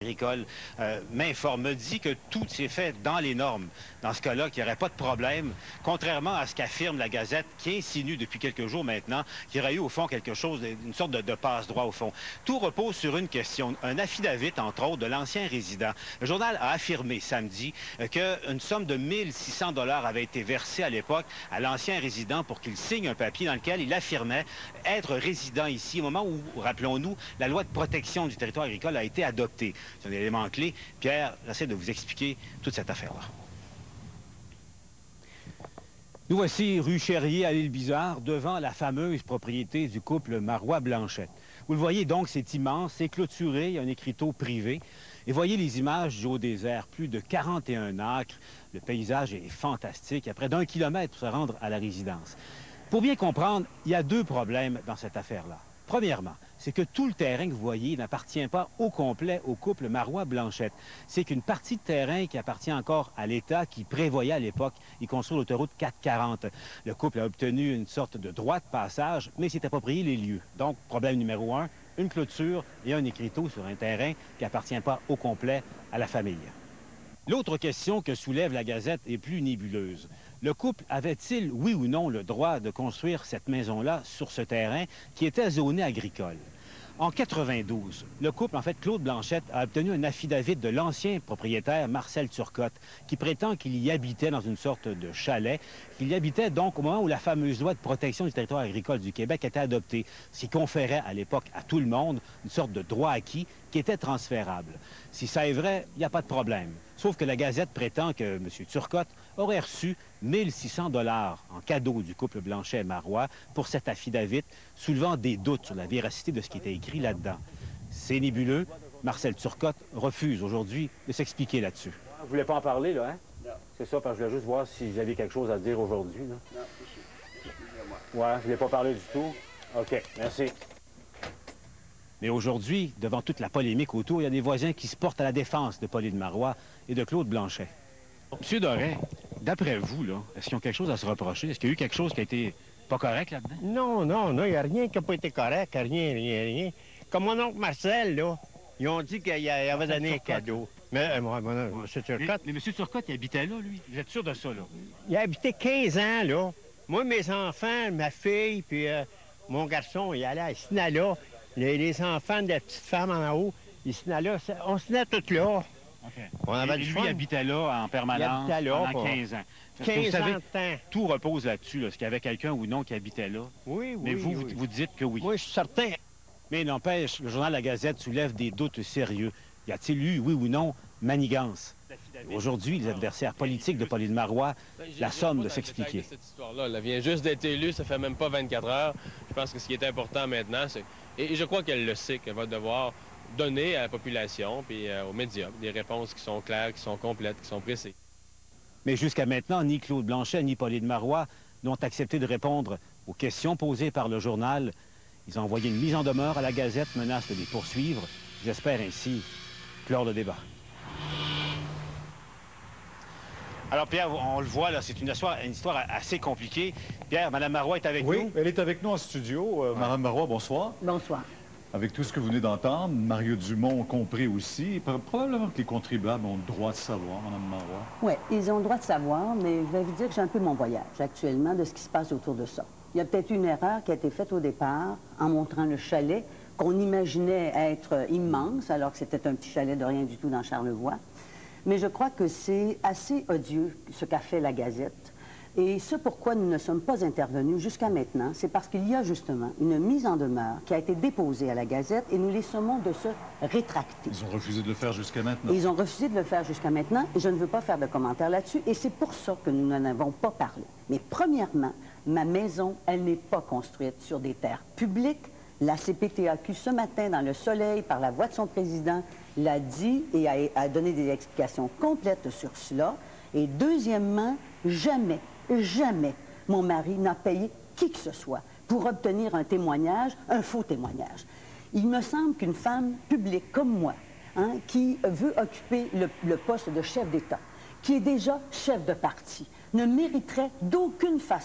agricole m'informe, me dit que tout s'est fait dans les normes. Dans ce cas-là, qu'il n'y aurait pas de problème, contrairement à ce qu'affirme la Gazette, qui insinue depuis quelques jours maintenant qu'il y aurait eu au fond quelque chose, une sorte de passe-droit au fond. Tout repose sur une question, un affidavit, entre autres, de l'ancien résident. Le journal a affirmé samedi qu'une somme de 1600 $ avait été versée à l'époque à l'ancien résident pour qu'il signe un papier dans lequel il affirmait être résident ici au moment où, rappelons-nous, la loi de protection du territoire agricole a été adoptée. C'est un élément clé. Pierre, j'essaie de vous expliquer toute cette affaire-là. Nous voici rue Chérier à l'Île-Bizarre, devant la fameuse propriété du couple Marois-Blanchette. Vous le voyez donc, c'est immense, c'est clôturé, il y a un écriteau privé. Et voyez les images du Haut-Désert, plus de 41 acres. Le paysage est fantastique, il y a près d'1 kilomètre pour se rendre à la résidence. Pour bien comprendre, il y a deux problèmes dans cette affaire-là. Premièrement, c'est que tout le terrain que vous voyez n'appartient pas au complet au couple Marois-Blanchette. C'est qu'une partie de terrain qui appartient encore à l'État qui prévoyait à l'époque y construire l'autoroute 440. Le couple a obtenu une sorte de droit de passage, mais s'est approprié les lieux. Donc, problème numéro 1, une clôture et un écriteau sur un terrain qui n'appartient pas au complet à la famille. L'autre question que soulève la Gazette est plus nébuleuse. Le couple avait-il, oui ou non, le droit de construire cette maison-là sur ce terrain qui était zoné agricole? En 92, le couple, en fait, Claude Blanchette, a obtenu un affidavit de l'ancien propriétaire Marcel Turcotte, qui prétend qu'il y habitait dans une sorte de chalet, qu'il y habitait donc au moment où la fameuse loi de protection du territoire agricole du Québec était adoptée, ce qui conférait à l'époque à tout le monde une sorte de droit acquis qui était transférable. Si ça est vrai, il n'y a pas de problème. Sauf que la Gazette prétend que M. Turcotte aurait reçu 1600 $ en cadeau du couple Blanchet-Marois pour cet affidavit, soulevant des doutes sur la véracité de ce qui était écrit là-dedans. C'est nébuleux. Marcel Turcotte refuse aujourd'hui de s'expliquer là-dessus. Vous ne voulez pas en parler, là, hein? Non. C'est ça, parce que je voulais juste voir si j'avais quelque chose à dire aujourd'hui. Non, excusez-moi. Ouais, je ne voulais pas parler du tout. OK, merci. Mais aujourd'hui, devant toute la polémique autour, il y a des voisins qui se portent à la défense de Pauline Marois et de Claude Blanchet. Monsieur Doré, d'après vous, là, est-ce qu'ils ont quelque chose à se reprocher? Est-ce qu'il y a eu quelque chose qui a été pas correct là-dedans? Non, il n'y a rien qui n'a pas été correct, rien. Comme mon oncle Marcel, là, ils ont dit qu'il avait donné un cadeau. Mais M. Turcotte... Mais M. Turcotte, il habitait là, lui. Vous êtes sûr de ça, là? Il a habité 15 ans, là. Moi, mes enfants, ma fille, puis mon garçon, il allait à Sinala. Les enfants de la petite femme en haut, ils se tenaient là. On se tenait tous là. Okay. On avait lui habitait là en permanence pendant 15 ans. 15 ans de temps. Tout repose là-dessus, là, est-ce qu'il y avait quelqu'un ou non qui habitait là? Oui. Mais vous dites que oui. Moi, je suis certain. Mais n'empêche, le journal La Gazette soulève des doutes sérieux. Y a-t-il eu, oui ou non, manigance? Aujourd'hui, les adversaires politiques de Pauline Marois la somme de s'expliquer. Cette histoire-là, elle vient juste d'être élue, ça fait même pas 24 heures. Je pense que ce qui est important maintenant, c'est... Et je crois qu'elle le sait, qu'elle va devoir donner à la population puis aux médias des réponses qui sont claires, qui sont complètes, qui sont précises. Mais jusqu'à maintenant, ni Claude Blanchet ni Pauline Marois n'ont accepté de répondre aux questions posées par le journal. Ils ont envoyé une mise en demeure à la Gazette, menace de les poursuivre. J'espère ainsi clore le débat. Alors, Pierre, on le voit, là, c'est une histoire assez compliquée. Pierre, Mme Marois est avec nous? Oui, elle est avec nous en studio. Mme Marois, bonsoir. Bonsoir. Avec tout ce que vous venez d'entendre, Mario Dumont compris aussi, probablement que les contribuables ont le droit de savoir, Mme Marois. Oui, ils ont le droit de savoir, mais je vais vous dire que j'ai un peu mon voyage actuellement de ce qui se passe autour de ça. Il y a peut-être une erreur qui a été faite au départ en montrant le chalet qu'on imaginait être immense, alors que c'était un petit chalet de rien du tout dans Charlevoix. Mais je crois que c'est assez odieux ce qu'a fait la Gazette. Et ce pourquoi nous ne sommes pas intervenus jusqu'à maintenant, c'est parce qu'il y a justement une mise en demeure qui a été déposée à la Gazette et nous les sommons de se rétracter. Ils ont refusé de le faire jusqu'à maintenant. Ils ont refusé de le faire jusqu'à maintenant et je ne veux pas faire de commentaires là-dessus et c'est pour ça que nous n'en avons pas parlé. Mais premièrement, ma maison, elle n'est pas construite sur des terres publiques. La CPTAQ, ce matin, dans le Soleil, par la voix de son président, l'a dit et a donné des explications complètes sur cela. Et deuxièmement, jamais mon mari n'a payé qui que ce soit pour obtenir un témoignage, un faux témoignage. Il me semble qu'une femme publique comme moi, qui veut occuper le poste de chef d'État, qui est déjà chef de parti, ne mériterait d'aucune façon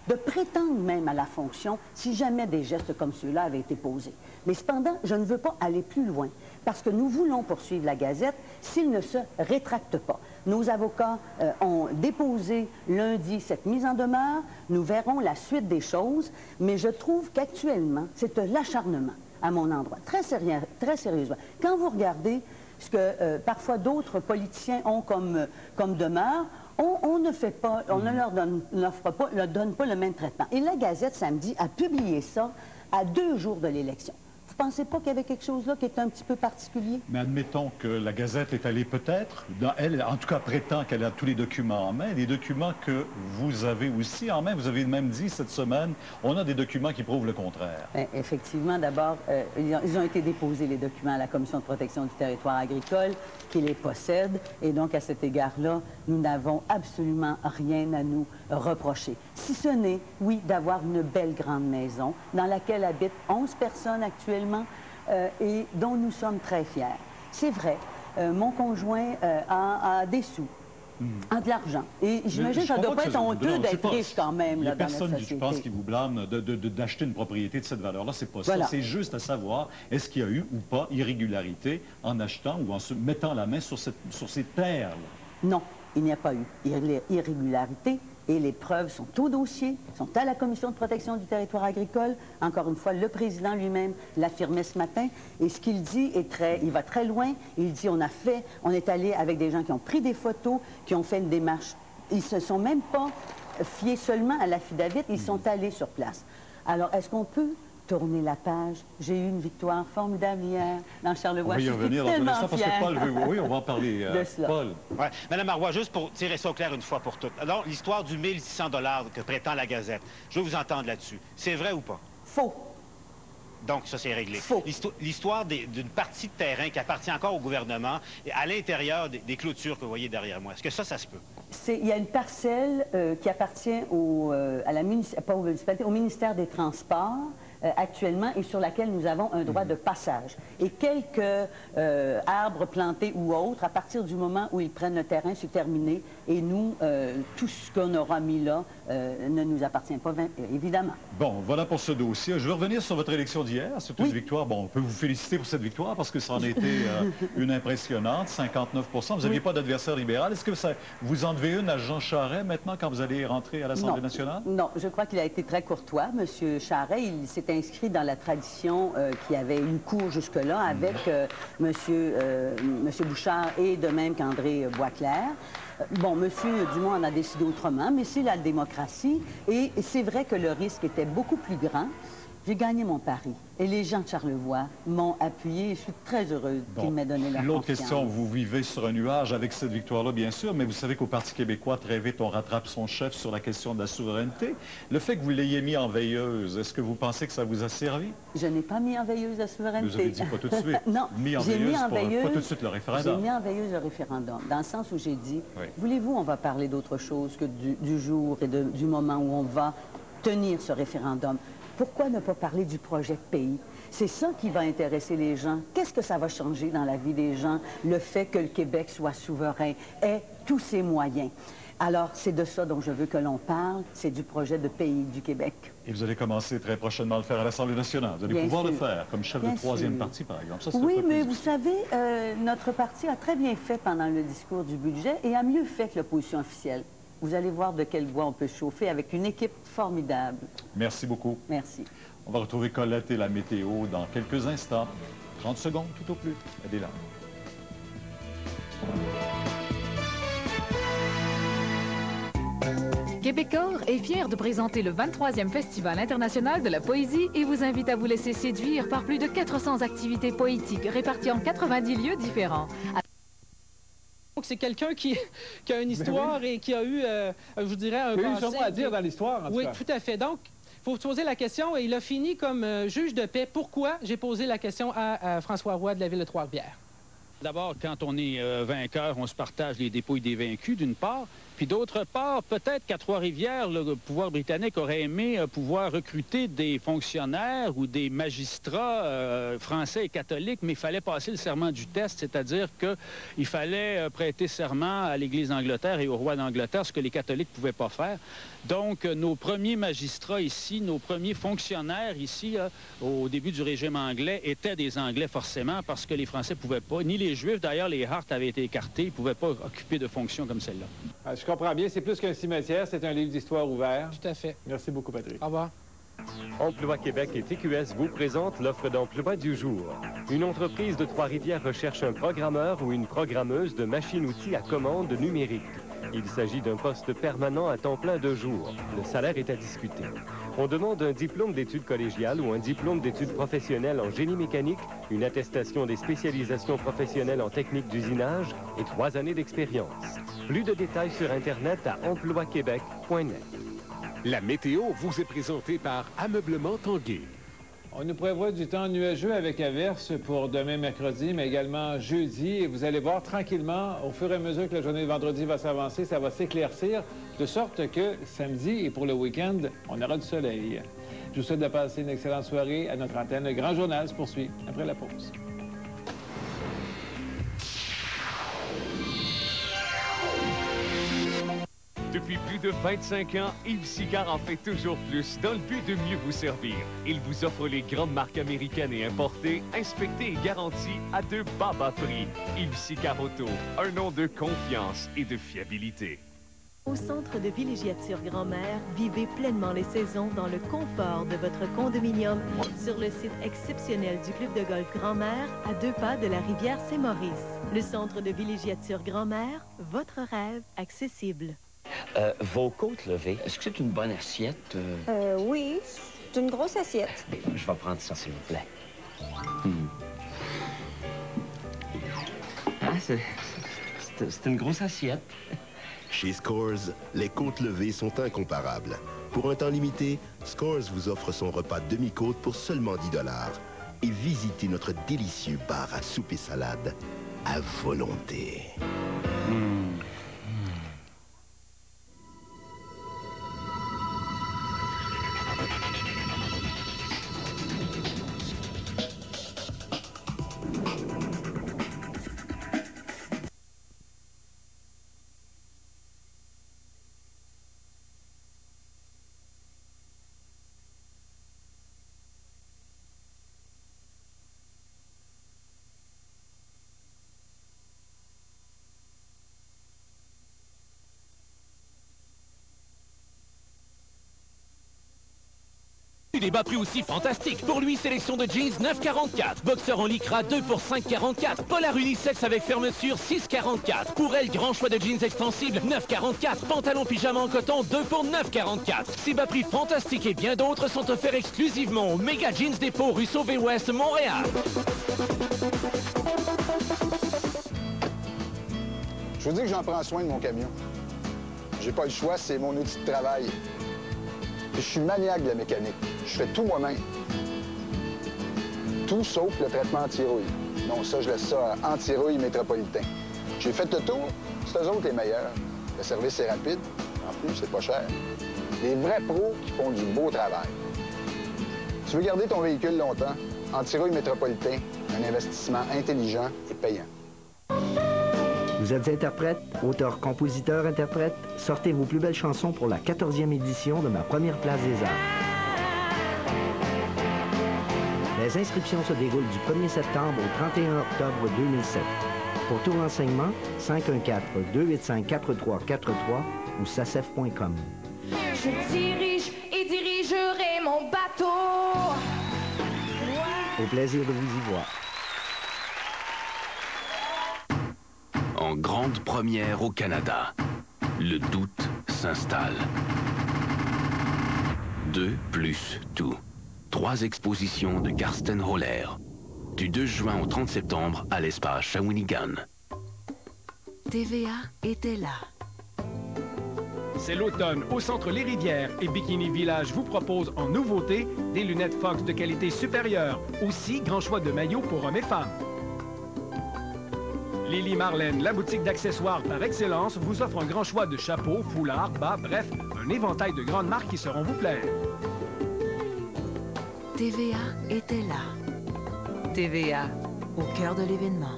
de prétendre même à la fonction si jamais des gestes comme ceux-là avaient été posés. Mais cependant, je ne veux pas aller plus loin, parce que nous voulons poursuivre la Gazette s'il ne se rétracte pas. Nos avocats ont déposé lundi cette mise en demeure. Nous verrons la suite des choses, mais je trouve qu'actuellement, c'est de l'acharnement à mon endroit, très sérieusement. Quand vous regardez ce que parfois d'autres politiciens ont comme demeure, on ne fait pas, on ne leur donne pas le même traitement. Et la Gazette, samedi, a publié ça à 2 jours de l'élection. Vous ne pensez pas qu'il y avait quelque chose là qui est un petit peu particulier? Mais admettons que la Gazette est allée peut-être, elle, en tout cas prétend qu'elle a tous les documents en main, des documents que vous avez aussi en main. Vous avez même dit cette semaine, on a des documents qui prouvent le contraire. Bien, effectivement, d'abord, ils ont été déposés, les documents, à la Commission de protection du territoire agricole, qui les possède. Et donc, à cet égard-là, nous n'avons absolument rien à nous reprocher. Si ce n'est, oui, d'avoir une belle grande maison dans laquelle habitent 11 personnes actuellement et dont nous sommes très fiers. C'est vrai, mon conjoint a des sous, a de l'argent. Et j'imagine que ça ne doit pas être honteux d'être riche quand même là, dans notre société. Il n'y a personne, je pense, qui vous blâme d'acheter une propriété de cette valeur-là. C'est pas voilà. Ça. C'est juste à savoir, est-ce qu'il y a eu ou pas irrégularité en achetant ou en se mettant la main sur ces terres-là? Non, il n'y a pas eu irrégularité. Et les preuves sont au dossier, sont à la Commission de protection du territoire agricole. Encore une fois, le président lui-même l'affirmait ce matin. Et ce qu'il dit il va très loin. Il dit, on est allé avec des gens qui ont pris des photos, qui ont fait une démarche. Ils ne se sont même pas fiés seulement à l'affidavit, ils sont allés sur place. Alors, est-ce qu'on peut tourner la page? J'ai eu une victoire formidable hier dans Charlevoix. On va y revenir dans un instant parce que Paul veut... Oui, on va en parler. Paul. Ouais. Madame Marois, juste pour tirer ça au clair une fois pour toutes. Alors, l'histoire du 1600 $ que prétend la Gazette, je veux vous entendre là-dessus. C'est vrai ou pas? Faux. Donc, ça, c'est réglé. Faux. L'histoire d'une partie de terrain qui appartient encore au gouvernement, à l'intérieur des clôtures que vous voyez derrière moi. Est-ce que ça se peut? Il y a une parcelle qui appartient au ministère des Transports actuellement et sur laquelle nous avons un droit de passage. Et quelques arbres plantés ou autres, à partir du moment où ils prennent le terrain, c'est terminé. Et nous, tout ce qu'on aura mis là ne nous appartient pas, évidemment. Bon, voilà pour ce dossier. Je veux revenir sur votre élection d'hier. C'est une victoire. Bon, on peut vous féliciter pour cette victoire parce que ça en a été une impressionnante, 59 %. Vous n'aviez pas d'adversaire libéral. Est-ce que vous en devez une à Jean Charest maintenant quand vous allez rentrer à l'Assemblée nationale? Non, je crois qu'il a été très courtois, M. Charest. Il s'est inscrit dans la tradition qui avait eu cours jusque-là avec M. Bouchard et de même qu'André Boisclair. Bon, M. Dumont en a décidé autrement, mais c'est la démocratie. Et c'est vrai que le risque était beaucoup plus grand. J'ai gagné mon pari. Et les gens de Charlevoix m'ont appuyé. Je suis très heureuse qu'ils m'aient donné leur confiance. L'autre question, vous vivez sur un nuage avec cette victoire-là, bien sûr, mais vous savez qu'au Parti québécois, très vite, on rattrape son chef sur la question de la souveraineté. Le fait que vous l'ayez mis en veilleuse, est-ce que vous pensez que ça vous a servi? Je n'ai pas mis en veilleuse la souveraineté. Vous avez dit pas tout de suite. Non, j'ai mis en veilleuse... Pas tout de suite le référendum. J'ai mis en veilleuse le référendum, dans le sens où j'ai dit, voulez-vous, on va parler d'autre chose que du jour et du moment où on va tenir ce référendum. Pourquoi ne pas parler du projet de pays? C'est ça qui va intéresser les gens. Qu'est-ce que ça va changer dans la vie des gens, le fait que le Québec soit souverain, ait tous ses moyens? Alors, c'est de ça dont je veux que l'on parle, c'est du projet de pays du Québec. Et vous allez commencer très prochainement à le faire à l'Assemblée nationale. Vous allez pouvoir le faire, comme chef de troisième parti, par exemple. Ça, oui, mais vous savez, notre parti a très bien fait pendant le discours du budget et a mieux fait que l'opposition officielle. Vous allez voir de quel bois on peut chauffer avec une équipe formidable. Merci beaucoup. Merci. On va retrouver Colette et la météo dans quelques instants. 30 secondes tout au plus. Elle est là. Québecor est fier de présenter le 23e Festival international de la poésie et vous invite à vous laisser séduire par plus de 400 activités poétiques réparties en 90 lieux différents. Donc, c'est quelqu'un qui a une histoire et qui a eu, je vous dirais, un passé... son mot à dire dans l'histoire, en tout cas. Oui, tout à fait. Donc, il faut se poser la question, et il a fini comme juge de paix. Pourquoi j'ai posé la question à François Roy de la ville de Trois-Rivières? D'abord, quand on est vainqueur, on se partage les dépouilles des vaincus, d'une part. Puis d'autre part, peut-être qu'à Trois-Rivières, le pouvoir britannique aurait aimé pouvoir recruter des fonctionnaires ou des magistrats français et catholiques, mais il fallait passer le serment du test, c'est-à-dire qu'il fallait prêter serment à l'Église d'Angleterre et au roi d'Angleterre, ce que les catholiques ne pouvaient pas faire. Donc, nos premiers magistrats ici, nos premiers fonctionnaires ici, au début du régime anglais, étaient des Anglais forcément, parce que les Français ne pouvaient pas, ni les Juifs, d'ailleurs, les Hart avaient été écartés, ils ne pouvaient pas occuper de fonctions comme celle-là. Je comprends bien, c'est plus qu'un cimetière, c'est un livre d'histoire ouvert. Tout à fait. Merci beaucoup, Patrick. Au revoir. Emploi Québec et TQS vous présentent l'offre d'emploi du jour. Une entreprise de Trois-Rivières recherche un programmeur ou une programmeuse de machines-outils à commande numérique. Il s'agit d'un poste permanent à temps plein de jour. Le salaire est à discuter. On demande un diplôme d'études collégiales ou un diplôme d'études professionnelles en génie mécanique, une attestation des spécialisations professionnelles en technique d'usinage et 3 années d'expérience. Plus de détails sur Internet à emploiquebec.net. La météo vous est présentée par Ameublement Tanguay. On nous prévoit du temps nuageux avec averses pour demain mercredi, mais également jeudi. Et vous allez voir tranquillement, au fur et à mesure que la journée de vendredi va s'avancer, ça va s'éclaircir, de sorte que samedi et pour le week-end, on aura du soleil. Je vous souhaite de passer une excellente soirée à notre antenne. Le Grand Journal se poursuit après la pause. Depuis plus de 25 ans, Yves Sicard en fait toujours plus dans le but de mieux vous servir. Il vous offre les grandes marques américaines et importées, inspectées et garanties à de bas prix. Yves Sicard Auto, un nom de confiance et de fiabilité. Au centre de villégiature Grand-Mère, vivez pleinement les saisons dans le confort de votre condominium sur le site exceptionnel du Club de golf Grand-Mère, à 2 pas de la rivière Saint-Maurice. Le centre de villégiature Grand-Mère, votre rêve accessible. Vos côtes levées, est-ce que c'est une bonne assiette? Oui, c'est une grosse assiette. Je vais prendre ça, s'il vous plaît. Ah, c'est une grosse assiette. Chez Scores, les côtes levées sont incomparables. Pour un temps limité, Scores vous offre son repas demi-côte pour seulement 10 $. Et visitez notre délicieux bar à soupe et salade à volonté. Des bas prix aussi fantastiques. Pour lui, sélection de jeans 9,44. Boxeur en lycra 2 pour 5,44. Polar unisex avec fermeture 6,44. Pour elle, grand choix de jeans extensibles 9,44. Pantalon pyjama en coton 2 pour 9,44. Ces bas prix fantastiques et bien d'autres sont offerts exclusivement au Méga Jeans Dépôt, rue Sauvé-Ouest, Montréal. Je vous dis que j'en prends soin de mon camion. J'ai pas le choix, c'est mon outil de travail. Puis je suis maniaque de la mécanique. Je fais tout moi-même. Tout sauf le traitement anti-rouille. Non, ça, je laisse ça à Anti-Rouille Métropolitain. J'ai fait le tour. C'est eux autres les meilleurs. Le service est rapide. En plus, c'est pas cher. Des vrais pros qui font du beau travail. Tu veux garder ton véhicule longtemps? Anti-Rouille Métropolitain. Un investissement intelligent et payant. Vous êtes interprète, auteur, compositeur, interprète? Sortez vos plus belles chansons pour la 14e édition de ma première place des arts. Les inscriptions se déroulent du 1er septembre au 31 octobre 2007. Pour tout renseignement, 514-285-4343 ou sacef.com. Je dirige et dirigerai mon bateau. Au plaisir de vous y voir. En grande première au Canada, le doute s'installe. 2 plus tout. 3 expositions de Karsten Holler. Du 2 juin au 30 septembre à l'espace Shawinigan. TVA était là. C'est l'automne au centre Les Rivières et Bikini Village vous propose en nouveauté des lunettes Fox de qualité supérieure. Aussi, grand choix de maillots pour hommes et femmes. Lily Marlène, la boutique d'accessoires par excellence, vous offre un grand choix de chapeaux, foulards, bas, bref, un éventail de grandes marques qui sauront vous plaire. TVA était là. TVA, au cœur de l'événement.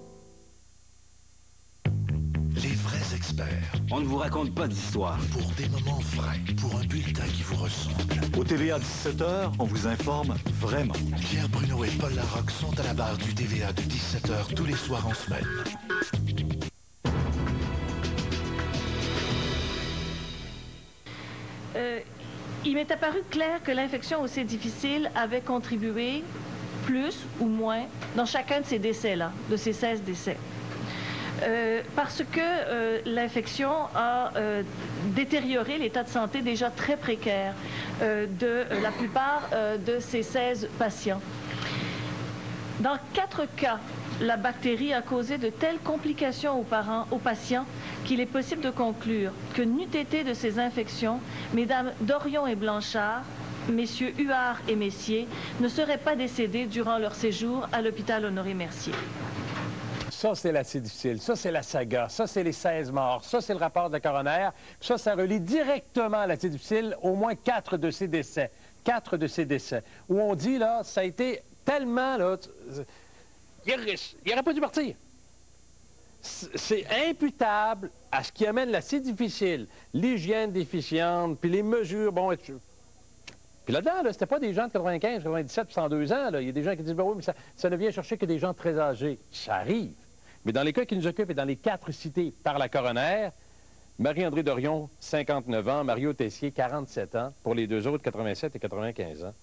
Les vrais experts. On ne vous raconte pas d'histoire. Pour des moments vrais, pour un bulletin qui vous ressemble. Au TVA 17h, on vous informe vraiment. Pierre Bruno et Paul Larocque sont à la barre du TVA de 17h tous les soirs en semaine. Il m'est apparu clair que l'infection au C difficile avait contribué plus ou moins dans chacun de ces décès-là, de ces 16 décès. Parce que l'infection a détérioré l'état de santé déjà très précaire de la plupart de ces 16 patients. Dans 4 cas, la bactérie a causé de telles complications aux patients qu'il est possible de conclure que n'eût été de ces infections, mesdames Dorion et Blanchard, messieurs Huard et Messier ne seraient pas décédés durant leur séjour à l'hôpital Honoré-Mercier. Ça, c'est la C difficile. Ça, c'est la saga. Ça, c'est les 16 morts. Ça, c'est le rapport de coroner. Ça relie directement à la C difficile au moins 4 de ces décès. 4 de ces décès. Où on dit, là, ça a été tellement, là... Il n'aurait pas dû partir. C'est imputable à ce qui amène la C difficile, l'hygiène déficiente, puis les mesures, bon... Puis là-dedans, là, c'était pas des gens de 95, 97, 102 ans. Là. Il y a des gens qui disent, ben oui, mais ça ne vient chercher que des gens très âgés. Ça arrive. Mais dans les cas qui nous occupent et dans les 4 cités par la coroner, Marie-André Dorion, 59 ans, Mario Tessier, 47 ans, pour les 2 autres, 87 et 95 ans.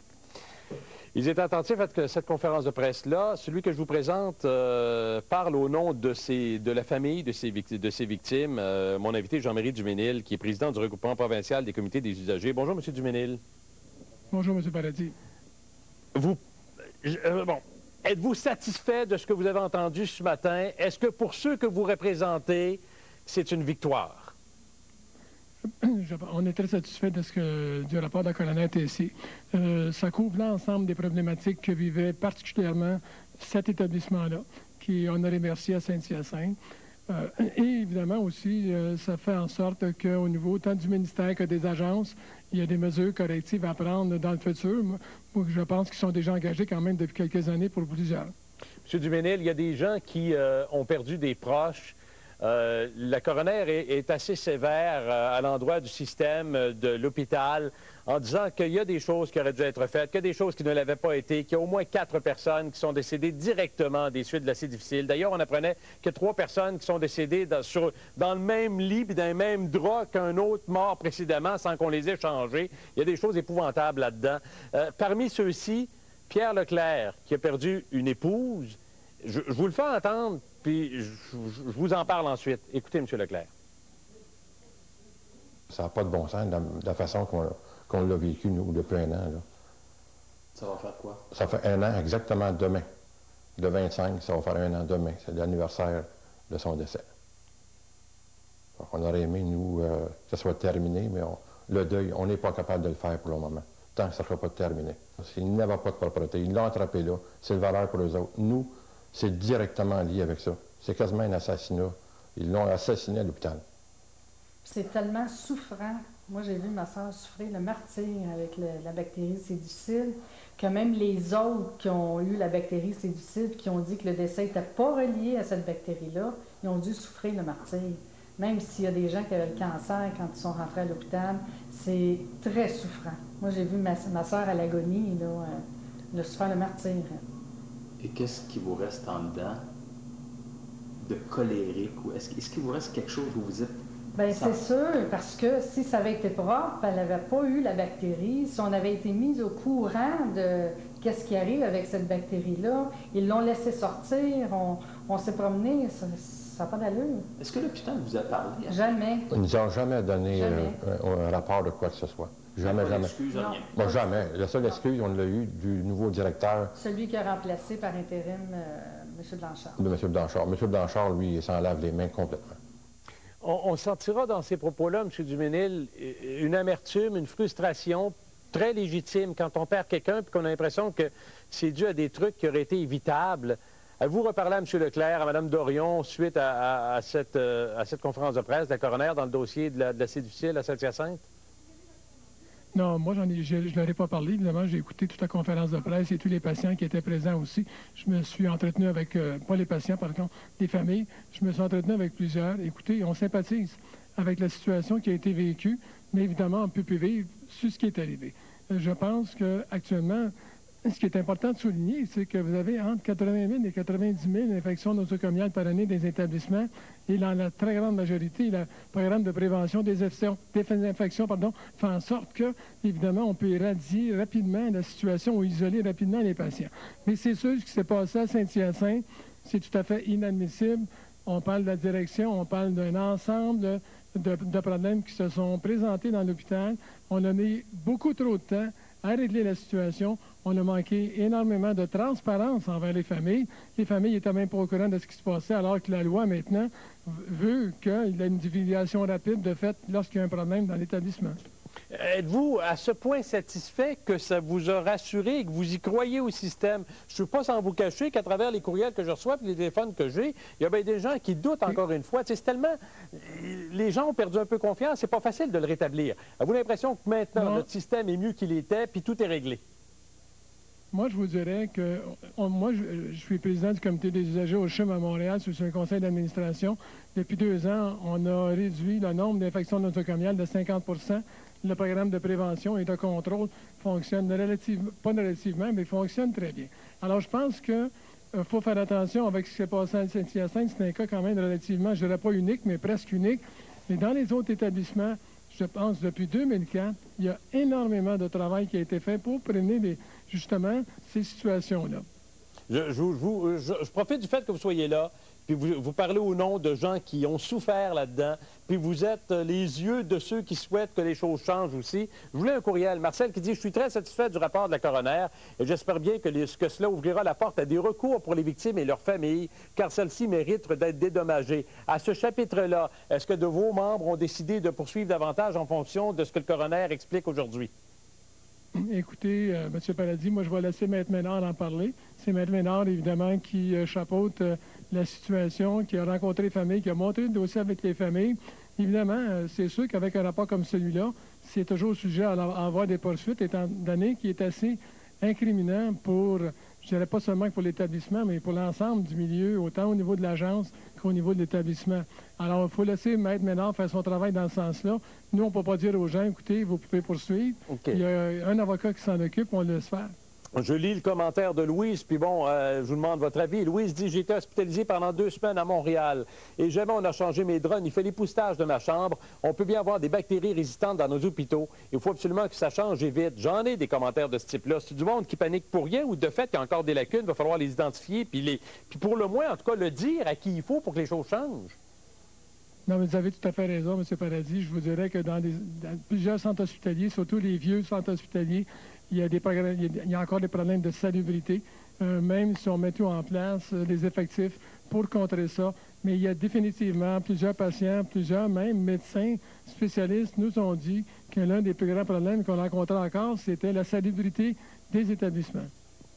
Ils étaient attentifs à cette conférence de presse-là. Celui que je vous présente parle au nom de la famille de ces victimes. Mon invité, Jean-Marie Duménil, qui est président du regroupement provincial des comités des usagers. Bonjour, M. Duménil. Bonjour, M. Paradis. Bon, êtes-vous satisfait de ce que vous avez entendu ce matin? Est-ce que pour ceux que vous représentez, c'est une victoire? On est très satisfait du rapport de la coroner Tessier. Ça couvre l'ensemble des problématiques que vivait particulièrement cet établissement-là, qui est Honoré-Mercier à Saint-Hyacinthe. Et évidemment aussi, ça fait en sorte qu'au niveau tant du ministère que des agences, il y a des mesures correctives à prendre dans le futur. Moi, je pense qu'ils sont déjà engagés quand même depuis quelques années pour plusieurs. M. Duménil, il y a des gens qui ont perdu des proches. La coroner est assez sévère à l'endroit du système de l'hôpital en disant qu'il y a des choses qui auraient dû être faites, qu'il y a des choses qui ne l'avaient pas été, qu'il y a au moins 4 personnes qui sont décédées directement des suites de la C difficile. D'ailleurs, on apprenait que 3 personnes qui sont décédées dans le même lit et dans le même drap qu'un autre mort précédemment sans qu'on les ait changés. Il y a des choses épouvantables là-dedans. Parmi ceux-ci, Pierre Leclerc, qui a perdu une épouse, je vous le fais entendre, puis je vous en parle ensuite. Écoutez, M. Leclerc. Ça n'a pas de bon sens de la façon qu'on l'a vécu, nous, depuis 1 an. Là. Ça va faire quoi? Ça fait 1 an exactement demain. De 25, ça va faire 1 an demain. C'est l'anniversaire de son décès. Donc, on aurait aimé, nous, que ça soit terminé, mais le deuil, on n'est pas capable de le faire pour le moment. Tant que ça ne sera pas terminé. S'il n'avait pas de propreté, ils l'ont attrapé là. C'est une valeur pour eux autres. Nous, c'est directement lié avec ça. C'est quasiment un assassinat. Ils l'ont assassiné à l'hôpital. C'est tellement souffrant. Moi, j'ai vu ma soeur souffrir le martyre avec la bactérie C difficile, que même les autres qui ont eu la bactérie C difficile, qui ont dit que le décès n'était pas relié à cette bactérie-là, ils ont dû souffrir le martyre. Même s'il y a des gens qui avaient le cancer quand ils sont rentrés à l'hôpital, c'est très souffrant. Moi, j'ai vu ma soeur à l'agonie, elle a souffert le martyr. Et qu'est-ce qui vous reste en dedans de colérique? Ou est-ce qu'il vous reste quelque chose où vous dites... Bien, c'est sûr, parce que si ça avait été propre, elle n'avait pas eu la bactérie, si on avait été mis au courant de qu'est-ce qui arrive avec cette bactérie-là, ils l'ont laissé sortir, on s'est promené, ça n'a pas d'allure. Est-ce que l'hôpital vous a parlé? Jamais. Ils ne nous ont jamais donné un rapport de quoi que ce soit. Jamais, jamais. Bon, jamais. La seule excuse, on l'a eu du nouveau directeur. Celui qui a remplacé par intérim M. Blanchard. De M. Blanchard. M. Blanchard, lui, il s'en lave les mains complètement. On sentira dans ces propos-là, M. Duménil, une amertume, une frustration très légitime quand on perd quelqu'un et qu'on a l'impression que c'est dû à des trucs qui auraient été évitables. Avez-vous reparlé à M. Leclerc, à Mme Dorion, suite à cette conférence de presse de la coroner dans le dossier de l'assez difficile à Saint-Hyacinthe? Non, moi, je ne leur ai pas parlé. Évidemment, j'ai écouté toute la conférence de presse et tous les patients qui étaient présents aussi. Je me suis entretenu avec, pas les patients, par contre, les familles. Je me suis entretenu avec plusieurs. Écoutez, on sympathise avec la situation qui a été vécue, mais évidemment, on ne peut plus vivre sur ce qui est arrivé. Je pense qu'actuellement, ce qui est important de souligner, c'est que vous avez entre 80 000 et 90 000 infections nosocomiales par année des établissements. Et dans la très grande majorité, le programme de prévention des infections fait en sorte que, évidemment, on peut éradier rapidement la situation ou isoler rapidement les patients. Mais c'est sûr, ce qui s'est passé à Saint-Hyacinthe, c'est tout à fait inadmissible. On parle de la direction, on parle d'un ensemble de problèmes qui se sont présentés dans l'hôpital. On a mis beaucoup trop de temps à régler la situation. On a manqué énormément de transparence envers les familles. Les familles n'étaient même pas au courant de ce qui se passait, alors que la loi, maintenant, veut qu'il y ait une divulgation rapide de fait lorsqu'il y a un problème dans l'établissement. Êtes-vous à ce point satisfait que ça vous a rassuré et que vous y croyez au système? Je ne suis pas sans vous cacher qu'à travers les courriels que je reçois et les téléphones que j'ai, il y a bien des gens qui doutent encore une fois. C'est tellement... Les gens ont perdu un peu confiance, c'est pas facile de le rétablir. Avez-vous l'impression que maintenant, notre système est mieux qu'il était puis tout est réglé? Moi, je vous dirais que... Moi, je suis président du comité des usagers au CHUM à Montréal, sous un conseil d'administration. Depuis 2 ans, on a réduit le nombre d'infections nosocomiales de 50 %. Le programme de prévention et de contrôle fonctionne relativement, mais fonctionne très bien. Alors, je pense qu'il faut faire attention avec ce qui s'est passé à Saint-Hyacinthe. C'est un cas quand même relativement, je ne dirais pas unique, mais presque unique. Mais dans les autres établissements, je pense, depuis 2004, il y a énormément de travail qui a été fait pour prévenir justement ces situations-là. Je profite du fait que vous soyez là, puis vous parlez au nom de gens qui ont souffert là-dedans, puis vous êtes les yeux de ceux qui souhaitent que les choses changent aussi. Je voulais un courriel. Marcel qui dit « Je suis très satisfait du rapport de la coroner et j'espère bien que cela ouvrira la porte à des recours pour les victimes et leurs familles, car celles-ci méritent d'être dédommagées. » À ce chapitre-là, est-ce que de vos membres ont décidé de poursuivre davantage en fonction de ce que le coroner explique aujourd'hui? Écoutez, M. Paradis, moi, je vais laisser Maître Ménard en parler. C'est Maître Ménard, évidemment, qui chapeaute la situation, qui a rencontré les familles, qui a monté le dossier avec les familles. Évidemment, c'est sûr qu'avec un rapport comme celui-là, c'est toujours sujet à avoir des poursuites, étant donné qu'il est assez incriminant pour, je dirais pas seulement pour l'établissement, mais pour l'ensemble du milieu, autant au niveau de l'agence qu'au niveau de l'établissement. Alors, il faut laisser Maître Ménard faire son travail dans ce sens-là. Nous, on ne peut pas dire aux gens, écoutez, vous pouvez poursuivre. Okay. Il y a un avocat qui s'en occupe, on le laisse faire. Je lis le commentaire de Louise, puis bon, je vous demande votre avis. Louise dit « J'ai été hospitalisé pendant 2 semaines à Montréal et jamais on a changé mes drones. Il fait l'époussetage de ma chambre. On peut bien avoir des bactéries résistantes dans nos hôpitaux. Il faut absolument que ça change et vite. » J'en ai des commentaires de ce type-là. C'est du monde qui panique pour rien ou de fait qu'il y a encore des lacunes, il va falloir les identifier, puis pour le moins, en tout cas, le dire à qui il faut pour que les choses changent. Non, mais vous avez tout à fait raison, M. Paradis. Je vous dirais que dans plusieurs centres hospitaliers, surtout les vieux centres hospitaliers, il y a encore des problèmes de salubrité, même si on met tout en place, les effectifs pour contrer ça. Mais il y a définitivement plusieurs patients, plusieurs même médecins spécialistes nous ont dit que l'un des plus grands problèmes qu'on rencontrait encore, c'était la salubrité des établissements.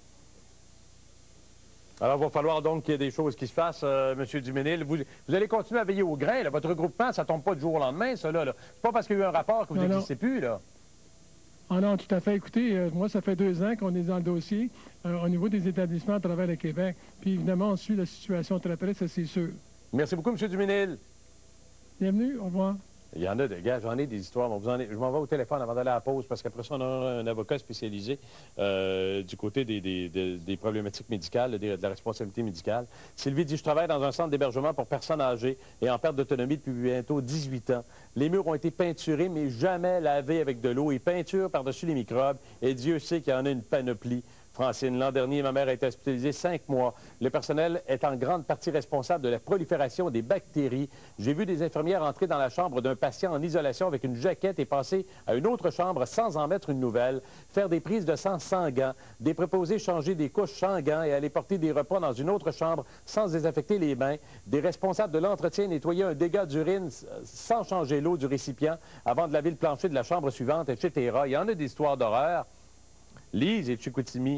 Alors, il va falloir donc qu'il y ait des choses qui se fassent, M. Duménil. Vous allez continuer à veiller au grain. Là. Votre regroupement, ça ne tombe pas du jour au lendemain, ça. Là. C'est pas parce qu'il y a eu un rapport que vous n'existez plus, là. Ah non, tout à fait. Écoutez, moi, ça fait 2 ans qu'on est dans le dossier au niveau des établissements à travers le Québec. Puis, évidemment, on suit la situation très près, ça, c'est sûr. Merci beaucoup, M. Duménil. Bienvenue, au revoir. Il y en a de gars, j'en ai des histoires. Je m'en vais au téléphone avant d'aller à la pause parce qu'après ça, on a un avocat spécialisé du côté des problématiques médicales, de la responsabilité médicale. Sylvie dit « Je travaille dans un centre d'hébergement pour personnes âgées et en perte d'autonomie depuis bientôt 18 ans. Les murs ont été peinturés, mais jamais lavés avec de l'eau et peinture par-dessus les microbes. Et Dieu sait qu'il y en a une panoplie. » Francine, l'an dernier, ma mère a été hospitalisée 5 mois. Le personnel est en grande partie responsable de la prolifération des bactéries. J'ai vu des infirmières entrer dans la chambre d'un patient en isolation avec une jaquette et passer à une autre chambre sans en mettre une nouvelle, faire des prises de sang sans gants, des préposés changer des couches sans gants et aller porter des repas dans une autre chambre sans désinfecter les mains, des responsables de l'entretien nettoyer un dégât d'urine sans changer l'eau du récipient avant de laver le plancher de la chambre suivante, etc. Il y en a des histoires d'horreur. Lise et Chicoutimi,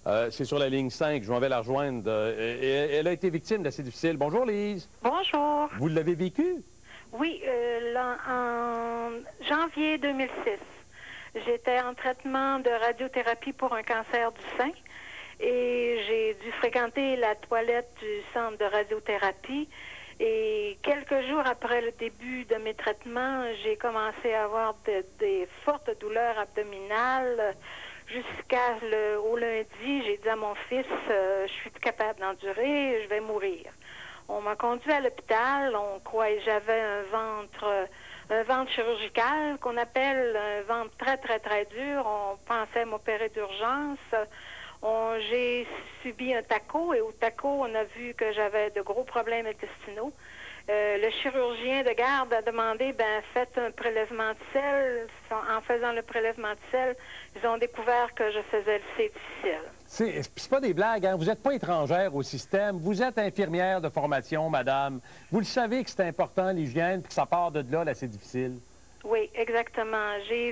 C'est sur la ligne 5. Je m'en vais la rejoindre. Elle a été victime d'assez difficile. Bonjour, Lise. Bonjour. Vous l'avez vécu? Oui, en janvier 2006. J'étais en traitement de radiothérapie pour un cancer du sein et j'ai dû fréquenter la toilette du centre de radiothérapie. Et quelques jours après le début de mes traitements, j'ai commencé à avoir des fortes douleurs abdominales. Au lundi, j'ai dit à mon fils, je suis plus capable d'endurer, je vais mourir. On m'a conduit à l'hôpital, on croyait que j'avais un ventre chirurgical qu'on appelle un ventre très, très, très dur. On pensait m'opérer d'urgence. J'ai subi un TACO et au TACO, on a vu que j'avais de gros problèmes intestinaux. Le chirurgien de garde a demandé, faites un prélèvement de sel. En faisant le prélèvement de sel, ils ont découvert que je faisais le C difficile. C'est pas des blagues, hein? Vous n'êtes pas étrangère au système. Vous êtes infirmière de formation, madame. Vous le savez que c'est important, l'hygiène, puis que ça part de là, c'est difficile. Oui, exactement.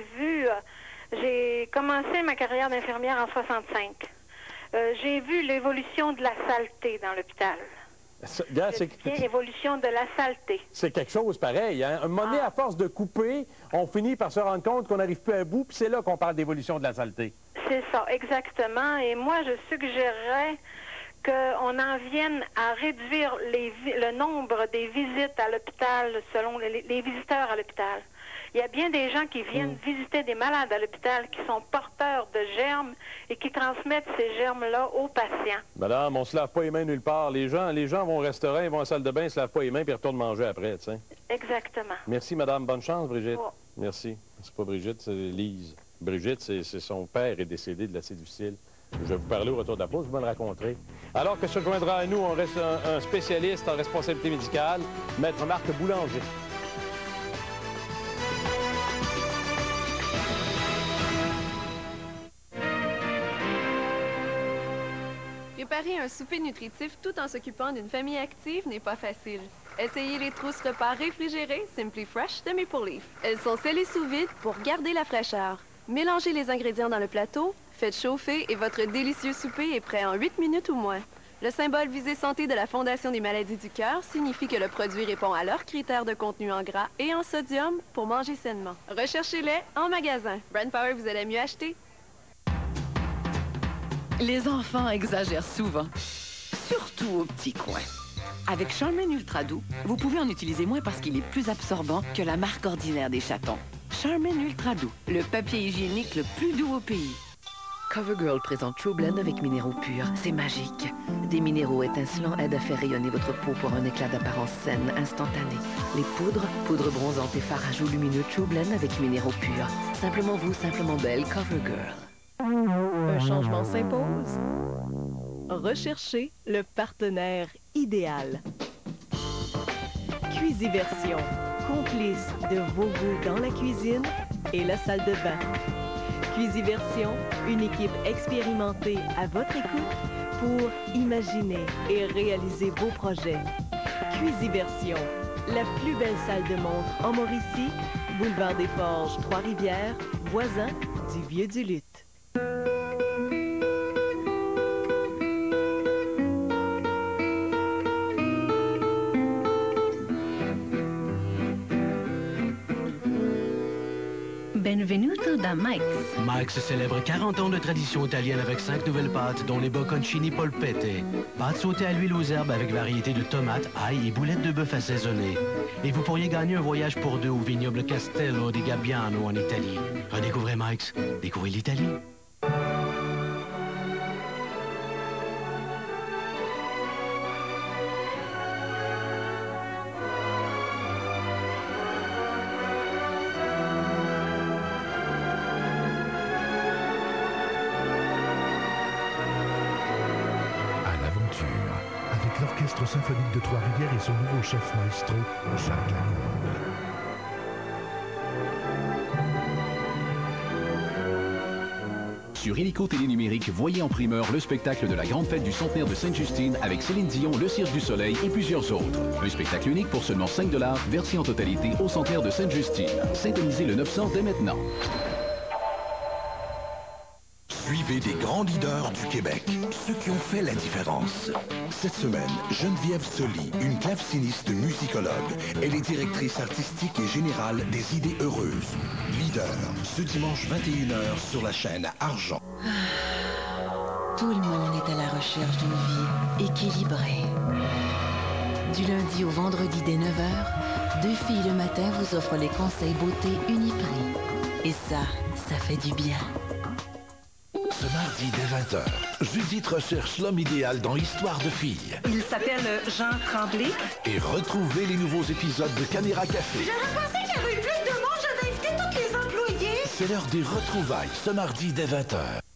J'ai commencé ma carrière d'infirmière en 65. J'ai vu l'évolution de la saleté dans l'hôpital. L'évolution de la saleté. C'est quelque chose pareil. Hein? Un moment donné, à force de couper, on finit par se rendre compte qu'on n'arrive plus à bout, puis c'est là qu'on parle d'évolution de la saleté. C'est ça, exactement. Et moi, je suggérerais qu'on en vienne à réduire le nombre des visites à l'hôpital selon les visiteurs à l'hôpital. Il y a bien des gens qui viennent visiter des malades à l'hôpital qui sont porteurs de germes et qui transmettent ces germes-là aux patients. Madame, on se lave pas les mains nulle part. Les gens vont au restaurant, ils vont à la salle de bain, ils se lavent pas les mains puis ils retournent manger après, tu sais. Exactement. Merci, madame. Bonne chance, Brigitte. Oh. Merci. C'est pas Brigitte, c'est Lise. Brigitte, c'est son père est décédé de l'assez difficile. Je vais vous parler au retour de la pause, vous me le raconterez. Alors que se joindra à nous, on reste un spécialiste en responsabilité médicale, Maître Marc Boulanger. Préparer un souper nutritif tout en s'occupant d'une famille active n'est pas facile. Essayez les trousses repas réfrigérées Simply Fresh de Maple Leaf. Elles sont scellées sous vide pour garder la fraîcheur. Mélangez les ingrédients dans le plateau, faites chauffer et votre délicieux souper est prêt en 8 minutes ou moins. Le symbole Visée Santé de la Fondation des maladies du cœur signifie que le produit répond à leurs critères de contenu en gras et en sodium pour manger sainement. Recherchez-les en magasin. Brand Power vous allez mieux acheter. Les enfants exagèrent souvent, surtout au petit coin. Avec Charmin Ultra Doux, vous pouvez en utiliser moins parce qu'il est plus absorbant que la marque ordinaire des chatons. Charmin Ultra Doux, le papier hygiénique le plus doux au pays. CoverGirl présente True Blend avec minéraux purs. C'est magique. Des minéraux étincelants aident à faire rayonner votre peau pour un éclat d'apparence saine instantané. Les poudres bronzantes et fards à joues lumineux True Blend avec minéraux purs. Simplement vous, simplement belle, CoverGirl. Un changement s'impose. Recherchez le partenaire idéal. Cuisiversion, complice de vos goûts dans la cuisine et la salle de bain. Cuisiversion, une équipe expérimentée à votre écoute pour imaginer et réaliser vos projets. Cuisiversion, la plus belle salle de montre en Mauricie, boulevard des Forges, Trois-Rivières, voisin du Vieux-du-Luth. Benvenuto da Mike's. Mike's célèbre 40 ans de tradition italienne avec 5 nouvelles pâtes, dont les bocconcini polpette. Pâtes sautées à l'huile aux herbes avec variété de tomates, ail et boulettes de bœuf assaisonnées. Et vous pourriez gagner un voyage pour deux au vignoble Castello di Gabbiano en Italie. Redécouvrez Mike's. Découvrez l'Italie. L'Orchestre symphonique de Trois-Rivières et son nouveau chef maestro, Jacques Lacombe. Sur Illico Télé Numérique, voyez en primeur le spectacle de la grande fête du centenaire de Sainte-Justine avec Céline Dion, le Cirque du Soleil et plusieurs autres. Un spectacle unique pour seulement 5 $, versé en totalité au centenaire de Sainte-Justine. Syntonisez le 900 dès maintenant. Suivez des grands leaders du Québec, ceux qui ont fait la différence. Cette semaine, Geneviève Soli, une claveciniste musicologue. Elle est directrice artistique et générale des Idées Heureuses. Leader, ce dimanche 21h sur la chaîne Argent. Tout le monde est à la recherche d'une vie équilibrée. Du lundi au vendredi dès 9h, Deux filles le matin vous offrent les conseils beauté Uniprix. Et ça fait du bien. Ce mardi dès 20h, Judith recherche l'homme idéal dans Histoire de filles. Il s'appelle Jean Tremblay. Et retrouvez les nouveaux épisodes de Caméra Café. J'aurais pensé qu'il y avait eu plus de monde, j'avais invité tous les employés. C'est l'heure des retrouvailles, ce mardi dès 20h.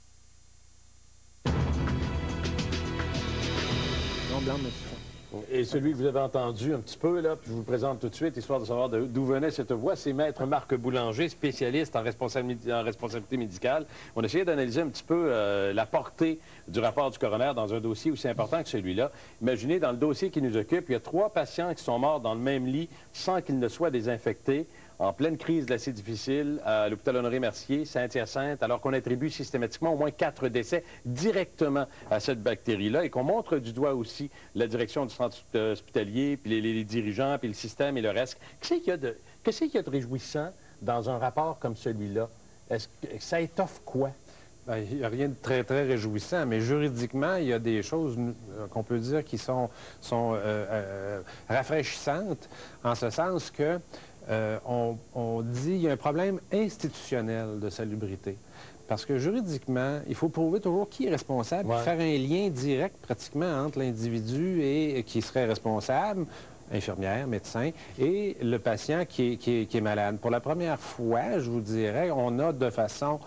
Non, blanc, monsieur. Et celui que vous avez entendu un petit peu, là, puis je vous le présente tout de suite, histoire de savoir d'où venait cette voix, c'est Maître Marc Boulanger, spécialiste en responsabilité médicale. On a essayé d'analyser un petit peu la portée du rapport du coroner dans un dossier aussi important que celui-là. Imaginez, dans le dossier qui nous occupe, il y a 3 patients qui sont morts dans le même lit sans qu'ils ne soient désinfectés, en pleine crise de l'assez difficile, à l'hôpital Honoré-Mercier, Saint-Hyacinthe, alors qu'on attribue systématiquement au moins 4 décès directement à cette bactérie-là et qu'on montre du doigt aussi la direction du centre hospitalier, puis les dirigeants, puis le système et le reste. Qu'est-ce qu'il y a de réjouissant dans un rapport comme celui-là? Est-ce que ça étoffe quoi? Bien, il n'y a rien de très, très réjouissant, mais juridiquement, il y a des choses qu'on peut dire qui sont rafraîchissantes, en ce sens que on dit qu'il y a un problème institutionnel de salubrité. Parce que juridiquement, il faut prouver toujours qui est responsable, ouais. Faire un lien direct pratiquement entre l'individu et qui serait responsable, infirmière, médecin, et le patient qui est malade. Pour la première fois, je vous dirais, on a de façon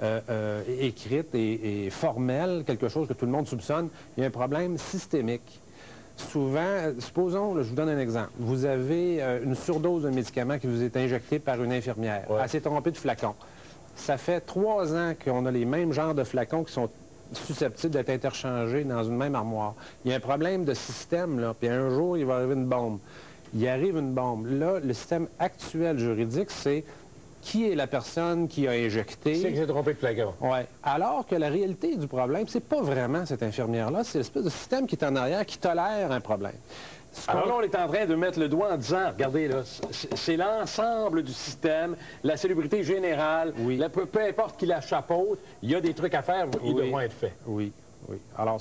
écrite et formelle quelque chose que tout le monde soupçonne. Il y a un problème systémique. Souvent, supposons, je vous donne un exemple. Vous avez une surdose de médicaments qui vous est injectée par une infirmière. Ouais. Elle s'est trompée de flacon. Ça fait 3 ans qu'on a les mêmes genres de flacons qui sont susceptibles d'être interchangés dans une même armoire. Il y a un problème de système, là, puis un jour, il va arriver une bombe. Il arrive une bombe. Là, le système actuel juridique, c'est qui est la personne qui a injecté. C'est que j'ai trompé de flacon. Oui. Alors que la réalité du problème, c'est pas vraiment cette infirmière-là, c'est l'espèce de système qui est en arrière qui tolère un problème. Alors là, on est en train de mettre le doigt en disant, regardez, là, c'est l'ensemble du système, la salubrité générale, oui. Peu importe qui la chapeaute, il y a des trucs à faire, oui. Ils devront être faits. Oui. Oui. Alors,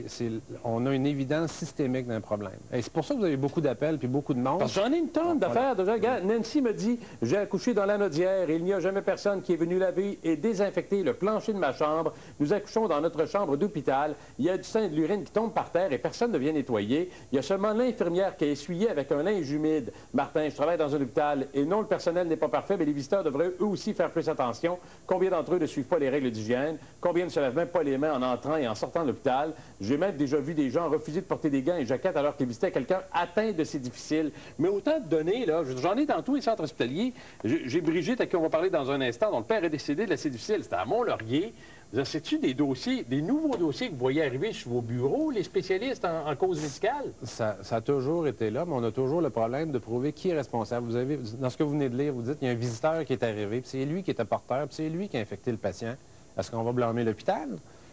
on a une évidence systémique d'un problème. Et c'est pour ça que vous avez beaucoup d'appels puis beaucoup de monde. Parce que j'en ai une tonne d'affaires. Déjà, Nancy me dit, j'ai accouché dans l'Anaudière et il n'y a jamais personne qui est venu laver et désinfecter le plancher de ma chambre. Nous accouchons dans notre chambre d'hôpital. Il y a du sang et de l'urine qui tombe par terre et personne ne vient nettoyer. Il y a seulement l'infirmière qui a essuyé avec un linge humide. Martin, je travaille dans un hôpital et non, le personnel n'est pas parfait, mais les visiteurs devraient eux aussi faire plus attention. Combien d'entre eux ne suivent pas les règles d'hygiène? Combien ne se lavent même pas les mains en entrant et en sortant de l'hôpital? J'ai même déjà vu des gens refuser de porter des gants et jaquettes alors qu'ils visitaient quelqu'un atteint de ces difficiles. Mais autant de données, là, j'en ai dans tous les centres hospitaliers. J'ai Brigitte, à qui on va parler dans un instant, dont le père est décédé de l'assez difficile. C'était à Mont-Laurier. C'est-tu des dossiers, des nouveaux dossiers que vous voyez arriver sur vos bureaux, les spécialistes en cause médicale? Ça a toujours été là, mais on a toujours le problème de prouver qui est responsable. Vous avez, dans ce que vous venez de lire, vous dites qu'il y a un visiteur qui est arrivé, puis c'est lui qui était porteur, puis c'est lui qui a infecté le patient. Est-ce qu'on va blâmer l'hôpital?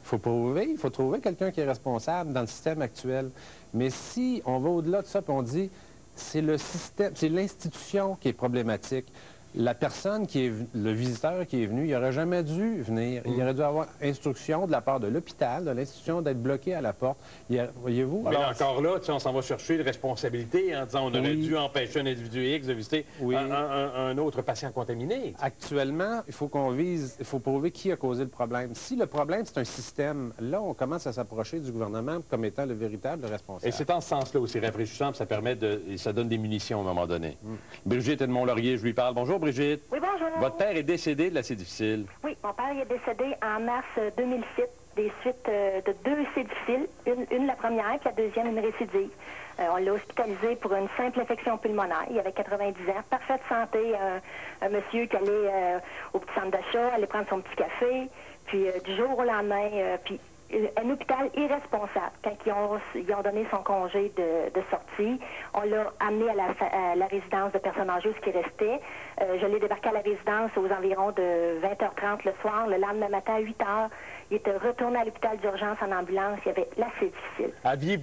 Il faut trouver quelqu'un qui est responsable dans le système actuel. Mais si on va au-delà de ça, puis on dit c'est le système, c'est l'institution qui est problématique. La personne qui est le visiteur qui est venu, il n'aurait jamais dû venir. Il aurait dû avoir instruction de la part de l'hôpital, de l'institution, d'être bloqué à la porte. Voyez-vous? Mais encore là, on s'en va chercher de responsabilité en disant on aurait dû empêcher un individu X de visiter un autre patient contaminé. Actuellement, il faut prouver qui a causé le problème. Si le problème, c'est un système, là, on commence à s'approcher du gouvernement comme étant le véritable responsable. Et c'est en ce sens-là aussi rafraîchissant, ça permet ça donne des munitions à un moment donné. Brigitte est de Mont-Laurier, je lui parle. Bonjour, Brigitte. Oui, bonjour. Votre père est décédé de l'assez difficile. Oui, mon père est décédé en mars 2007 des suites de 2 assez difficiles. Une la première, puis la deuxième, une récidive. On l'a hospitalisé pour une simple infection pulmonaire. Il avait 90 ans, parfaite santé. Un monsieur qui allait au petit centre d'achat, allait prendre son petit café. Puis du jour au lendemain, puis un hôpital irresponsable. Quand ils ont donné son congé de sortie, on l'a amené à la résidence de personnes âgées, ce qui restait. Je l'ai débarqué à la résidence aux environs de 20h30 le soir. Le lendemain matin, à 8h, Il était retourné à l'hôpital d'urgence en ambulance. Il avait l'assez difficile.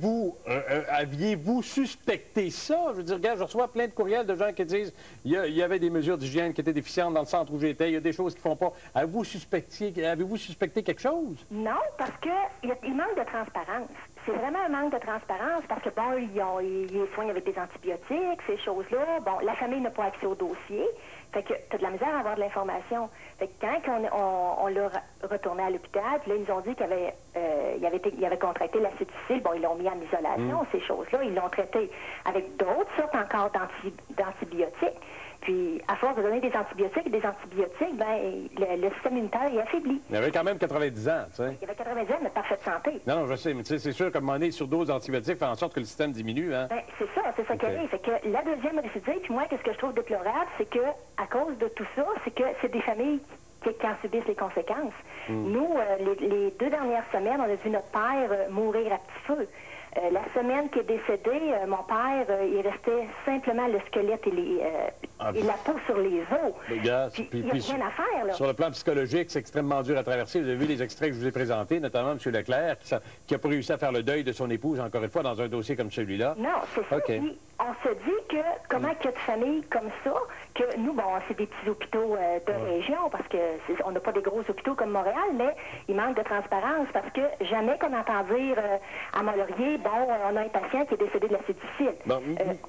Aviez-vous suspecté ça? Je veux dire, regarde, je reçois plein de courriels de gens qui disent il y avait des mesures d'hygiène qui étaient déficientes dans le centre où j'étais, il y a des choses qui ne font pas. Avez-vous suspecté quelque chose? Non, parce qu'il manque de transparence. C'est vraiment un manque de transparence parce que, bon, ils soignent avec des antibiotiques, ces choses-là. Bon, la famille n'a pas accès au dossier. Fait que tu as de la misère à avoir de l'information. Fait que quand on l'a retourné à l'hôpital, puis là, ils nous ont dit qu'il avait contracté l'acide difficile. Bon, ils l'ont mis en isolation, ces choses-là. Ils l'ont traité avec d'autres sortes encore d'antibiotiques. Puis, à force de donner des antibiotiques, le système immunitaire est affaibli. Il avait quand même 90 ans, tu sais. Il avait 90 ans, mais parfaite santé. Non, je sais, mais tu sais, c'est sûr qu'à un moment donné, surdose d'antibiotiques fait en sorte que le système diminue, hein? Bien, c'est ça qui arrive. Fait que la deuxième récidive, puis moi, qu'est-ce que je trouve déplorable, c'est que, à cause de tout ça, c'est que c'est des familles qui en subissent les conséquences. Nous, les 2 dernières semaines, on a vu notre père mourir à petit feu. La semaine qui est décédée, mon père, il restait simplement le squelette et la peau sur les os. Puis il n'y a rien à faire, là. Sur le plan psychologique, c'est extrêmement dur à traverser. Vous avez vu les extraits que je vous ai présentés, notamment M. Leclerc, qui n'a pas réussi à faire le deuil de son épouse, encore une fois, dans un dossier comme celui-là. Non, c'est ça. Okay. Puis, on se dit que comment qu'il y a de familles comme ça, que nous, bon, c'est des petits hôpitaux de région, parce que on n'a pas des gros hôpitaux comme Montréal, mais il manque de transparence, parce que jamais qu'on entend dire à Mont-Laurier, bon, on a un patient qui est décédé de l'acide difficile. Bon,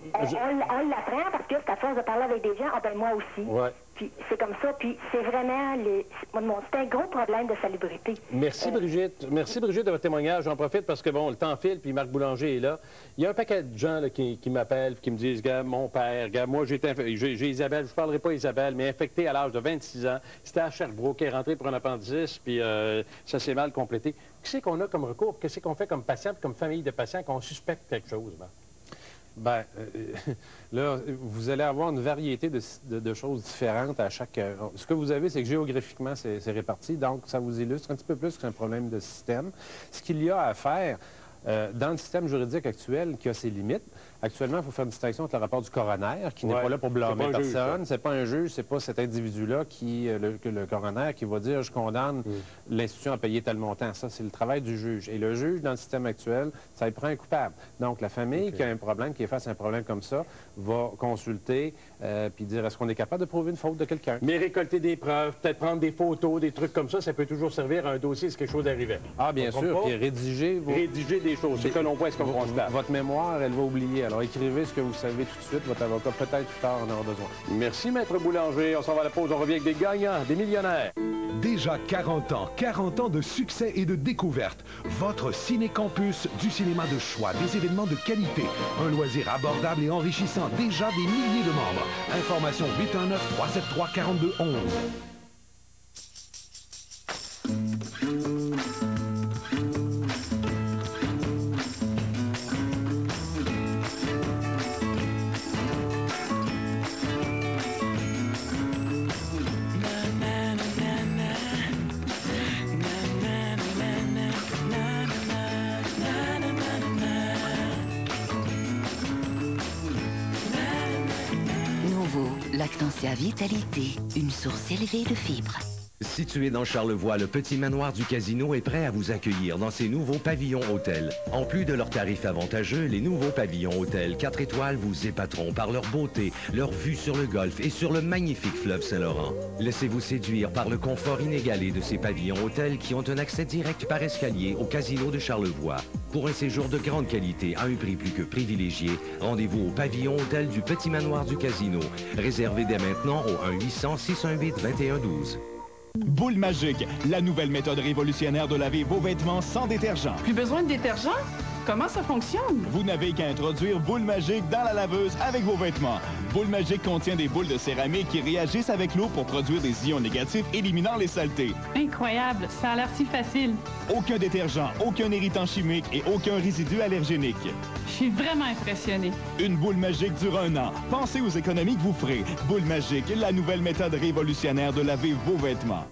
on l'apprend parce que c'est à force de parler avec des gens, ben moi aussi. Ouais. Puis c'est comme ça, puis c'est vraiment c'est un gros problème de salubrité. Merci Brigitte. Merci Brigitte de votre témoignage. J'en profite parce que bon, le temps file, puis Marc Boulanger est là. Il y a un paquet de gens là, qui m'appellent, qui me disent, gars, mon père, gars, moi j'ai Isabelle, je ne parlerai pas Isabelle, mais infectée à l'âge de 26 ans. C'était à Sherbrooke, elle est rentrée pour un appendicitis, puis ça s'est mal complété. Qu'est-ce qu'on a comme recours? Qu'est-ce qu'on fait comme patient, comme famille de patients qu'on suspecte quelque chose? Bien, là, vous allez avoir une variété de choses différentes à chaque... Ce que vous avez, c'est que géographiquement, c'est réparti, donc ça vous illustre un petit peu plus qu'un problème de système. Ce qu'il y a à faire dans le système juridique actuel qui a ses limites, actuellement, il faut faire une distinction entre le rapport du coroner, qui n'est pas là pour blâmer personne. C'est pas un juge, c'est pas cet individu-là le coroner qui va dire « je condamne l'institution à payer tel montant ». Ça, c'est le travail du juge. Et le juge, dans le système actuel, ça y prend un coupable. Donc, la famille qui a un problème, qui est face à un problème comme ça, va consulter puis dire « est-ce qu'on est capable de prouver une faute de quelqu'un ». Mais récolter des preuves, peut-être prendre des photos, des trucs comme ça peut toujours servir à un dossier si quelque chose arrivait. Ah, bien sûr, puis rédiger des choses, c'est que l'on voit, ce qu'on constate. Votre mémoire, elle va oublier. Alors, écrivez ce que vous savez tout de suite. Votre avocat, peut-être plus tard, en aura besoin. Merci, Maître Boulanger. On s'en va à la pause. On revient avec des gagnants, des millionnaires. Déjà 40 ans de succès et de découverte. Votre Ciné-Campus, du cinéma de choix, des événements de qualité, un loisir abordable et enrichissant, déjà des milliers de membres. Information 819-373-4211. Lactantia Vitalité, une source élevée de fibres. Situé dans Charlevoix, le Petit Manoir du Casino est prêt à vous accueillir dans ses nouveaux pavillons hôtels. En plus de leurs tarifs avantageux, les nouveaux pavillons hôtels 4 étoiles vous épateront par leur beauté, leur vue sur le golfe et sur le magnifique fleuve Saint-Laurent. Laissez-vous séduire par le confort inégalé de ces pavillons hôtels qui ont un accès direct par escalier au Casino de Charlevoix. Pour un séjour de grande qualité à un prix plus que privilégié, rendez-vous au pavillon hôtel du Petit Manoir du Casino. Réservez dès maintenant au 1-800-618-2112. Boule Magique, la nouvelle méthode révolutionnaire de laver vos vêtements sans détergent. Plus besoin de détergent? Comment ça fonctionne? Vous n'avez qu'à introduire Boule Magique dans la laveuse avec vos vêtements. Boule Magique contient des boules de céramique qui réagissent avec l'eau pour produire des ions négatifs éliminant les saletés. Incroyable, ça a l'air si facile. Aucun détergent, aucun irritant chimique et aucun résidu allergénique. Je suis vraiment impressionné. Une boule magique dure 1 an. Pensez aux économies que vous ferez. Boule Magique, la nouvelle méthode révolutionnaire de laver vos vêtements.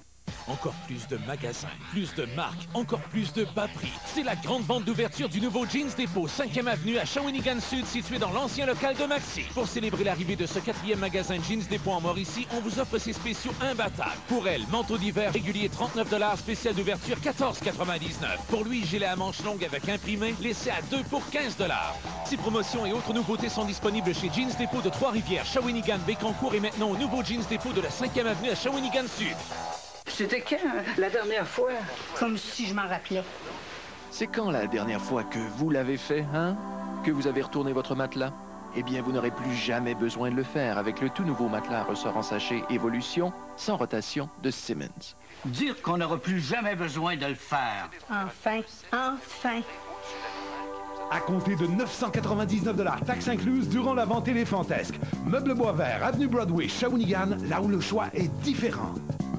Encore plus de magasins, plus de marques, encore plus de bas prix. C'est la grande vente d'ouverture du nouveau Jeans Depot, 5e avenue à Shawinigan Sud, situé dans l'ancien local de Maxi. Pour célébrer l'arrivée de ce 4e magasin Jeans Depot en Mauricie, on vous offre ces spéciaux imbattables. Pour elle, manteau d'hiver régulier 39 $, spécial d'ouverture 14,99 $. Pour lui, gilet à manches longues avec imprimé, laissé à 2 pour 15 $. Ces promotions et autres nouveautés sont disponibles chez Jeans Depot de Trois-Rivières, Shawinigan, Bécancour et maintenant au nouveau Jeans Depot de la 5e avenue à Shawinigan Sud. C'était quand, la dernière fois? Comme si je m'en rappelais. C'est quand la dernière fois que vous l'avez fait, hein? Que vous avez retourné votre matelas? Eh bien, vous n'aurez plus jamais besoin de le faire avec le tout nouveau matelas ressort en sachet Évolution, sans rotation de Simmons. Dire qu'on n'aura plus jamais besoin de le faire. Enfin, enfin. À compter de 999 $, taxes incluses durant la vente éléphantesque. Meubles bois vert, avenue Broadway, Shawinigan, là où le choix est différent.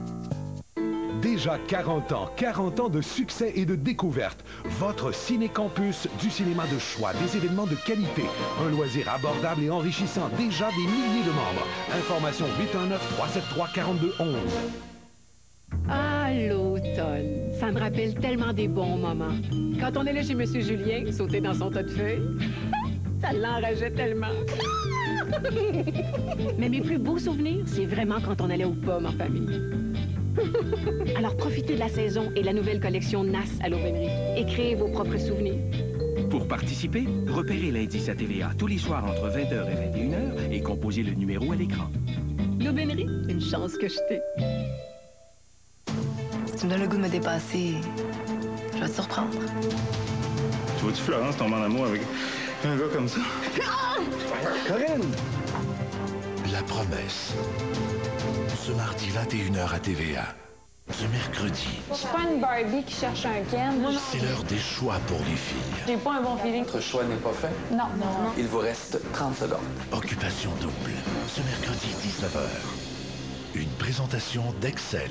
Déjà 40 ans de succès et de découverte. Votre Ciné-Campus, du cinéma de choix, des événements de qualité, un loisir abordable et enrichissant, déjà des milliers de membres. Information 819-373-4211. Ah, l'automne. Ça me rappelle tellement des bons moments. Quand on allait chez M. Julien, sauter dans son tas de feuilles, ça l'enrageait tellement. Mais mes plus beaux souvenirs, c'est vraiment quand on allait aux pommes en famille. Alors profitez de la saison et la nouvelle collection NAS à l'Aubainerie et créez vos propres souvenirs. Pour participer, repérez l'indice à TVA tous les soirs entre 20h et 21h et composez le numéro à l'écran. L'Aubainerie, une chance que je t'ai. Si tu me donnes le goût de me dépasser, je vais te surprendre. Tu vois-tu Florence tomber en amour avec un gars comme ça? Corinne! La promesse. Ce mardi 21h à TVA. Ce mercredi, Je suis pas une Barbie qui cherche un Ken. c'est l'heure des choix pour les filles. J'ai pas un bon feeling. Votre choix n'est pas fait? Non, non. Il vous reste 30 secondes. Occupation double. Ce mercredi 19h. Une présentation d'Excel.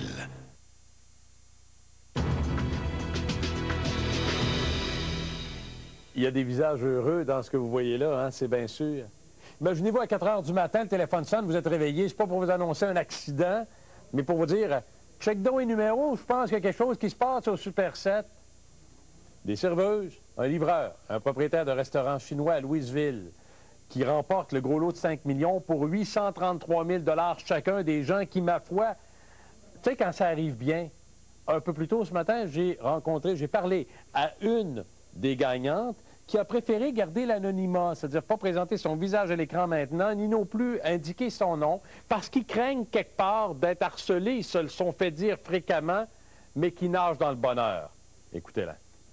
Il y a des visages heureux dans ce que vous voyez là, hein, c'est bien sûr. Imaginez-vous à 4 h du matin, le téléphone sonne, vous êtes réveillé. C'est pas pour vous annoncer un accident, mais pour vous dire, check donc les numéros, je pense qu'il y a quelque chose qui se passe au Super 7. Des serveuses, un livreur, un propriétaire de restaurant chinois à Louisville, qui remporte le gros lot de 5 millions pour 833 000 $ chacun, des gens qui, ma foi, tu sais, quand ça arrive bien, un peu plus tôt ce matin, j'ai parlé à une des gagnantes qui a préféré garder l'anonymat, c'est-à-dire pas présenter son visage à l'écran maintenant, ni non plus indiquer son nom, parce qu'ils craignent quelque part d'être harcelés, ils se le sont fait dire fréquemment, mais qui nagent dans le bonheur. Écoutez-la.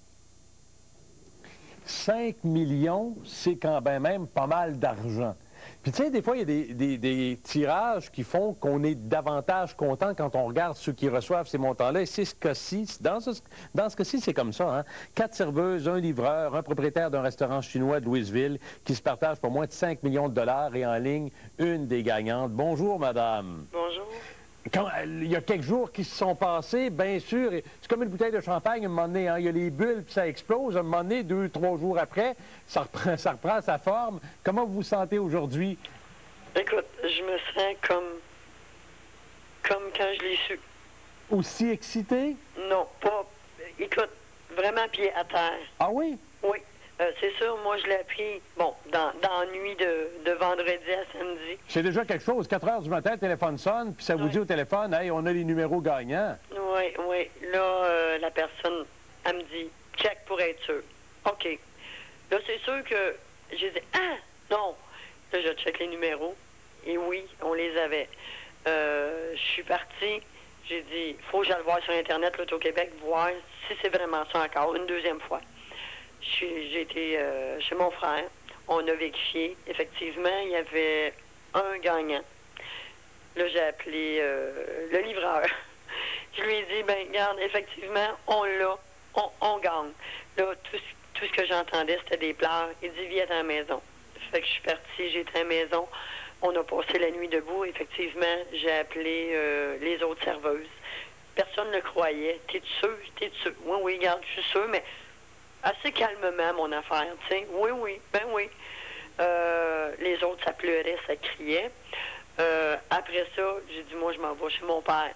5 millions, c'est quand même pas mal d'argent. Puis tu sais, des fois, il y a des tirages qui font qu'on est davantage content quand on regarde ceux qui reçoivent ces montants-là. Et c'est ce cas-ci. Dans ce cas-ci, c'est comme ça. Hein? 4 serveuses, un livreur, un propriétaire d'un restaurant chinois de Louisville qui se partagent pour moins de 5 millions de $ et en ligne, une des gagnantes. Bonjour, madame. Bonjour. Il y a quelques jours qui se sont passés, bien sûr, c'est comme une bouteille de champagne, à un moment donné, hein, il y a les bulles, puis ça explose, à un moment donné, 2 ou 3 jours après, ça reprend sa forme. Comment vous vous sentez aujourd'hui? Écoute, je me sens comme quand je l'ai su. Aussi excité? Non, pas... Écoute, vraiment pied à terre. Ah oui? Oui. C'est sûr, moi, je l'ai appris, bon, dans la nuit de vendredi à samedi. C'est déjà quelque chose. 4 h du matin, le téléphone sonne, puis ça vous dit au téléphone, « Hey, on a les numéros gagnants. » Oui, oui. Là, la personne, elle me dit, « Check pour être sûr. » OK. Là, c'est sûr que j'ai dit, « Ah, non. » Là, je check les numéros. Et oui, on les avait. Je suis partie. J'ai dit, « Faut que j'aille voir sur Internet, l'Auto-Québec, voir si c'est vraiment ça encore, une deuxième fois. » J'ai été chez mon frère. On a vérifié. Effectivement, il y avait un gagnant. Là, j'ai appelé le livreur. Je lui ai dit, ben regarde, effectivement, on l'a. On gagne. Là, tout ce que j'entendais, c'était des pleurs. Il dit, viens à la maison. Fait que je suis partie, j'étais à la maison. On a passé la nuit debout. Effectivement, j'ai appelé les autres serveuses. Personne ne le croyait. T'es-tu sûr? T'es-tu sûr? Oui, oui, regarde, je suis sûr, mais... assez calmement, mon affaire, tu sais. Oui, oui, ben oui. Les autres, ça pleurait, ça criait. Après ça, j'ai dit, moi, je m'en vais chez mon père.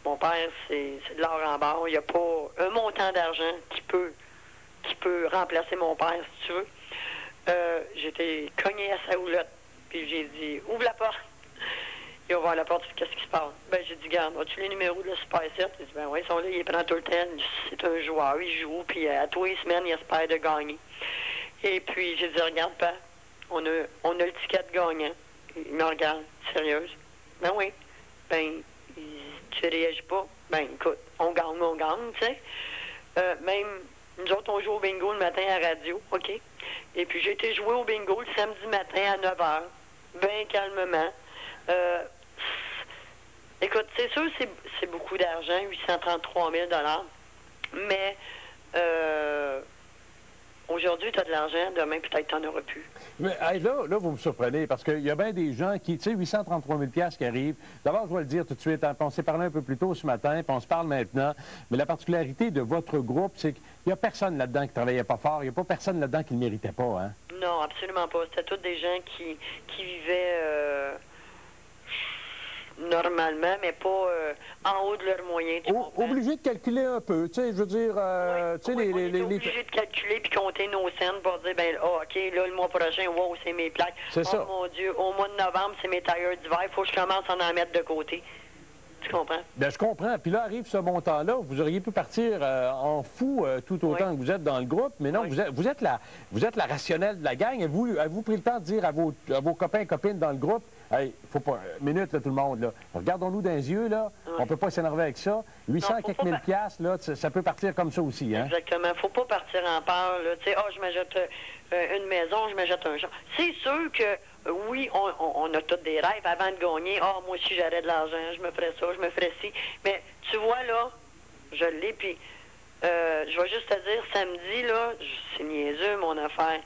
Mon père, c'est de l'or en barre. Il n'y a pas un montant d'argent qui peut remplacer mon père, si tu veux. J'étais cogné à sa houlotte, puis j'ai dit « Ouvre la porte ». Il a ouvert la porte, qu'est-ce qui se passe? Ben, j'ai dit, garde, as-tu les numéros de la Super 7? Il dit, ben oui, ils sont là, il prend tout le temps. C'est un joueur, il joue, puis à tous les semaines, il espère de gagner. Et puis, j'ai dit, regarde, pas, on a le ticket de gagnant. Il me regarde, sérieuse? Ben oui. Ben, tu réagis pas? Ben, écoute, on gagne, tu sais. Même, nous autres, on joue au bingo le matin à la radio, OK? Et puis, j'ai été jouer au bingo le samedi matin à 9h, bien calmement. Écoute, c'est sûr c'est beaucoup d'argent, 833 000 $, mais aujourd'hui, tu as de l'argent, demain, peut-être tu n'en auras plus. Mais hey, là, vous me surprenez, parce qu'il y a bien des gens qui, tu sais, 833 000 $ qui arrivent. D'abord, je vais le dire tout de suite, hein, on s'est parlé un peu plus tôt ce matin, puis on se parle maintenant, mais la particularité de votre groupe, c'est qu'il n'y a personne là-dedans qui ne travaillait pas fort, il n'y a pas personne là-dedans qui ne le méritait pas, hein? Non, absolument pas. C'était tous des gens qui vivaient... normalement, mais pas en haut de leurs moyens. Obligé de calculer un peu, tu sais, je veux dire... tu sais, obligé de calculer puis compter nos scènes pour dire, ben, OK, là, le mois prochain, wow, c'est mes plaques. C'est ça. Mon Dieu, au mois de novembre, c'est mes tailleurs d'hiver, il faut que je commence à en mettre de côté. Tu comprends? Bien, je comprends. Puis là, arrive ce montant-là, vous auriez pu partir en fou tout autant que vous êtes dans le groupe, mais non, vous êtes la rationnelle de la gang. Avez-vous pris le temps de dire à vos copains et copines dans le groupe, hey, faut pas... minute, là, tout le monde, là. Regardons-nous dans les yeux, là. On peut pas s'énerver avec ça. 800 quelques mille piastres, là, ça peut partir comme ça aussi, hein? Exactement. Faut pas partir en peur, là. Tu sais, je m'achète une maison, je m'achète un champ. C'est sûr que, oui, on a tous des rêves avant de gagner. Moi aussi, j'aurais de l'argent, je me ferais ça, je me ferais ci. Mais, tu vois, là, je l'ai, puis je vais juste te dire, samedi, là, c'est niaiseux, mon affaire.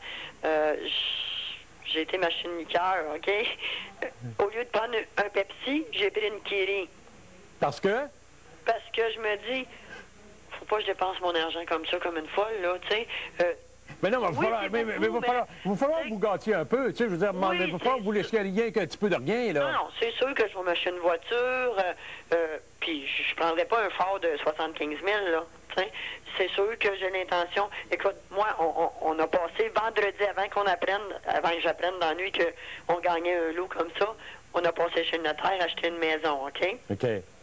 J'ai été m'acheter une liqueur, OK? Au lieu de prendre un Pepsi, j'ai pris une Kiri. Parce que? Parce que je me dis, faut pas que je dépense mon argent comme ça, comme une folle, là, tu sais. Mais non, mais il va falloir que vous gâtiez un peu, tu sais, je veux dire, il va falloir que vous laissiez rien qu'un petit peu de rien, là. Non, c'est sûr que je vais m'acheter une voiture, puis je prendrais pas un Ford de 75 000, là, tu sais. C'est sûr que j'ai l'intention. Écoute, moi, on a passé vendredi avant que j'apprenne dans la nuit qu'on gagnait un lot comme ça, on a passé chez le notaire acheter une maison, OK? OK.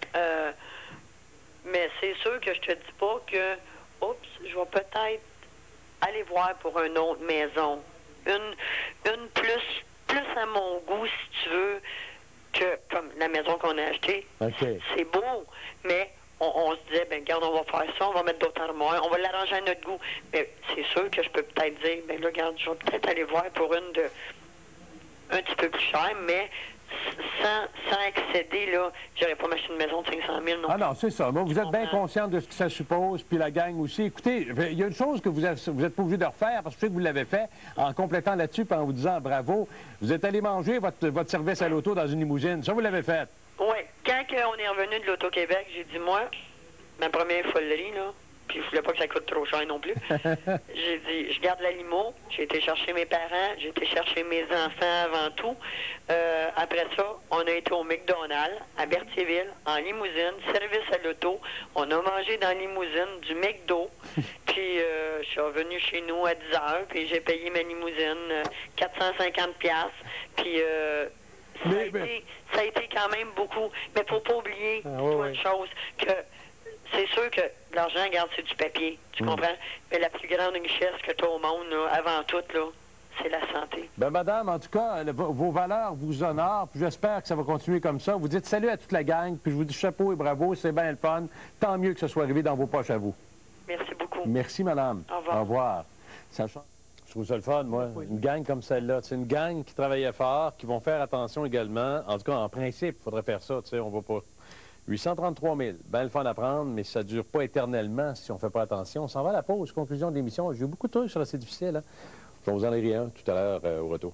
Mais c'est sûr que je te dis pas que, je vais peut-être aller voir pour une autre maison. Une plus à mon goût, si tu veux, que comme la maison qu'on a achetée. Okay. C'est beau, mais on se disait, ben regarde, on va faire ça, on va mettre d'autres armoires, on va l'arranger à notre goût. Mais c'est sûr que je peux peut-être dire, ben là, regarde, je vais peut-être aller voir pour une de un petit peu plus chère, mais sans excéder, là, j'aurais pas m'acheter une maison de 500 000, non. Ah non, c'est ça. Moi, vous êtes bien conscient de ce que ça suppose, puis la gang aussi. Écoutez, il y a une chose que vous êtes pas obligé de refaire, parce que je sais que vous l'avez fait, en complétant là-dessus, puis en vous disant bravo, vous êtes allé manger votre service à l'auto dans une limousine. Ça, vous l'avez fait. Oui. Quand on est revenu de l'Auto-Québec, j'ai dit, moi, ma première folerie, là, puis je voulais pas que ça coûte trop cher non plus. J'ai dit, je garde la limo, j'ai été chercher mes parents, j'ai été chercher mes enfants avant tout. Après ça, on a été au McDonald's, à Berthierville, en limousine, service à l'auto. On a mangé dans la limousine du McDo. Puis je suis revenu chez nous à 10 heures, puis j'ai payé ma limousine 450$. Puis ça a été quand même beaucoup. Mais faut pas oublier une chose, que c'est sûr que l'argent, regarde, c'est du papier, tu comprends? Mais la plus grande richesse que tu as au monde, là, avant tout, là, c'est la santé. Ben madame, en tout cas, vos valeurs vous honorent, puis j'espère que ça va continuer comme ça. Vous dites salut à toute la gang, puis je vous dis chapeau et bravo, c'est bien le fun. Tant mieux que ce soit arrivé dans vos poches à vous. Merci beaucoup. Merci, madame. Au revoir. Au revoir. Je trouve ça le fun, moi. Une gang comme celle-là. C'est une gang qui travaillait fort, qui vont faire attention également. En tout cas, en principe, il faudrait faire ça, tu sais, on va pas... 833 000, bien le fun à prendre, mais ça ne dure pas éternellement si on ne fait pas attention. On s'en va à la pause, conclusion de l'émission. J'ai eu beaucoup de trucs sur assez difficile. Hein? Je vais vous en lire un tout à l'heure au retour.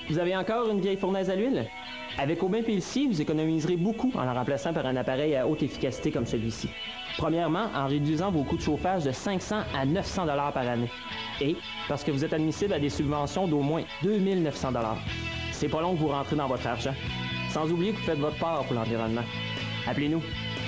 Vous avez encore une vieille fournaise à l'huile? Avec Aubin PLC, vous économiserez beaucoup en la remplaçant par un appareil à haute efficacité comme celui-ci. Premièrement, en réduisant vos coûts de chauffage de 500 à 900 $ par année. Et parce que vous êtes admissible à des subventions d'au moins 2900 $. C'est pas long que vous rentrez dans votre argent. Sans oublier que vous faites votre part pour l'environnement. Appelez-nous.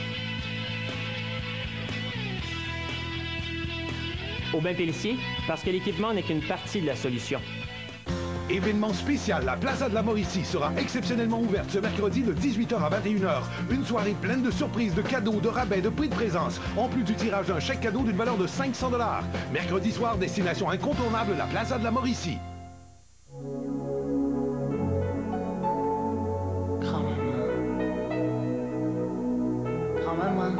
Aubin Pellicier, parce que l'équipement n'est qu'une partie de la solution. Événement spécial, la Plaza de la Mauricie sera exceptionnellement ouverte ce mercredi de 18h à 21h. Une soirée pleine de surprises, de cadeaux, de rabais, de prix de présence, en plus du tirage d'un chèque cadeau d'une valeur de 500 $. Mercredi soir, destination incontournable, la Plaza de la Mauricie. Grand-maman,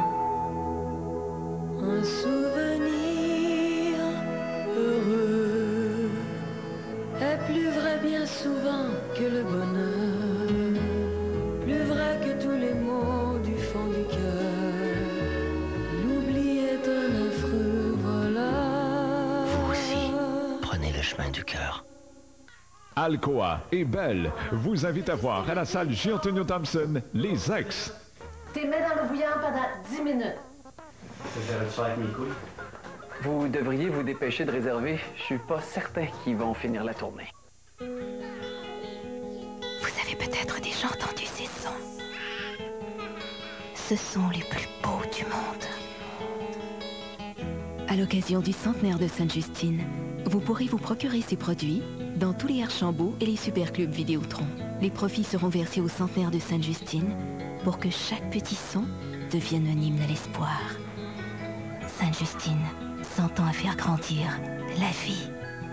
un souvenir heureux est plus vrai bien souvent que le bonheur, plus vrai que tous les mots du fond du cœur. L'oubli est un affreux voleur. Vous aussi, prenez le chemin du cœur. Alcoa et Belle vous invitent à voir à la salle J. Thompson Les Ex. T'es mets dans le bouillon pendant 10 minutes. Vous devriez vous dépêcher de réserver. Je suis pas certain qu'ils vont finir la tournée. Vous avez peut-être déjà entendu ces sons. Ce sont les plus beaux du monde. À l'occasion du centenaire de Sainte-Justine, vous pourrez vous procurer ces produits dans tous les Archambault et les superclubs Vidéotron. Les profits seront versés au centenaire de Sainte-Justine pour que chaque petit son devienne un hymne à l'espoir. Sainte-Justine, 100 ans à faire grandir la vie.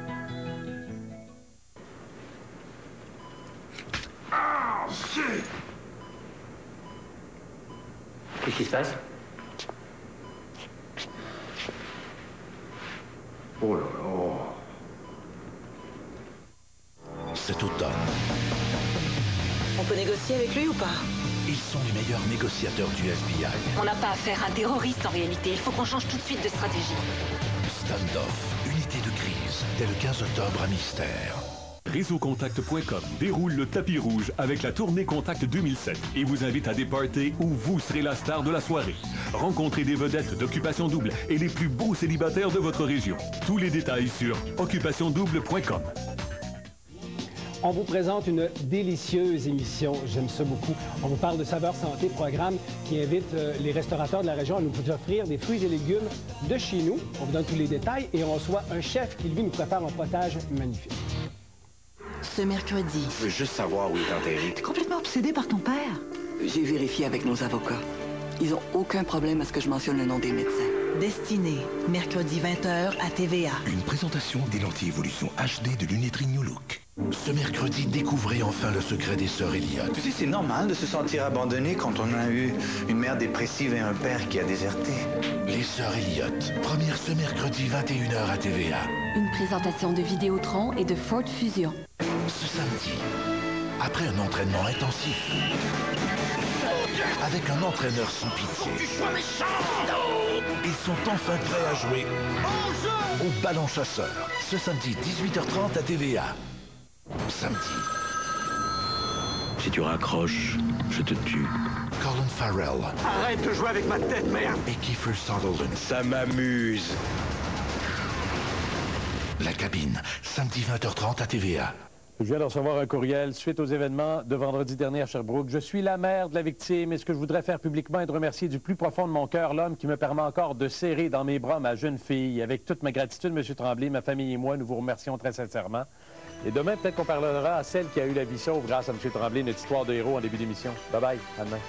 Qu'est-ce qui se passe? Oh là là. Cet automne, On peut négocier avec lui ou pas? ils sont les meilleurs négociateurs du FBI. On n'a pas affaire à un terroriste en réalité. Il faut qu'on change tout de suite de stratégie. Standoff, unité de crise, dès le 15 octobre à Mystère. Réseaucontact.com déroule le tapis rouge avec la tournée Contact 2007 et vous invite à des parties où vous serez la star de la soirée. Rencontrez des vedettes d'Occupation Double et les plus beaux célibataires de votre région. Tous les détails sur occupationdouble.com. On vous présente une délicieuse émission, j'aime ça beaucoup. On vous parle de Saveurs Santé, programme qui invite les restaurateurs de la région à nous offrir des fruits et légumes de chez nous. On vous donne tous les détails et on reçoit un chef qui, lui, nous prépare un potage magnifique. Ce mercredi. Je veux juste savoir où il est enterré. T'es complètement obsédé par ton père. J'ai vérifié avec nos avocats. Ils ont aucun problème à ce que je mentionne le nom des médecins. Destinée, mercredi 20h à TVA. Une présentation des lentilles évolution HD de lunetterie New Look. Ce mercredi, découvrez enfin le secret des sœurs Elliott. Tu sais, c'est normal de se sentir abandonné quand on a eu une mère dépressive et un père qui a déserté. Les sœurs Elliott, première ce mercredi 21h à TVA. Une présentation de Vidéotron et de Ford Fusion. Ce samedi, après un entraînement intensif, avec un entraîneur sans pitié, ils sont enfin prêts à jouer au ballon chasseur. Ce samedi, 18h30 à TVA. Samedi. Si tu raccroches, je te tue. Colin Farrell. Arrête de jouer avec ma tête, merde! Et Kiefer Sutherland. Ça m'amuse. La cabine, samedi 20h30 à TVA. Je viens de recevoir un courriel suite aux événements de vendredi dernier à Sherbrooke. Je suis la mère de la victime et ce que je voudrais faire publiquement est de remercier du plus profond de mon cœur l'homme qui me permet encore de serrer dans mes bras ma jeune fille. Avec toute ma gratitude, M. Tremblay, ma famille et moi, nous vous remercions très sincèrement. Et demain, peut-être qu'on parlera à celle qui a eu la vie sauve grâce à M. Tremblay, notre histoire de héros en début d'émission. Bye-bye. À demain.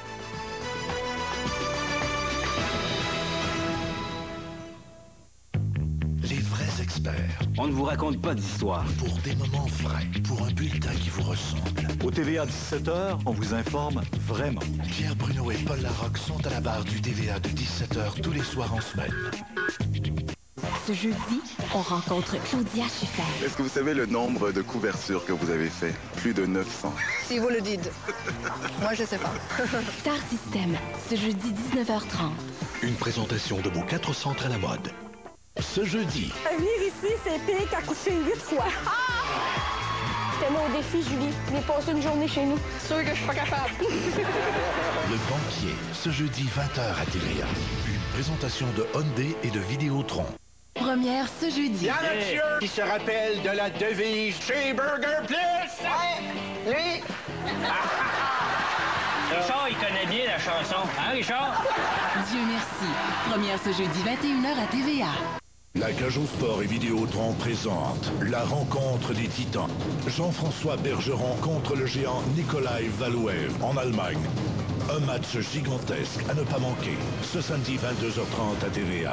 Les vrais experts. On ne vous raconte pas d'histoire. Pour des moments vrais, pour un bulletin qui vous ressemble. Au TVA 17h, on vous informe vraiment. Pierre Bruno et Paul Larocque sont à la barre du TVA de 17h tous les soirs en semaine. Ce jeudi, on rencontre Claudia Schiffer. Est-ce que vous savez le nombre de couvertures que vous avez fait? Plus de 900. Si vous le dites. Moi, je sais pas. Star System, ce jeudi 19h30. Une présentation de vos 4 centres à la mode. Ce jeudi. Venir ici, c'est pire qu'accoucher 8 fois. Je te mets au défi, Julie. Venez passer une journée chez nous. Sûr que je suis pas capable. Le Banquier, ce jeudi 20h à TVA. Une présentation de Hyundai et de Vidéotron. Première ce jeudi. Y'a un monsieur qui se rappelle de la devise chez Burger Plus. Ouais, lui. Richard, il connaît bien la chanson. Hein, Richard? Dieu merci. Première ce jeudi 21h à TVA. La Cage au Sport et Vidéotron présente la rencontre des titans. Jean-François Bergeron contre le géant Nikolai Valouev en Allemagne. Un match gigantesque à ne pas manquer. Ce samedi 22h30 à TVA.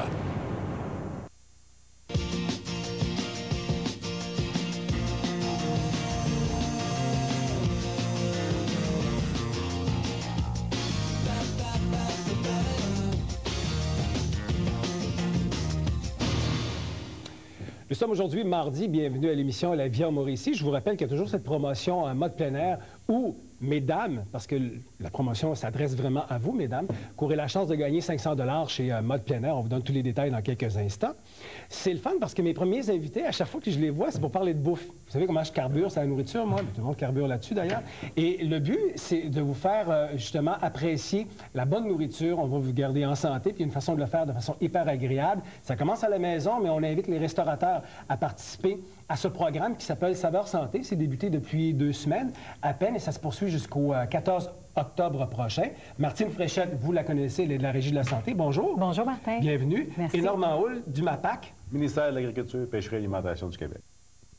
Nous sommes aujourd'hui mardi. Bienvenue à l'émission La Vie en Mauricie. Je vous rappelle qu'il y a toujours cette promotion en mode plein air où, mesdames, parce que la promotion s'adresse vraiment à vous, mesdames, courez la chance de gagner 500 $ chez Mode plein air. On vous donne tous les détails dans quelques instants. C'est le fun parce que mes premiers invités, à chaque fois que je les vois, c'est pour parler de bouffe. Vous savez comment je carbure, c'est la nourriture, moi. Tout le monde carbure là-dessus, d'ailleurs. Et le but, c'est de vous faire, justement, apprécier la bonne nourriture. On va vous garder en santé. Puis il y a une façon de le faire de façon hyper agréable. Ça commence à la maison, mais on invite les restaurateurs à participer à ce programme qui s'appelle Saveurs Santé. C'est débuté depuis 2 semaines à peine et ça se poursuit jusqu'au 14 octobre prochain. Martine Fréchette, vous la connaissez, elle est de la Régie de la Santé. Bonjour. Bonjour, Martin. Bienvenue. Merci. Et Normand Houle du MAPAC. Ministère de l'Agriculture, Pêcherie et Alimentation du Québec.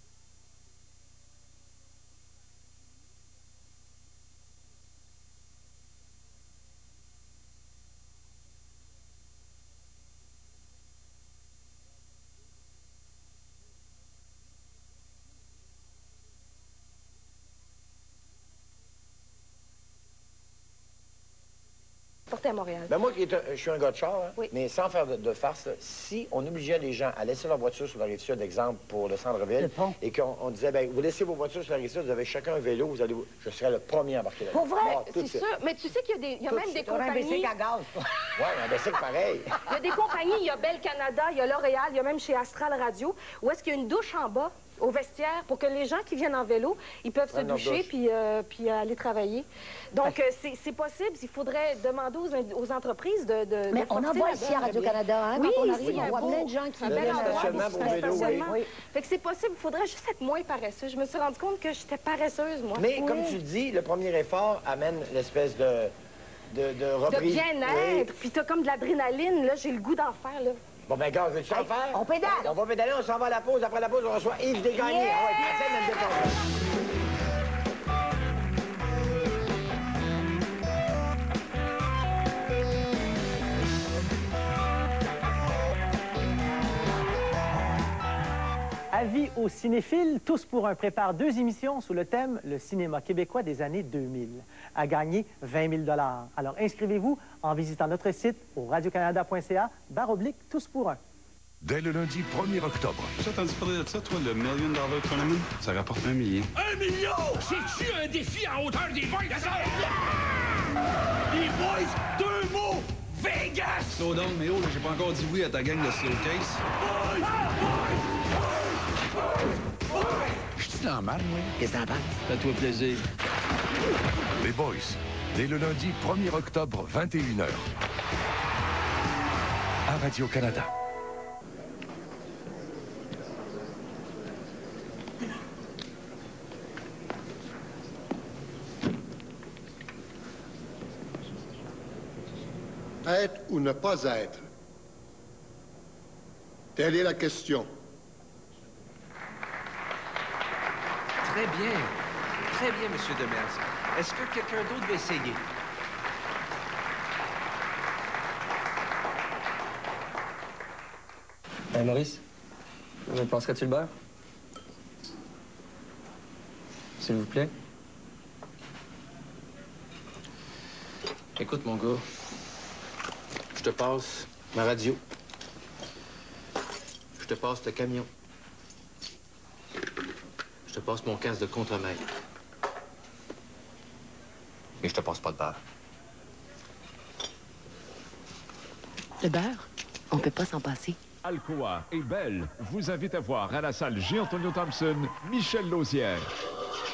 Porté à Montréal. Ben moi, je suis un gars de char, hein, oui. Mais sans faire de farce, là, si on obligeait les gens à laisser leur voiture sur la rive sud, exemple pour le centre-ville, et qu'on disait, ben vous laissez vos voitures sur la rive sud, vous avez chacun un vélo, je serais le premier à embarquer là-dedans. Pour vrai, c'est sûr. Mais tu sais qu'il y a même des compagnies... un bicycle à gaz. Oui, un bicycle pareil. Il y a des compagnies, il y a Bell Canada, il y a L'Oréal, il y a même chez Astral Radio, où est-ce qu'il y a une douche en bas, au vestiaire, pour que les gens qui viennent en vélo, ils peuvent se doucher puis aller travailler. Donc, c'est possible. Il faudrait demander aux entreprises de Mais on en voit ici à Radio-Canada, hein, oui, quand on arrive, ici, on voit plein de gens qui viennent stationnement pour vélo, oui. Fait que c'est possible. Il faudrait juste être moins paresseux. Je me suis rendu compte que j'étais paresseuse, moi. Mais comme tu dis, le premier effort amène l'espèce de reprise. De bien-être. Puis t'as comme de l'adrénaline. Là, j'ai le goût d'en faire, là. Bon, ben, gars, veux-tu en faire? On pédale. On va pédaler, on s'en va à la pause. Après la pause, on reçoit Yves Desgagnés. Yeah! Ah ouais, essaie de me dépenser. Avis aux cinéphiles, Tous pour un prépare 2 émissions sous le thème « Le cinéma québécois des années 2000 » à gagner 20 000 $. Alors inscrivez-vous en visitant notre site au radiocanada.ca/Tous pour un. Dès le lundi 1er octobre. J'ai entendu parler de ça, toi, le $1 million tournament? Ça rapporte 1 million. 1 million! C'est-tu un défi en hauteur des boys? Les boys, 2 mots! Vegas! Slow down, mais oh, j'ai pas encore dit oui à ta gang de slow case. Je suis dans la marde, moi. Qu'est-ce que t'en penses? Fais-toi plaisir. Les Boys, dès le lundi 1er octobre, 21h. À Radio-Canada. Être ou ne pas être? Telle est la question. Très bien, M. Demers. Est-ce que quelqu'un d'autre veut essayer? Hey, Maurice, me passerais-tu le beurre? S'il vous plaît. Écoute, mon gars, je te passe ma radio. Je te passe le camion. Je te passe mon casque de contremaître. Et je te passe pas de beurre. Le beurre, on peut pas s'en passer. Alcoa et Belle vous invitent à voir à la salle J. Antonio Thompson, Michel Lausière.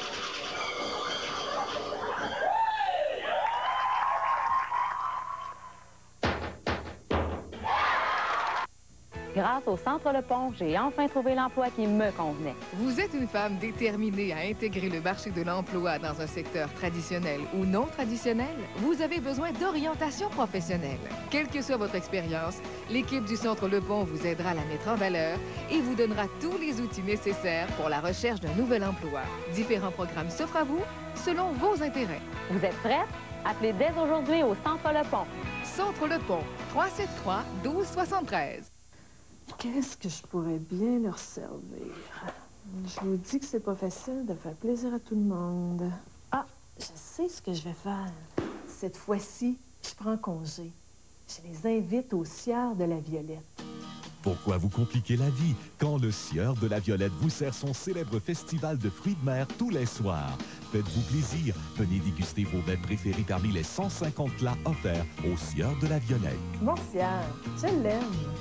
Grâce au Centre Le Pont, j'ai enfin trouvé l'emploi qui me convenait. Vous êtes une femme déterminée à intégrer le marché de l'emploi dans un secteur traditionnel ou non traditionnel? Vous avez besoin d'orientation professionnelle. Quelle que soit votre expérience, l'équipe du Centre Le Pont vous aidera à la mettre en valeur et vous donnera tous les outils nécessaires pour la recherche d'un nouvel emploi. Différents programmes s'offrent à vous selon vos intérêts. Vous êtes prête? Appelez dès aujourd'hui au Centre Le Pont. Centre Le Pont, 373-1273. Qu'est-ce que je pourrais bien leur servir? Je vous dis que c'est pas facile de faire plaisir à tout le monde. Ah, je sais ce que je vais faire. Cette fois-ci, je prends congé. Je les invite au Sieur de la Violette. Pourquoi vous compliquer la vie quand le Sieur de la Violette vous sert son célèbre festival de fruits de mer tous les soirs? Faites-vous plaisir. Venez déguster vos mets préférés parmi les 150 plats offerts au Sieur de la Violette. Mon Sieur, je l'aime.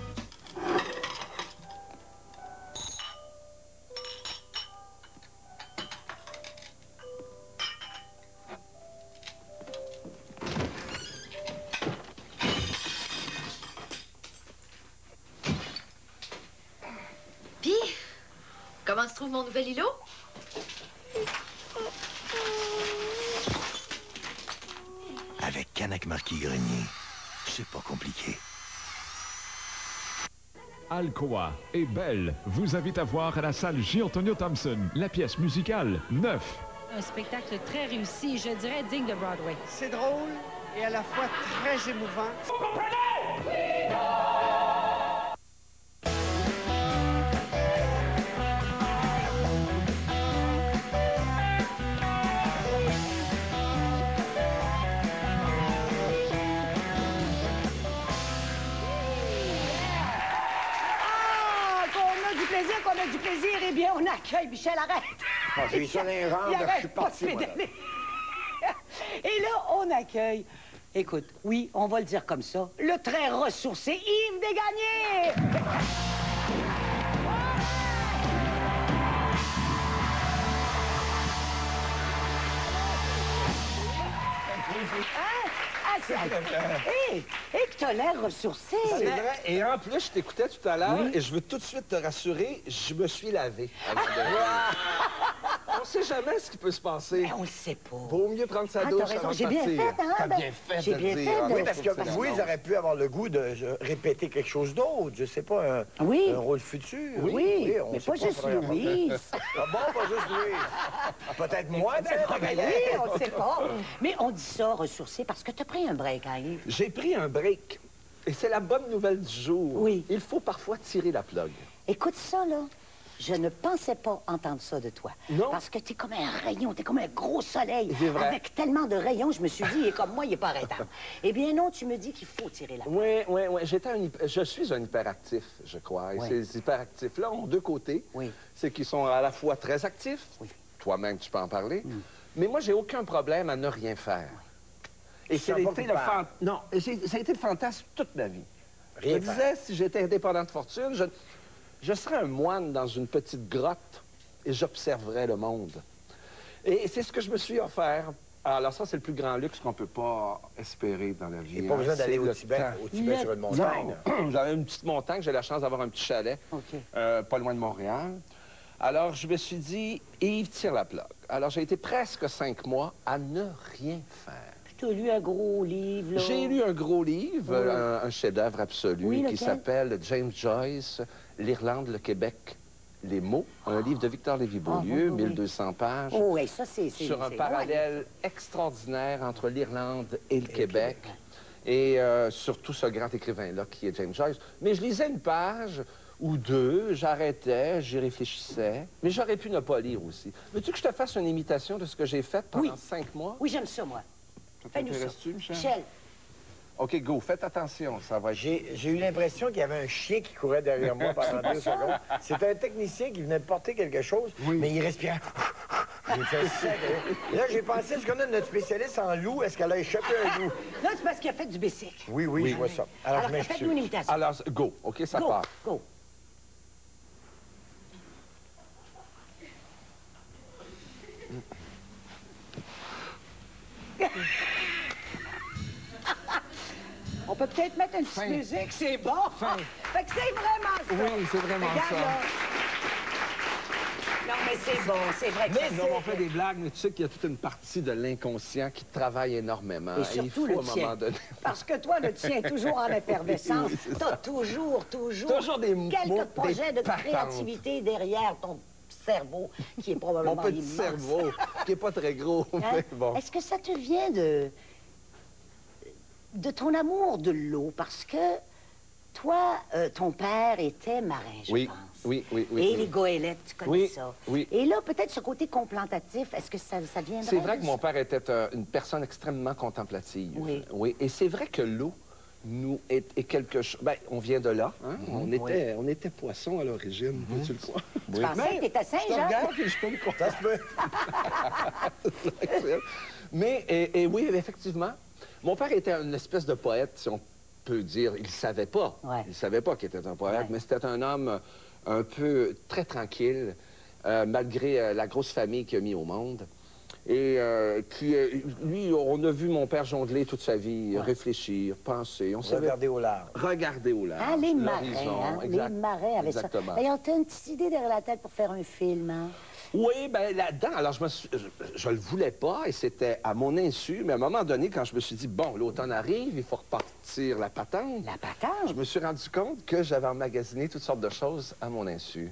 Puis, comment se trouve mon nouvel îlot? Avec Canac Marquis Grenier, c'est pas compliqué. Alcoa et Belle vous invitent à voir à la salle J. Thompson la pièce musicale 9. Un spectacle très réussi, je dirais digne de Broadway. C'est drôle et à la fois très émouvant. Vous comprenez? Qu'on a du plaisir, eh bien, on accueille Michel Arrête. Ah, j'ai eu ça dans les jambes, je suis parti, moi, là. Et là, on accueille, écoute, oui, on va le dire comme ça, le très ressourcé Yves Desgagnés. Hé, que t'as l'air ressourcé. C'est vrai. Et en plus, je t'écoutais tout à l'heure et je veux tout de suite te rassurer, je me suis lavé. On sait jamais ce qui peut se passer. Mais on le sait pas. Vaut mieux prendre sa douche avant de J'ai bien fait, hein? T'as bien fait de le dire. Oui, parce que vous, ils auraient pu avoir le goût de répéter quelque chose d'autre. Je sais pas, un rôle futur. Oui, mais pas juste Louise. Ah bon, pas juste Louise. Peut-être moi, oui, on ne sait pas. Mais on dit ça, ressourcé, parce que t'as pris un break, hein, Yves? J'ai pris un break. Et c'est la bonne nouvelle du jour. Oui. Il faut parfois tirer la plug. Écoute ça, là. Je ne pensais pas entendre ça de toi. Non. Parce que t'es comme un rayon, t'es comme un gros soleil. C'est vrai. Avec tellement de rayons, je me suis dit, il est comme moi, il n'est pas arrêtable. Eh bien non, tu me dis qu'il faut tirer la plug. Oui. Je suis un hyperactif, je crois. Et ces hyperactifs-là ont deux côtés. Oui. C'est qu'ils sont à la fois très actifs. Oui. Toi-même, tu peux en parler. Mais moi, j'ai aucun problème à ne rien faire. Et ça a été le fantasme toute ma vie. Je me disais, si j'étais indépendant de fortune, je serais un moine dans une petite grotte et j'observerais le monde. Et c'est ce que je me suis offert. Alors ça, c'est le plus grand luxe qu'on ne peut pas espérer dans la vie. Il n'y a pas besoin d'aller au Tibet sur une montagne. J'avais une petite montagne, j'ai la chance d'avoir un petit chalet, pas loin de Montréal. Alors, je me suis dit, Yves, tire la plug. Alors, j'ai été presque 5 mois à ne rien faire. Tu as lu un gros livre, là? J'ai lu un gros livre, un chef-d'œuvre absolu, qui s'appelle James Joyce, L'Irlande, le Québec, les mots. Un livre de Victor Lévy-Beaulieu, 1200 pages. Oh, oui, ça, c'est... Sur un parallèle extraordinaire entre l'Irlande et le Québec. Et surtout ce grand écrivain-là, qui est James Joyce. Mais je lisais une page ou deux, j'arrêtais, j'y réfléchissais. Mais j'aurais pu ne pas lire aussi. Veux-tu que je te fasse une imitation de ce que j'ai fait pendant 5 mois? Oui, j'aime ça, moi. Fais-nous ça. Michel? Michel. OK, go, faites attention, ça va. J'ai eu l'impression qu'il y avait un chien qui courait derrière moi pendant 2 secondes. C'était un technicien qui venait de porter quelque chose, mais il respirait. J'ai fait sec. Là, j'ai pensé, est-ce qu'on a notre spécialiste en loup? Est-ce qu'elle a échappé un loup? Là, c'est parce qu'il a fait du bicycle. Oui, je vois ça. Alors faites-nous une imitation. Alors, go, OK, ça part. Go. On peut peut-être mettre une petite musique, c'est bon. Fait que c'est vraiment ça. Oui, c'est vraiment ça. Là. Non, mais c'est bon, c'est vrai que mais on fait des blagues, mais tu sais qu'il y a toute une partie de l'inconscient qui travaille énormément. Et surtout le tien. Parce que toi, le tien est toujours en effervescence. Oui, t'as toujours des quelques projets de créativité derrière ton cerveau, qui est probablement mon petit immense. cerveau, qui est pas très gros, hein? Mais bon. Est-ce que ça te vient de ton amour de l'eau? Parce que toi, ton père était marin, je pense. Oui. Et les goélettes, tu connais ça. Oui. Et là, peut-être ce côté contemplatif, est-ce que ça viendrait? C'est vrai que mon père était une personne extrêmement contemplative. Oui. Et c'est vrai que l'eau nous est quelque chose... Bien, on vient de là, hein? On était poissons à l'origine, tu le crois? Tu pensais que t'étais Saint-Jean? Je te regarde et je peux le croire. Ça se peut. Mais, et oui, effectivement, mon père était une espèce de poète, si on peut dire. Il ne savait pas. Il ne savait pas qu'il était un poète, mais c'était un homme un peu très tranquille, malgré la grosse famille qu'il a mis au monde. Et lui, on a vu mon père jongler toute sa vie, réfléchir, penser. Regarder au large. Regarder au large. Ah, les marins, les marins avaient ça. D'ailleurs, tu as une petite idée derrière la tête pour faire un film, hein? Oui, bien là-dedans, alors je le voulais pas et c'était à mon insu, mais à un moment donné, quand je me suis dit, bon, l'automne arrive, il faut repartir la patente. La patente? Je me suis rendu compte que j'avais emmagasiné toutes sortes de choses à mon insu.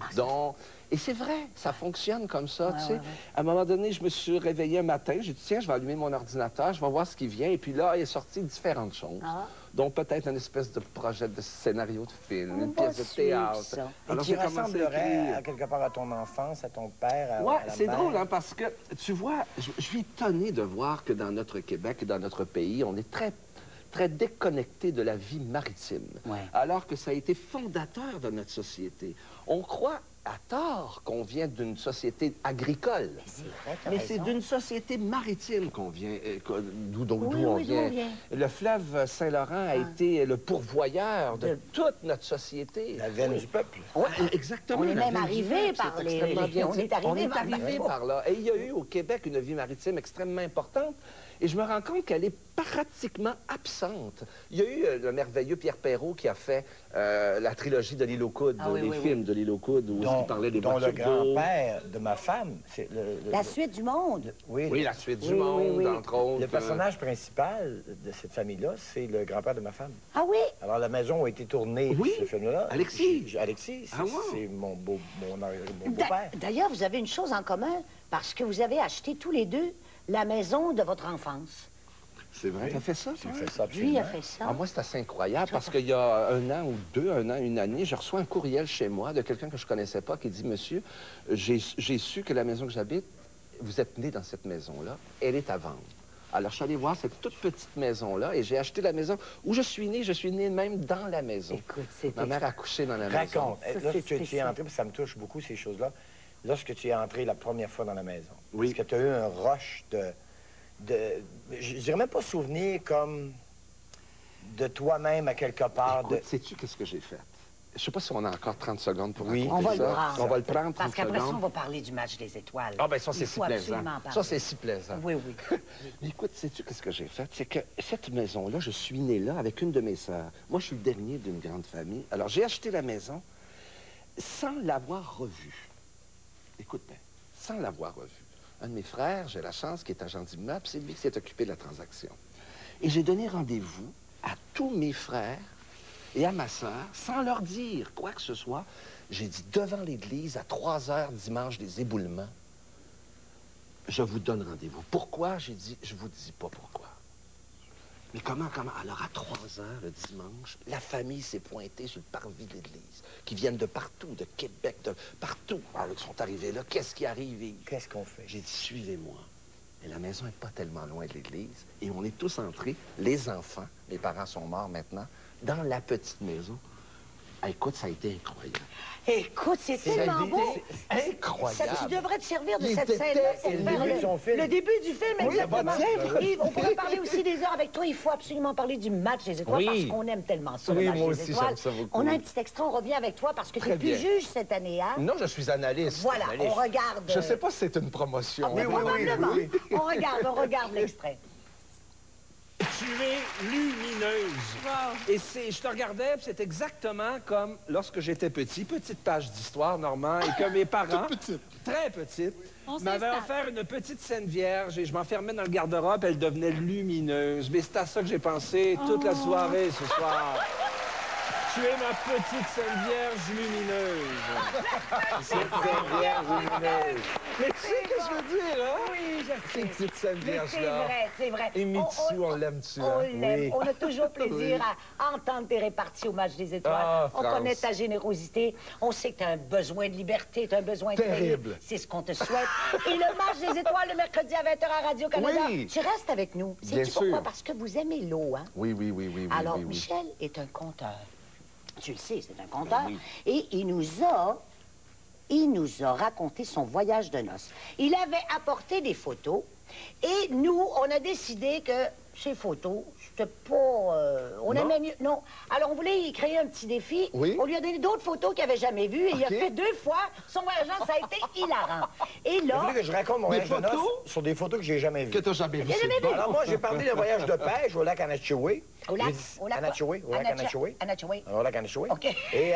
Et c'est vrai, ça fonctionne comme ça, tu sais. À un moment donné, je me suis réveillé un matin, j'ai dit, tiens, je vais allumer mon ordinateur, je vais voir ce qui vient. Et puis là, il est sorti différentes choses. Donc peut-être une espèce de projet de scénario de film, une pièce de théâtre. Et qui ressemblerait quelque part à ton enfance, à ton père, Oui, c'est drôle, hein, parce que, tu vois, je suis étonné de voir que dans notre Québec et dans notre pays, on est très déconnecté de la vie maritime, alors que ça a été fondateur de notre société. On croit à tort qu'on vient d'une société agricole. Mais c'est d'une société maritime qu'on vient, d'où on vient. Le fleuve Saint-Laurent a été le pourvoyeur de toute notre société. La veine du peuple. Exactement. On est même arrivé par les... On est arrivé par là. Et il y a eu au Québec une vie maritime extrêmement importante. Et je me rends compte qu'elle est pratiquement absente. Il y a eu le merveilleux Pierre Perrault qui a fait la trilogie de l'île aux coudes, les films de l'île aux coudes, où il parlait des voitures d'eau. Le grand-père de ma femme, c'est La suite du monde. Oui, la suite du monde, entre autres. Le personnage principal de cette famille-là, c'est le grand-père de ma femme. Ah oui? Alors, la maison a été tournée, ce film-là. Alexis. Alexis, c'est mon beau-père. D'ailleurs, vous avez une chose en commun, parce que vous avez acheté tous les deux la maison de votre enfance. C'est vrai? Tu as fait ça, toi? J'ai fait ça, absolument. Lui a fait ça. Ah, moi, c'est assez incroyable, parce qu'il y a un an ou deux, une année, je reçois un courriel chez moi de quelqu'un que je ne connaissais pas qui dit, monsieur, j'ai su que la maison que j'habite, vous êtes né dans cette maison-là, elle est à vendre. Alors, je suis allé voir cette toute petite maison-là et j'ai acheté la maison où je suis né même dans la maison. Écoute, c'est ma mère a couché dans la maison. Raconte, lorsque tu es entré, parce que ça me touche beaucoup, ces choses-là, lorsque tu es entré la première fois dans la maison, est-ce que tu as eu un rush je dirais même pas souvenir comme de toi-même à quelque part. Écoute, sais-tu qu'est-ce que j'ai fait? Je sais pas si on a encore 30 secondes pour raconter on va ça. Le prendre. On va le prendre 30 Parce qu'après ça, secondes. on va parler du match des étoiles. Ah, ben ça, c'est si plaisant. Ça, c'est si plaisant. Oui. Mais écoute, sais-tu qu'est-ce que j'ai fait? C'est que cette maison-là, je suis né là avec une de mes sœurs. Moi, je suis le dernier d'une grande famille. Alors, j'ai acheté la maison sans l'avoir revue. Écoute bien, sans l'avoir revue. Un de mes frères, j'ai la chance, qui est agent d'immeuble, c'est lui qui s'est occupé de la transaction. Et j'ai donné rendez-vous à tous mes frères et à ma sœur, sans leur dire quoi que ce soit. J'ai dit devant l'église, à 3 heures dimanche des éboulements, je vous donne rendez-vous. Pourquoi? J'ai dit, je vous dis pas pourquoi. Mais comment? Alors, à 3 heures le dimanche, la famille s'est pointée sur le parvis de l'église, qui viennent de partout, de Québec, de partout. Alors, ils sont arrivés là. Qu'est-ce qui arrive? Qu'est-ce qu'on fait? J'ai dit, suivez-moi. Et la maison n'est pas tellement loin de l'église. Et on est tous entrés, les enfants, mes parents sont morts maintenant, dans la petite maison. Ah, écoute, ça a été incroyable. Écoute, c'est tellement beau. Incroyable. Ça, tu devrais te servir de cette scène-là pour faire le début du film, exactement. Yves, on pourrait parler aussi des heures avec toi. Il faut absolument parler du match des étoiles parce qu'on aime tellement ça, le match des étoiles. On a un petit extrait, on revient avec toi parce que tu n'es plus juge cette année, hein? Non, je suis analyste. Voilà, on regarde... Je ne sais pas si c'est une promotion. Probablement. On regarde l'extrait. Tu es lumineuse. Wow. Et je te regardais, c'est exactement comme lorsque j'étais petit, petite page d'histoire, Normand, et que mes parents, très petite, m'avaient offert une petite Sainte Vierge et je m'enfermais dans le garde-robe, elle devenait lumineuse. Mais c'est à ça que j'ai pensé toute la soirée ce soir. Tu es ma petite Sainte Vierge lumineuse. Sainte Vierge lumineuse. Mais tu sais ce que je veux dire, hein? Oui, je sais. Ces petites Sainte Vierge-là. C'est vrai. Et Mitsu, on l'aime-tu, hein? On l'aime. Oui. On a toujours plaisir à entendre tes réparties au match des étoiles. Ah, on connaît ta générosité. On sait que tu as un besoin de liberté, tu as un besoin de terrible. C'est ce qu'on te souhaite. Et le match des étoiles, le mercredi à 20h à Radio-Canada. Oui. Tu restes avec nous. Sais-tu pourquoi? Parce que vous aimez l'eau, hein? Oui. Alors, Michel est un conteur. Tu le sais, c'est un conteur. Oui. Et il nous a raconté son voyage de noces. Il avait apporté des photos et nous, on a décidé que ces photos, c'était pas... on aimait mieux... Non. Alors, on voulait y créer un petit défi. Oui. On lui a donné d'autres photos qu'il n'avait jamais vues et il a fait 2 fois son voyage de noces. Ça a été hilarant. Et là... Vous voulez que je raconte mon voyage de noces sur des photos que j'ai jamais vues? Que t'as jamais vu. Alors, moi, j'ai parlé d'un voyage de pêche au lac Anachioué. Au lac Anachioué. Au lac Anachioué. Anachioué. Au lac Anachioué. OK. Et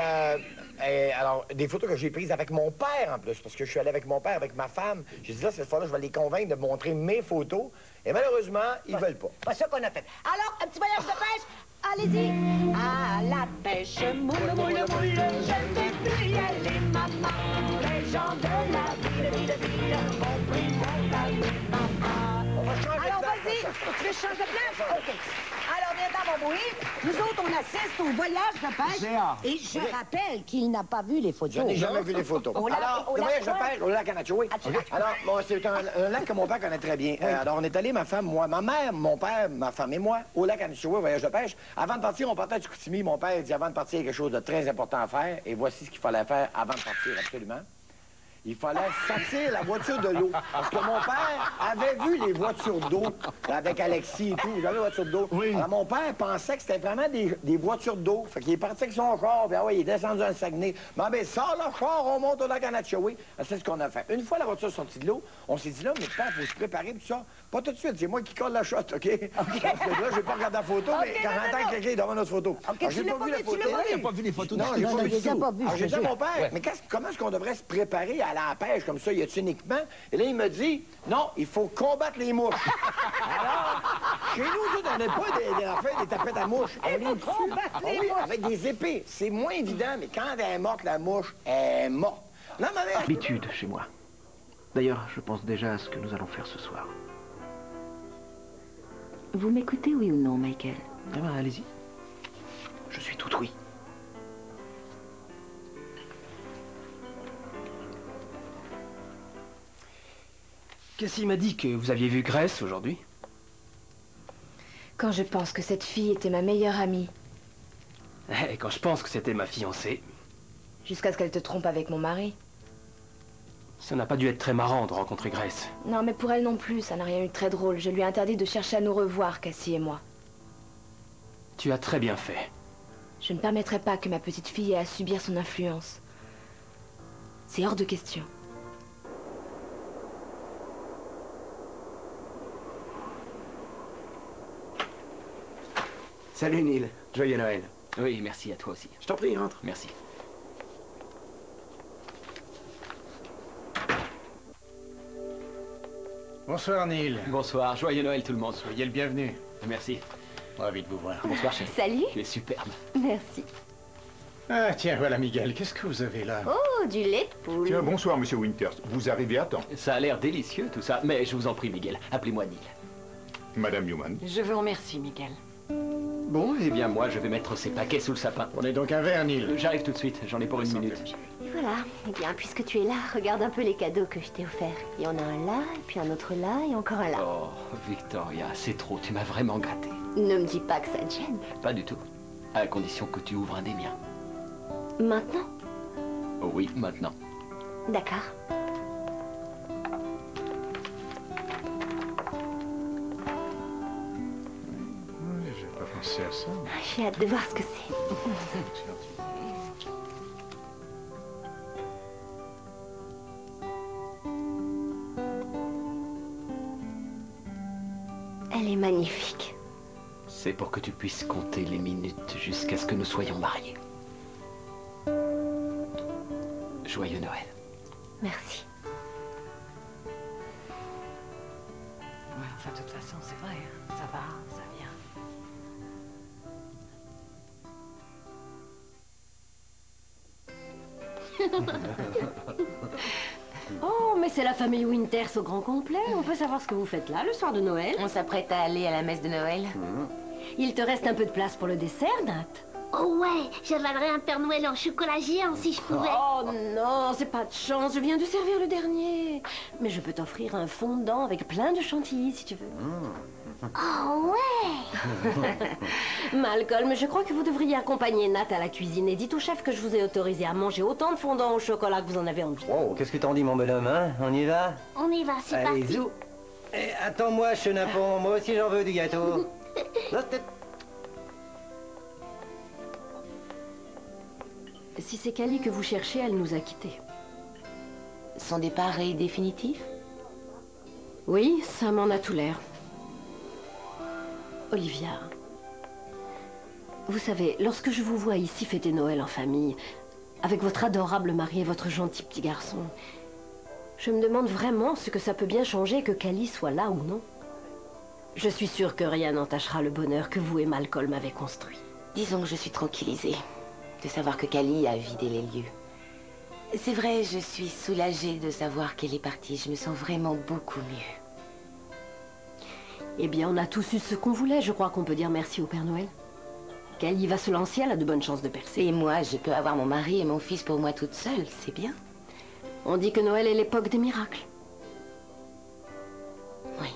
alors, des photos que j'ai prises avec mon père, en plus, parce que je suis allé avec mon père, avec ma femme. J'ai dit, là, cette fois-là, je vais les convaincre de montrer mes photos. Et malheureusement, ils veulent pas. Pas ça qu'on a fait. Alors, un petit voyage de pêche. Allez-y. À la pêche, moule, je ne vais plus y aller, maman. Les gens de la ville, ont pris mon ami, maman. Alors, vas-y. Tu veux changer de place? OK. Alors, viens dans mon bruit. Nous autres, on assiste au voyage de pêche. Et je rappelle qu'il n'a pas vu les photos. Je n'ai jamais vu les photos. Alors, le voyage de pêche au lac Anachioué. Alors, bon, c'est un lac que mon père connaît très bien. Alors, on est allé, ma femme, moi, ma mère, mon père, ma femme et moi, au lac Anachioué, au voyage de pêche. Avant de partir, on partait à Chicoutimi. Mon père dit, avant de partir, il y a quelque chose de très important à faire. Et voici ce qu'il fallait faire avant de partir, absolument. Il fallait sortir la voiture de l'eau. Parce que mon père avait vu les voitures d'eau avec Alexis et tout. J'avais les voitures d'eau. Oui. Alors, mon père pensait que c'était vraiment des voitures d'eau. Fait qu'il est parti avec son char, puis il est descendu dans le Saguenay. Mais ben, sort le char, on monte au lac Anachioué. C'est ce qu'on a fait. Une fois la voiture sortie de l'eau, on s'est dit là, mais père, il faut se préparer tout ça. Pas tout de suite, c'est moi qui colle la shot, OK? Parce que là, j'ai pas regardé la photo, mais 40 ans que quelqu'un est devant notre photo. OK, j'ai pas vu la photo. Il n'a pas vu les photos. Non, j'ai pas vu du tout. Alors, j'ai dit à mon père, mais comment est-ce qu'on devrait se préparer à la pêche comme ça? Y a-t-il un équipement? Et là, il me dit, non, il faut combattre les mouches. Alors, chez nous, on n'a pas des tapettes à mouches. On les tue. Oui, avec des épées. C'est moins évident, mais quand elle est morte, la mouche, elle est morte. Non, ma mère... Habitude chez moi. D'ailleurs, je pense déjà à ce que nous allons faire ce soir. Vous m'écoutez, oui ou non, Michael? Eh ben, allez-y. Je suis tout oui. Cassie m'a dit que vous aviez vu Grace aujourd'hui. Quand je pense que cette fille était ma meilleure amie. Et quand je pense que c'était ma fiancée. Jusqu'à ce qu'elle te trompe avec mon mari. Ça n'a pas dû être très marrant de rencontrer Grace. Non, mais pour elle non plus, ça n'a rien eu de très drôle. Je lui ai interdit de chercher à nous revoir, Cassie et moi. Tu as très bien fait. Je ne permettrai pas que ma petite fille ait à subir son influence. C'est hors de question. Salut Neil, joyeux Noël. Oui, merci à toi aussi. Je t'en prie, rentre. Merci. Bonsoir Neil. Bonsoir, joyeux Noël tout le monde. Soyez le bienvenu. Merci. Ravi de vous voir. Bonsoir chérie. Salut. Tu es superbe. Merci. Ah tiens, voilà Miguel, qu'est-ce que vous avez là? Oh, du lait de poule. Tiens, bonsoir Monsieur Winters, vous arrivez à temps. Ça a l'air délicieux tout ça, mais je vous en prie Miguel, appelez-moi Neil. Madame Newman. Je vous remercie, Miguel. Bon, eh bien moi je vais mettre ces paquets sous le sapin. On est donc un verre, Neil. J'arrive tout de suite, j'en ai pour une minute. Et voilà. Eh bien, puisque tu es là, regarde un peu les cadeaux que je t'ai offerts. Il y en a un là, et puis un autre là, et encore un là. Oh, Victoria, c'est trop, tu m'as vraiment gâté. Ne me dis pas que ça te gêne. Pas du tout, à condition que tu ouvres un des miens. Maintenant? Oh oui, maintenant. D'accord. J'ai pas pensé à ça. J'ai hâte de voir ce que c'est. Elle est magnifique. C'est pour que tu puisses compter les minutes jusqu'à ce que nous soyons mariés. Joyeux Noël. Merci. Ouais, enfin, de toute façon, c'est vrai, hein. Ça va, ça vient. Oh, mais c'est la famille Winters au grand complet. On peut savoir ce que vous faites là, le soir de Noël. On s'apprête à aller à la messe de Noël. Il te reste un peu de place pour le dessert, Nat? Oh ouais, j'avalerais un Père Noël en chocolat géant si je pouvais. Oh non, c'est pas de chance, je viens de servir le dernier. Mais je peux t'offrir un fondant avec plein de chantilly si tu veux. Oh ouais. Malcolm, je crois que vous devriez accompagner Nat à la cuisine et dites au chef que je vous ai autorisé à manger autant de fondant au chocolat que vous en avez envie. Oh, qu'est-ce que t'en dis, mon bonhomme, hein? On y va? On y va, c'est parti. Allez, zou. Eh, attends-moi, chenapan, moi aussi j'en veux du gâteau. Si c'est Callie que vous cherchez, elle nous a quittés. Son départ est définitif? Oui, ça m'en a tout l'air. Olivia, vous savez, lorsque je vous vois ici fêter Noël en famille, avec votre adorable mari et votre gentil petit garçon, je me demande vraiment ce que ça peut bien changer que Callie soit là ou non. Je suis sûre que rien n'entachera le bonheur que vous et Malcolm avez construit. Disons que je suis tranquillisée de savoir que Callie a vidé les lieux. C'est vrai, je suis soulagée de savoir qu'elle est partie. Je me sens vraiment beaucoup mieux. Eh bien, on a tous eu ce qu'on voulait. Je crois qu'on peut dire merci au Père Noël. Callie va se lancer, elle a de bonnes chances de percer. Et moi, je peux avoir mon mari et mon fils pour moi toute seule, c'est bien. On dit que Noël est l'époque des miracles. Oui.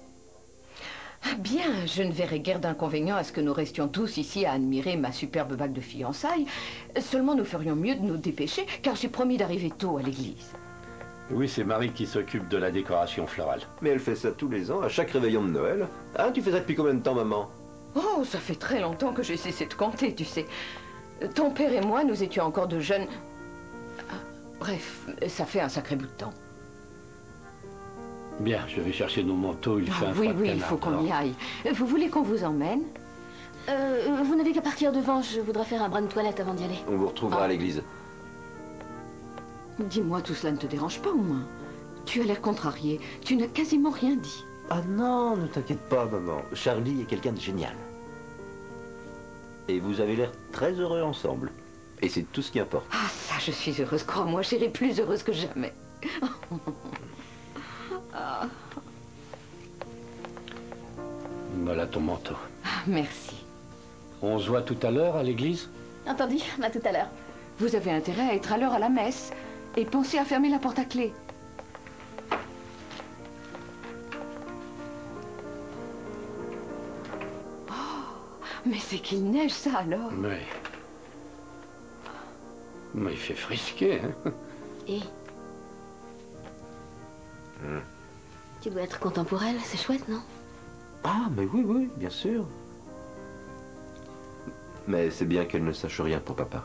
Bien, je ne verrai guère d'inconvénient à ce que nous restions tous ici à admirer ma superbe bague de fiançailles. Seulement, nous ferions mieux de nous dépêcher, car j'ai promis d'arriver tôt à l'église. Oui, c'est Marie qui s'occupe de la décoration florale. Mais elle fait ça tous les ans, à chaque réveillon de Noël. Hein, tu fais ça depuis combien de temps, maman? Oh, ça fait très longtemps que j'ai cessé de compter, tu sais. Ton père et moi, nous étions encore de jeunes... Bref, ça fait un sacré bout de temps. Bien, je vais chercher nos manteaux, il fait un oui, froid de oui, canard, il faut qu'on alors. y aille. Vous voulez qu'on vous emmène? Vous n'avez qu'à partir devant, je voudrais faire un brin de toilette avant d'y aller. On vous retrouvera à l'église. Dis-moi, tout cela ne te dérange pas au moins? Tu as l'air contrarié, tu n'as quasiment rien dit. Ah non, ne t'inquiète pas, maman. Charlie est quelqu'un de génial. Et vous avez l'air très heureux ensemble. Et c'est tout ce qui importe. Ah, ça, je suis heureuse, crois-moi, chérie, plus heureuse que jamais. Ah. Voilà ton manteau. Ah, merci. On se voit tout à l'heure à l'église? Entendu, à tout à l'heure. Vous avez intérêt à être à l'heure à la messe. Et pensez à fermer la porte à clé. Oh, mais c'est qu'il neige, ça, alors? Oui. Mais il fait frisquer, hein? Et tu dois être content pour elle, c'est chouette, non? Ah, mais oui, oui, bien sûr. Mais c'est bien qu'elle ne sache rien pour papa.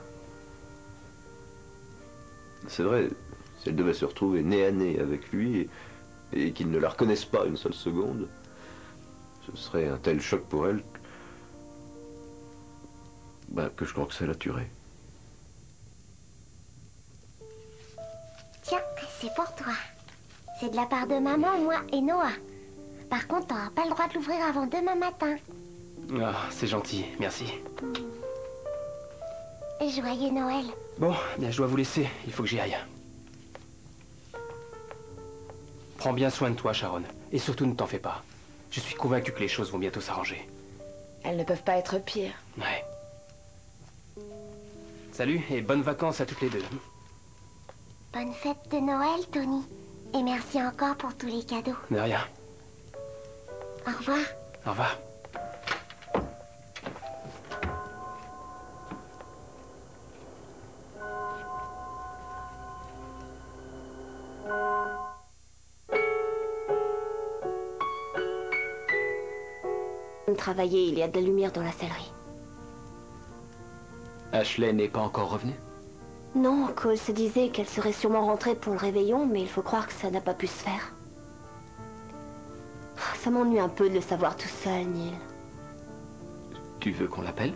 C'est vrai, si elle devait se retrouver nez à nez avec lui et qu'il ne la reconnaisse pas une seule seconde, ce serait un tel choc pour elle que je crois que ça la tuerait. Tiens, c'est pour toi. C'est de la part de maman, moi et Noah. Par contre, t'auras pas le droit de l'ouvrir avant demain matin. Ah, c'est gentil, merci. Et joyeux Noël. Bon, bien, je dois vous laisser. Il faut que j'y aille. Prends bien soin de toi, Sharon. Et surtout, ne t'en fais pas. Je suis convaincu que les choses vont bientôt s'arranger. Elles ne peuvent pas être pires. Ouais. Salut et bonnes vacances à toutes les deux. Bonne fête de Noël, Tony. Et merci encore pour tous les cadeaux. De rien. Au revoir. Au revoir. Travailler, il y a de la lumière dans la sellerie. Ashley n'est pas encore revenue? Non, Cole se disait qu'elle serait sûrement rentrée pour le réveillon, mais il faut croire que ça n'a pas pu se faire. Ça m'ennuie un peu de le savoir tout seul, Neil. Tu veux qu'on l'appelle?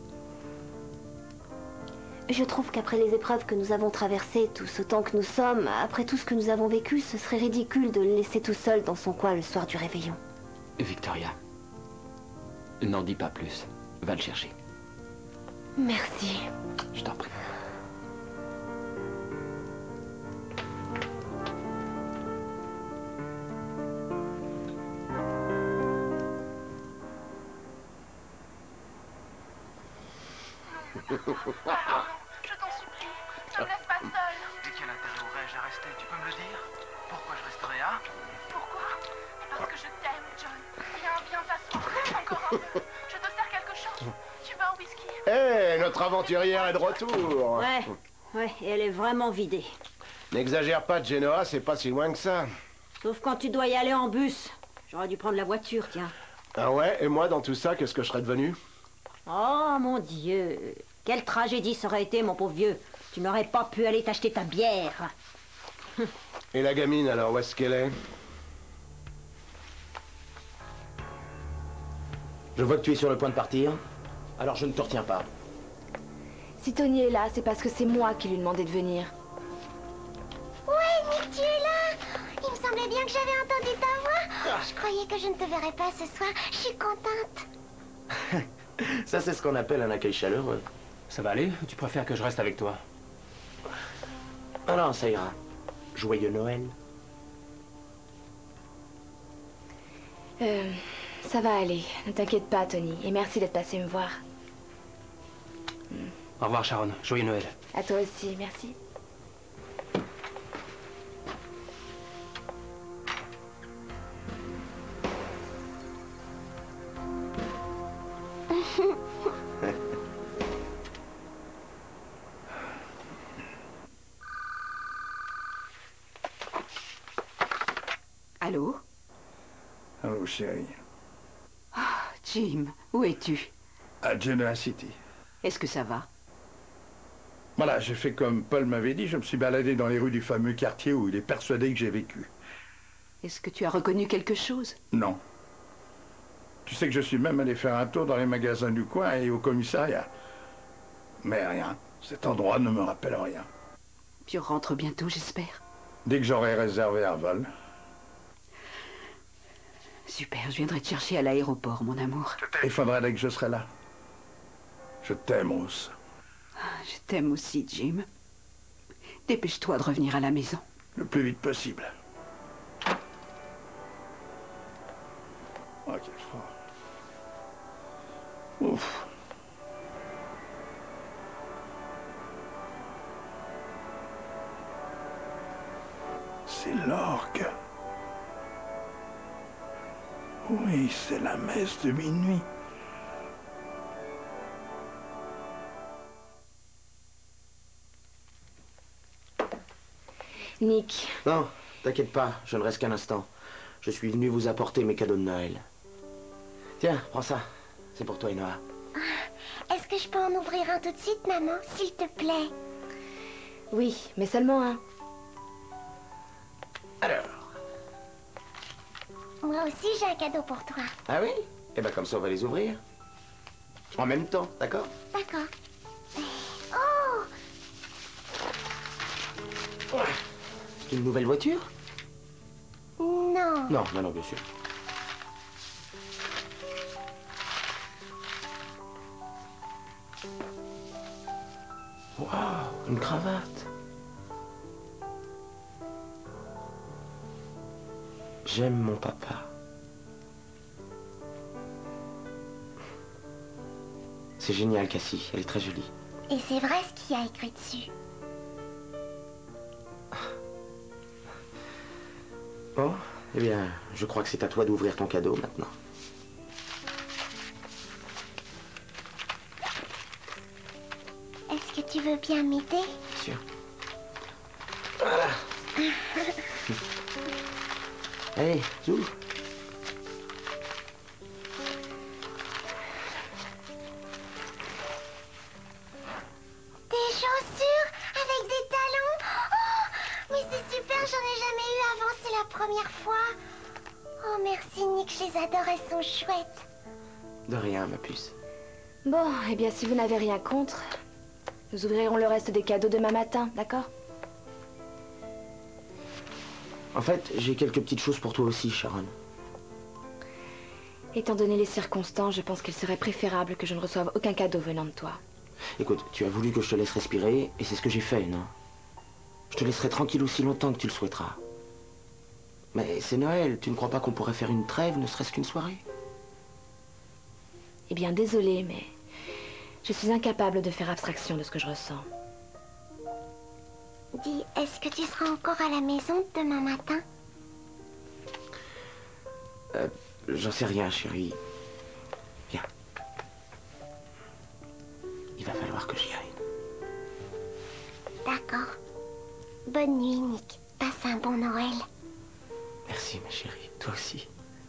Je trouve qu'après les épreuves que nous avons traversées, tous autant que nous sommes, après tout ce que nous avons vécu, ce serait ridicule de le laisser tout seul dans son coin le soir du réveillon. Victoria, n'en dis pas plus. Va le chercher. Merci. Je t'en prie. Je t'en supplie, ne me laisse pas seule. Et quel intérêt aurais-je à rester? Tu peux me le dire? Pourquoi je resterais là? Pourquoi? Parce que je t'aime, John. Viens, viens t'asseoir. Encore un peu. Je te sers quelque chose. Tu veux un whisky? Hé, notre aventurière est de retour. Ouais, et elle est vraiment vidée. N'exagère pas, Genoa, c'est pas si loin que ça. Sauf quand tu dois y aller en bus. J'aurais dû prendre la voiture, tiens. Ah ouais, et moi, dans tout ça, qu'est-ce que je serais devenu? Oh, mon Dieu. Quelle tragédie ça aurait été, mon pauvre vieux. Tu n'aurais pas pu aller t'acheter ta bière. Et la gamine, alors, où est-ce qu'elle est? Je vois que tu es sur le point de partir, alors je ne te retiens pas. Si Tony est là, c'est parce que c'est moi qui lui demandais de venir. Ouais, Nick, tu es là. Il me semblait bien que j'avais entendu ta voix. Je croyais que je ne te verrais pas ce soir. Je suis contente. Ça, c'est ce qu'on appelle un accueil chaleureux. Ça va aller ou tu préfères que je reste avec toi? Ah non, ça ira. Joyeux Noël. Ça va aller. Ne t'inquiète pas, Tony. Et merci d'être passé me voir. Au revoir, Sharon. Joyeux Noël. À toi aussi, merci. Allô? Allô, chérie. Ah, Jim, où es-tu? À Genoa City. Est-ce que ça va? Voilà, j'ai fait comme Paul m'avait dit, je me suis baladé dans les rues du fameux quartier où il est persuadé que j'ai vécu. Est-ce que tu as reconnu quelque chose? Non. Tu sais que je suis même allé faire un tour dans les magasins du coin et au commissariat. Mais rien. Cet endroit ne me rappelle rien. Tu rentres bientôt, j'espère. Dès que j'aurai réservé un vol. Super, je viendrai te chercher à l'aéroport, mon amour. Il faudra dès que je serai là. Je t'aime, Rose. Je t'aime aussi, Jim. Dépêche-toi de revenir à la maison. Le plus vite possible. Ok, fort. Ouf. C'est l'orgue. Oui, c'est la messe de minuit. Nick. Non, t'inquiète pas, je ne reste qu'un instant. Je suis venu vous apporter mes cadeaux de Noël. Tiens, prends ça. C'est pour toi, Enoa. Est-ce que je peux en ouvrir un tout de suite, maman, s'il te plaît? Oui, mais seulement un. Alors. Moi aussi, j'ai un cadeau pour toi. Ah oui? Eh ben comme ça, on va les ouvrir. En même temps, d'accord? D'accord. Oh! C'est une nouvelle voiture? Non. Non, bien sûr. Waouh, une cravate. J'aime mon papa. C'est génial, Cassie. Elle est très jolie. Et c'est vrai ce qu'il y a écrit dessus. Bon, eh bien, je crois que c'est à toi d'ouvrir ton cadeau maintenant. Est-ce que tu veux bien m'aider? Bien sûr. Voilà. Allez, zou. Des chaussures avec des talons. Oh, mais c'est super, j'en ai jamais eu avant, c'est la première fois. Oh, merci Nick, je les adore, elles sont chouettes. De rien, ma puce. Bon, eh bien, si vous n'avez rien contre, nous ouvrirons le reste des cadeaux demain matin, d'accord? En fait, j'ai quelques petites choses pour toi aussi, Sharon. Étant donné les circonstances, je pense qu'il serait préférable que je ne reçoive aucun cadeau venant de toi. Écoute, tu as voulu que je te laisse respirer, et c'est ce que j'ai fait, non? Je te laisserai tranquille aussi longtemps que tu le souhaiteras. Mais c'est Noël, tu ne crois pas qu'on pourrait faire une trêve, ne serait-ce qu'une soirée? Eh bien, désolée, mais je suis incapable de faire abstraction de ce que je ressens. Dis, est-ce que tu seras encore à la maison demain matin? J'en sais rien, chérie. Viens. Il va falloir que j'y aille. D'accord. Bonne nuit, Nick. Passe un bon Noël. Merci, ma chérie. Toi aussi.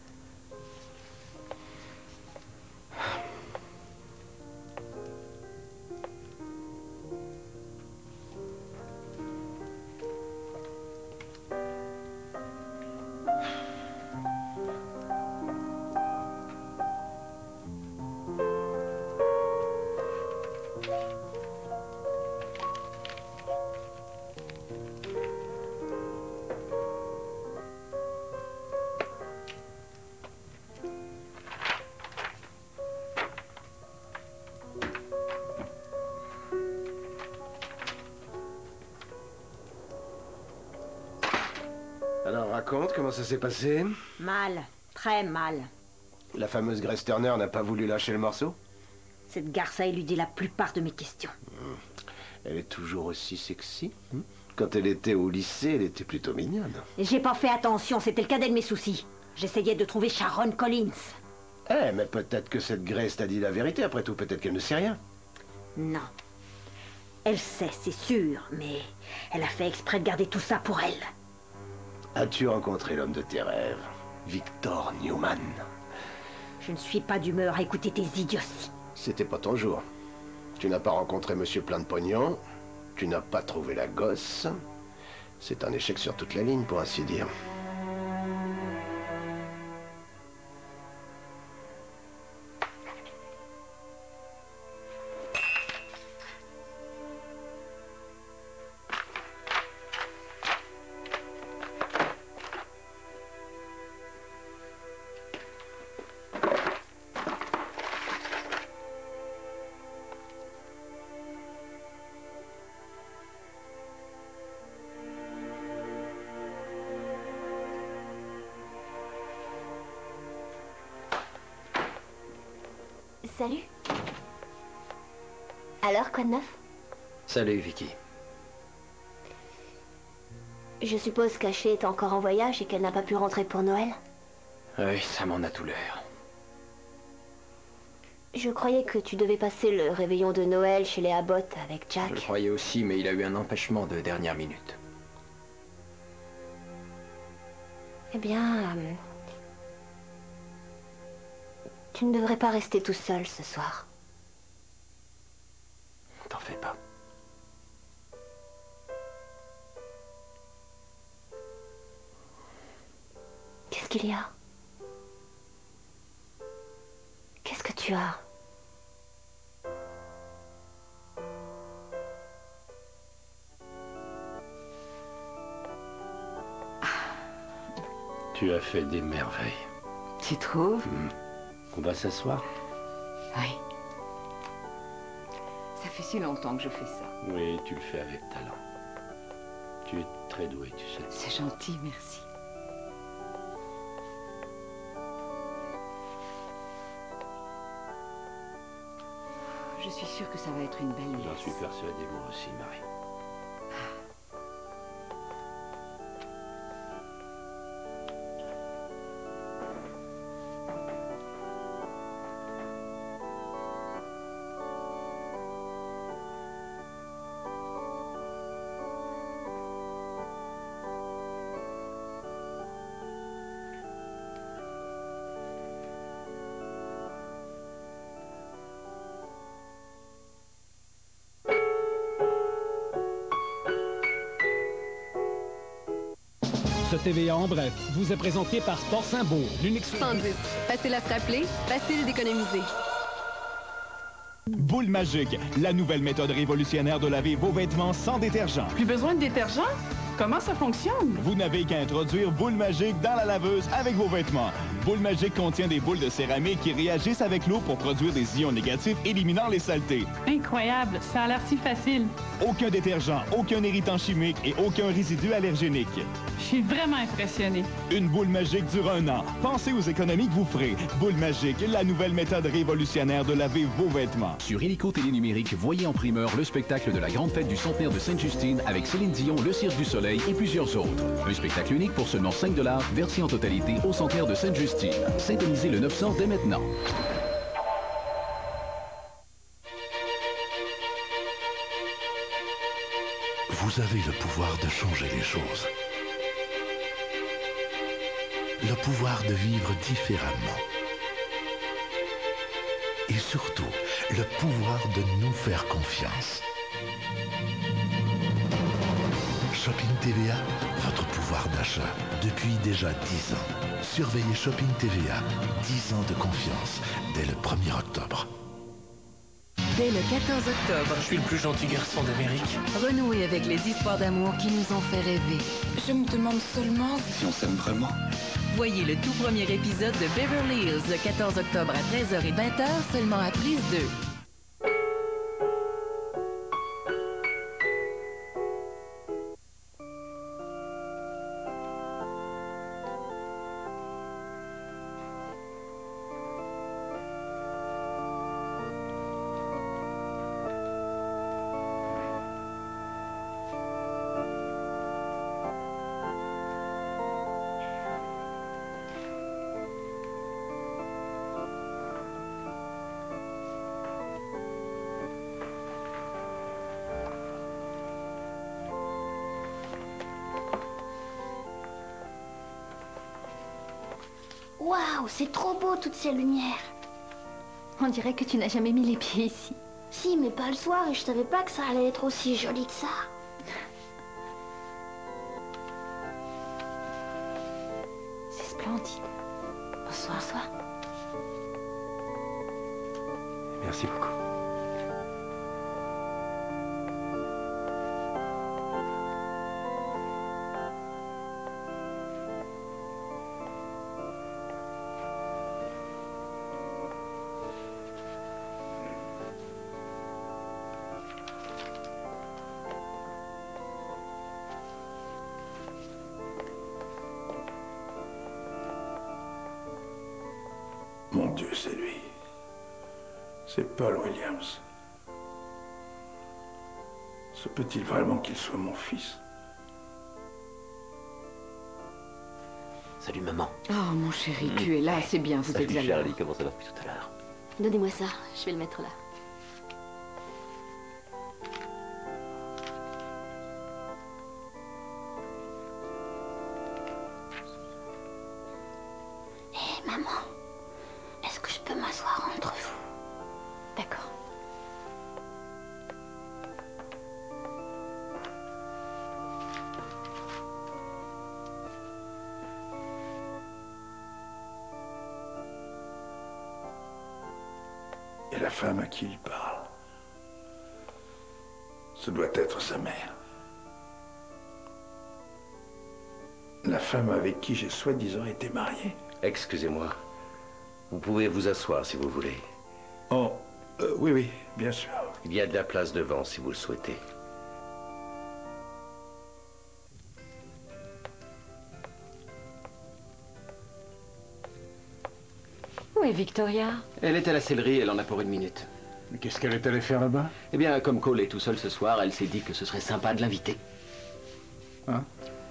Alors raconte, comment ça s'est passé? Mal, très mal. La fameuse Grace Turner n'a pas voulu lâcher le morceau? Cette garce a éludé la plupart de mes questions. Elle est toujours aussi sexy. Quand elle était au lycée, elle était plutôt mignonne. Et j'ai pas fait attention, c'était le cadet de mes soucis. J'essayais de trouver Sharon Collins. Eh, mais peut-être que cette Grace t'a dit la vérité, après tout, peut-être qu'elle ne sait rien. Non. Elle sait, c'est sûr, mais elle a fait exprès de garder tout ça pour elle. As-tu rencontré l'homme de tes rêves, Victor Newman? Je ne suis pas d'humeur à écouter tes idioties. C'était pas ton jour. Tu n'as pas rencontré monsieur plein de pognon, tu n'as pas trouvé la gosse. C'est un échec sur toute la ligne, pour ainsi dire. Salut. Alors, quoi de neuf? Salut, Vicky. Je suppose qu'Ashley est encore en voyage et qu'elle n'a pas pu rentrer pour Noël. Oui, ça m'en a tout l'air. Je croyais que tu devais passer le réveillon de Noël chez les Abbott avec Jack. Je le croyais aussi, mais il a eu un empêchement de dernière minute. Eh bien... tu ne devrais pas rester tout seul ce soir. T'en fais pas. Qu'est-ce qu'il y a? Qu'est-ce que tu as? Tu as fait des merveilles. Tu trouves? On va s'asseoir? Oui. Ça fait si longtemps que je fais ça. Oui, tu le fais avec talent. Tu es très doué, tu sais. C'est gentil, merci. Je suis sûre que ça va être une belle nuit. J'en suis persuadé, moi aussi, Marie. Ce TVA en bref vous est présenté par Sport Saint-Beau, l'unique... 110. Facile à se rappeler, facile d'économiser. Boule Magique, la nouvelle méthode révolutionnaire de laver vos vêtements sans détergent. Plus besoin de détergent? Comment ça fonctionne? Vous n'avez qu'à introduire Boule Magique dans la laveuse avec vos vêtements. Boule Magique contient des boules de céramique qui réagissent avec l'eau pour produire des ions négatifs éliminant les saletés. Incroyable, ça a l'air si facile. Aucun détergent, aucun irritant chimique et aucun résidu allergénique. Je suis vraiment impressionnée. Une boule magique dure 1 an. Pensez aux économies que vous ferez. Boule Magique, la nouvelle méthode révolutionnaire de laver vos vêtements. Sur Hélico Télé Numérique, voyez en primeur le spectacle de la grande fête du centenaire de Sainte-Justine avec Céline Dion, le Cirque du Soleil et plusieurs autres. Un spectacle unique pour seulement 5 $, versé en totalité au centenaire de Sainte-Justine. Syntonisez le 900 dès maintenant. Vous avez le pouvoir de changer les choses. Le pouvoir de vivre différemment. Et surtout, le pouvoir de nous faire confiance. Shopping TVA, votre pouvoir d'achat depuis déjà 10 ans. Surveillez Shopping TVA, 10 ans de confiance, dès le 1er octobre. Dès le 14 octobre, Je suis le plus gentil garçon d'Amérique. renouez avec les histoires d'amour qui nous ont fait rêver. Je me demande seulement... Si on s'aime vraiment. Voyez le tout premier épisode de Beverly Hills le 14 octobre à 13h et 20h seulement à Prise 2. Waouh, c'est trop beau, toutes ces lumières. On dirait que tu n'as jamais mis les pieds ici. Si, mais pas le soir, et je savais pas que ça allait être aussi joli que ça. C'est splendide. Bonsoir. Bonsoir. Merci beaucoup. Mon Dieu, c'est lui. C'est Paul Williams. Se peut-il vraiment qu'il soit mon fils? Salut maman. Oh mon chéri, tu es là, c'est bien, vous êtes Salut là. Charlie, comment ça va depuis tout à l'heure? Donnez-moi ça, je vais le mettre là. Hé, maman, est-ce que je peux m'asseoir entre vous? D'accord. Et la femme à qui il parle, ce doit être sa mère. La femme avec qui j'ai soi-disant été marié. Excusez-moi. Vous pouvez vous asseoir si vous voulez. Oh, oui, bien sûr. Il y a de la place devant si vous le souhaitez. Où est Victoria? Elle est à la sellerie, elle en a pour 1 minute. Mais qu'est-ce qu'elle est allée faire là-bas? Eh bien, comme Cole est tout seul ce soir, elle s'est dit que ce serait sympa de l'inviter. Hein?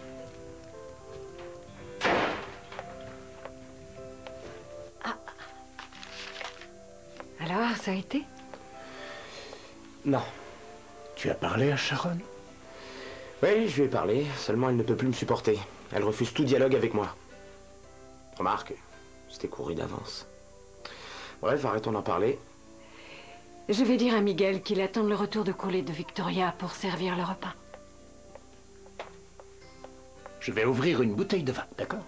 Alors, ça a été? Non. Tu as parlé à Sharon? Oui, je lui ai parlé, seulement elle ne peut plus me supporter. Elle refuse tout dialogue avec moi. Remarque, c'était couru d'avance. Bref, arrêtons d'en parler. Je vais dire à Miguel qu'il attend le retour de Cole et de Victoria pour servir le repas. Je vais ouvrir une bouteille de vin, d'accord?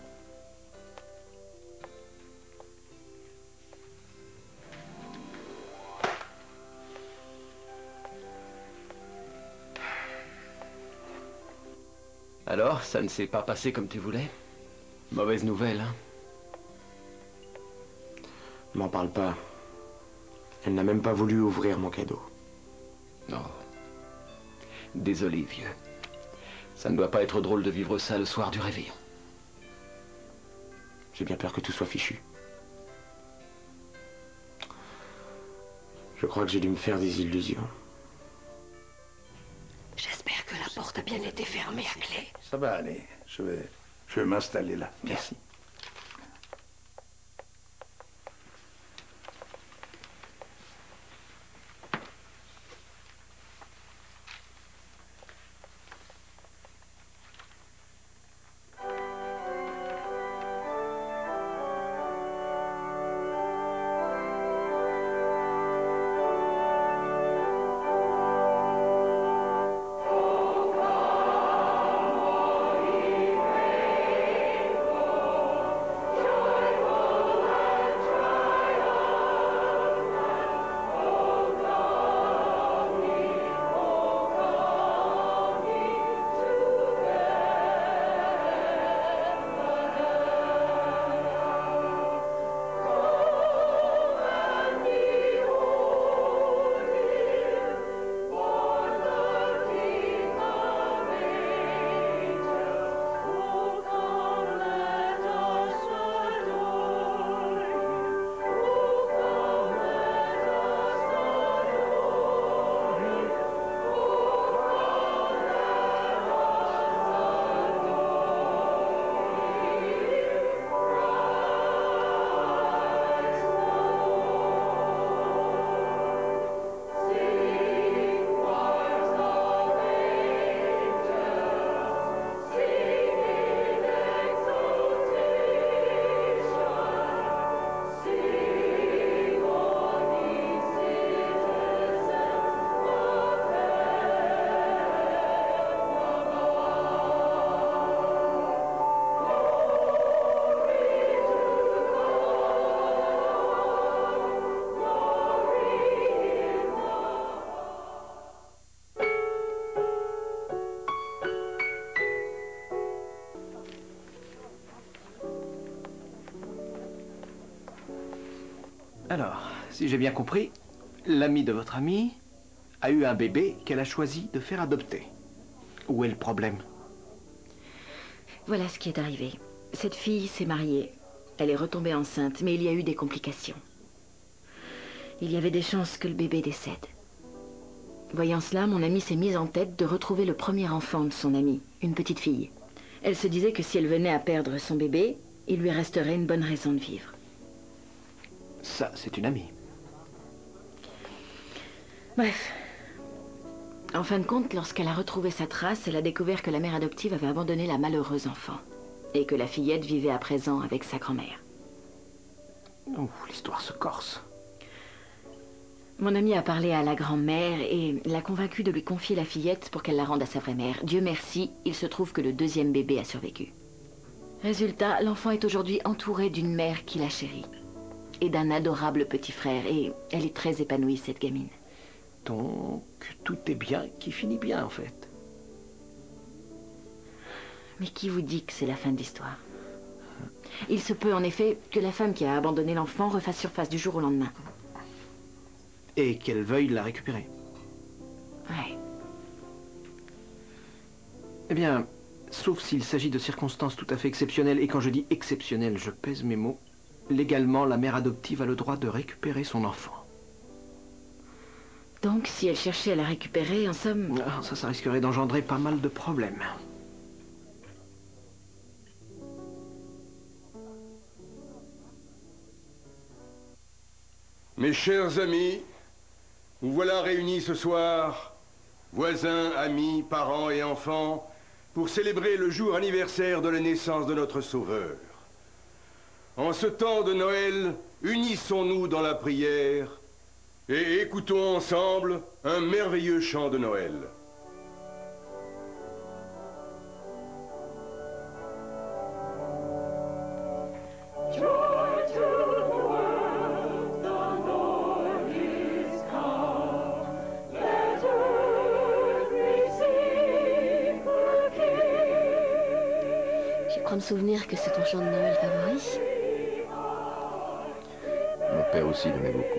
Alors, ça ne s'est pas passé comme tu voulais? Mauvaise nouvelle, hein? M'en parle pas. Elle n'a même pas voulu ouvrir mon cadeau. Non. Désolé, vieux. Ça ne doit pas être drôle de vivre ça le soir du réveillon. J'ai bien peur que tout soit fichu. Je crois que j'ai dû me faire des illusions. J'espère que la porte a bien été fermée à clé. Ça va aller. Je vais m'installer là. Merci. Alors, si j'ai bien compris, l'amie de votre amie a eu un bébé qu'elle a choisi de faire adopter. Où est le problème? Voilà ce qui est arrivé. Cette fille s'est mariée. Elle est retombée enceinte, mais il y a eu des complications. Il y avait des chances que le bébé décède. Voyant cela, mon amie s'est mise en tête de retrouver le premier enfant de son amie, une petite fille. Elle se disait que si elle venait à perdre son bébé, il lui resterait une bonne raison de vivre. Ça, c'est une amie. Bref. En fin de compte, lorsqu'elle a retrouvé sa trace, elle a découvert que la mère adoptive avait abandonné la malheureuse enfant. Et que la fillette vivait à présent avec sa grand-mère. Oh, l'histoire se corse. Mon amie a parlé à la grand-mère et l'a convaincue de lui confier la fillette pour qu'elle la rende à sa vraie mère. Dieu merci, il se trouve que le deuxième bébé a survécu. Résultat, l'enfant est aujourd'hui entouré d'une mère qui la chérit. Et d'un adorable petit frère. Et elle est très épanouie, cette gamine. Donc, tout est bien qui finit bien, en fait. Mais qui vous dit que c'est la fin de l'histoire? Il se peut, en effet, que la femme qui a abandonné l'enfant refasse surface du jour au lendemain. Et qu'elle veuille la récupérer. Ouais. Eh bien, sauf s'il s'agit de circonstances tout à fait exceptionnelles, et quand je dis exceptionnelles, je pèse mes mots, légalement, la mère adoptive a le droit de récupérer son enfant. Donc, si elle cherchait à la récupérer, en somme... Ah, ça risquerait d'engendrer pas mal de problèmes. Mes chers amis, nous voilà réunis ce soir, voisins, amis, parents et enfants, pour célébrer le jour anniversaire de la naissance de notre Sauveur. En ce temps de Noël, unissons-nous dans la prière et écoutons ensemble un merveilleux chant de Noël. apprends à me souvenir que c'est ton chant de Noël favori. Mon père aussi l'aimait beaucoup.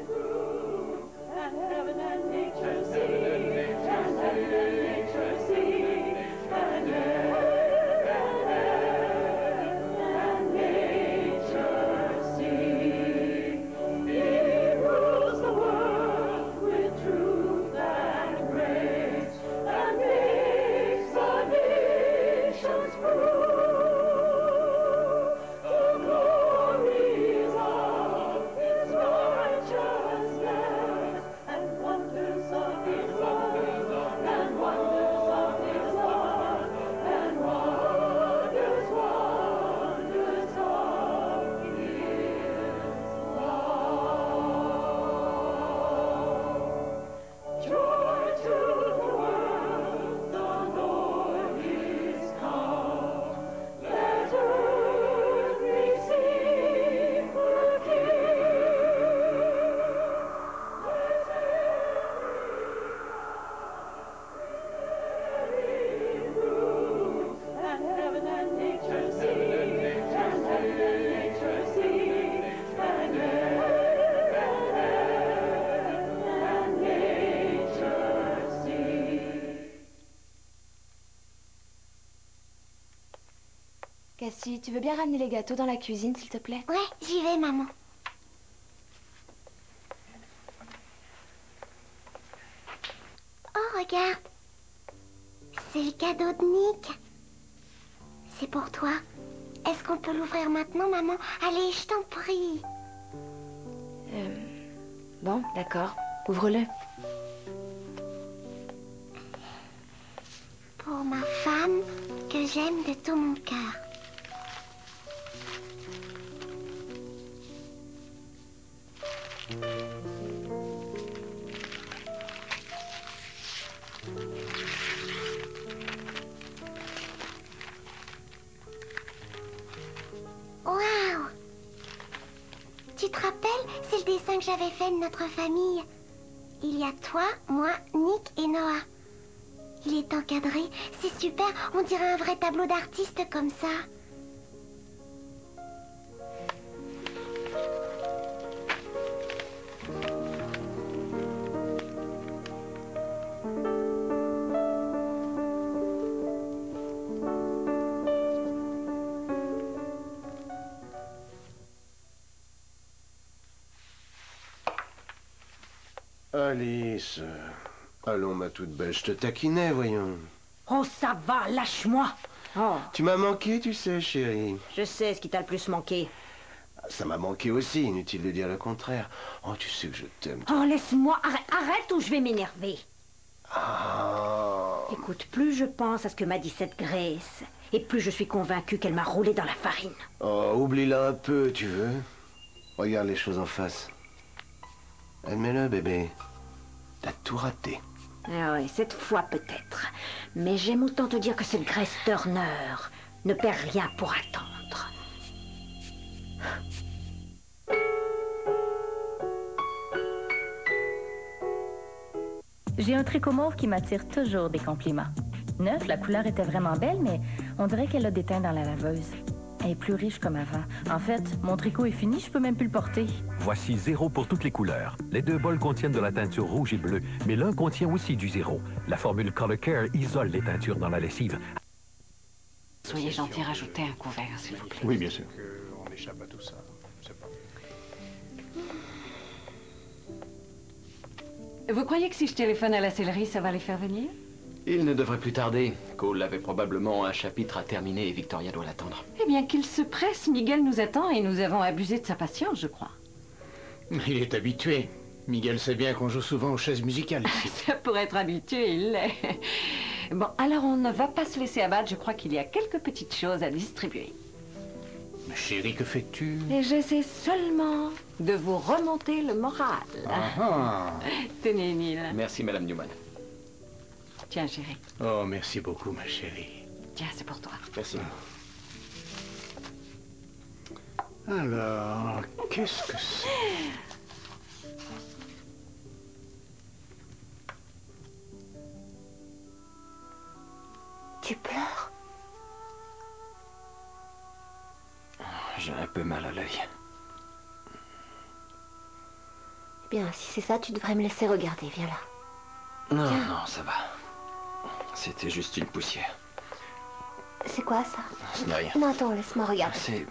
Cassie, tu veux bien ramener les gâteaux dans la cuisine, s'il te plaît? Ouais, j'y vais, maman. Oh, regarde. C'est le cadeau de Nick. C'est pour toi. Est-ce qu'on peut l'ouvrir maintenant, maman? Allez, je t'en prie. Bon, d'accord. Ouvre-le. Pour ma femme que j'aime de tout mon cœur. Waouh! Tu te rappelles? C'est le dessin que j'avais fait de notre famille. Il y a toi, moi, Nick et Noah. Il est encadré. C'est super. On dirait un vrai tableau d'artiste comme ça. Alice, allons ma toute belle, je te taquinais, voyons. Oh, ça va, lâche-moi. Oh. Tu m'as manqué, tu sais, chérie. Je sais ce qui t'a le plus manqué. Ça m'a manqué aussi, inutile de dire le contraire. Oh, tu sais que je t'aime. Oh, laisse-moi, arrête ou je vais m'énerver. Ah. Écoute, plus je pense à ce que m'a dit cette Grace, et plus je suis convaincue qu'elle m'a roulé dans la farine. Oh, oublie-la un peu, tu veux. Regarde les choses en face. Admets-le, bébé. T'as tout raté. Ah ouais, cette fois peut-être. Mais j'aime autant te dire que cette Grace Turner ne perd rien pour attendre. J'ai un tricot mauve qui m'attire toujours des compliments. Neuf, la couleur était vraiment belle, mais on dirait qu'elle l'a déteint dans la laveuse. Elle est plus riche comme avant. En fait, mon tricot est fini, je peux même plus le porter. Voici zéro pour toutes les couleurs. Les deux bols contiennent de la teinture rouge et bleue, mais l'un contient aussi du zéro. La formule Color Care isole les teintures dans la lessive. Soyez gentil, rajoutez un couvert, s'il vous plaît. Oui, bien sûr. On échappe à tout ça. C'est pas... Vous croyez que si je téléphone à la sellerie, ça va les faire venir? Il ne devrait plus tarder. Cole avait probablement un chapitre à terminer et Victoria doit l'attendre. Eh bien, qu'il se presse. Miguel nous attend et nous avons abusé de sa patience, je crois. Il est habitué. Miguel sait bien qu'on joue souvent aux chaises musicales ici. Ça pourrait être habitué, il l'est. Bon, alors on ne va pas se laisser abattre. Je crois qu'il y a quelques petites choses à distribuer. Mais chérie, que fais-tu? Et j'essaie seulement de vous remonter le moral. Tenez, Neil. Merci, Madame Newman. Tiens, chérie. Oh, merci beaucoup, ma chérie. Tiens, c'est pour toi. Merci. Alors, qu'est-ce que c'est? Tu pleures? J'ai un peu mal à l'œil. Eh bien, si c'est ça, tu devrais me laisser regarder. Viens là. Non, Tiens. non, ça va. C'était juste une poussière. C'est quoi ça? Ce n'est rien. Non, attends, laisse-moi regarder. C'est...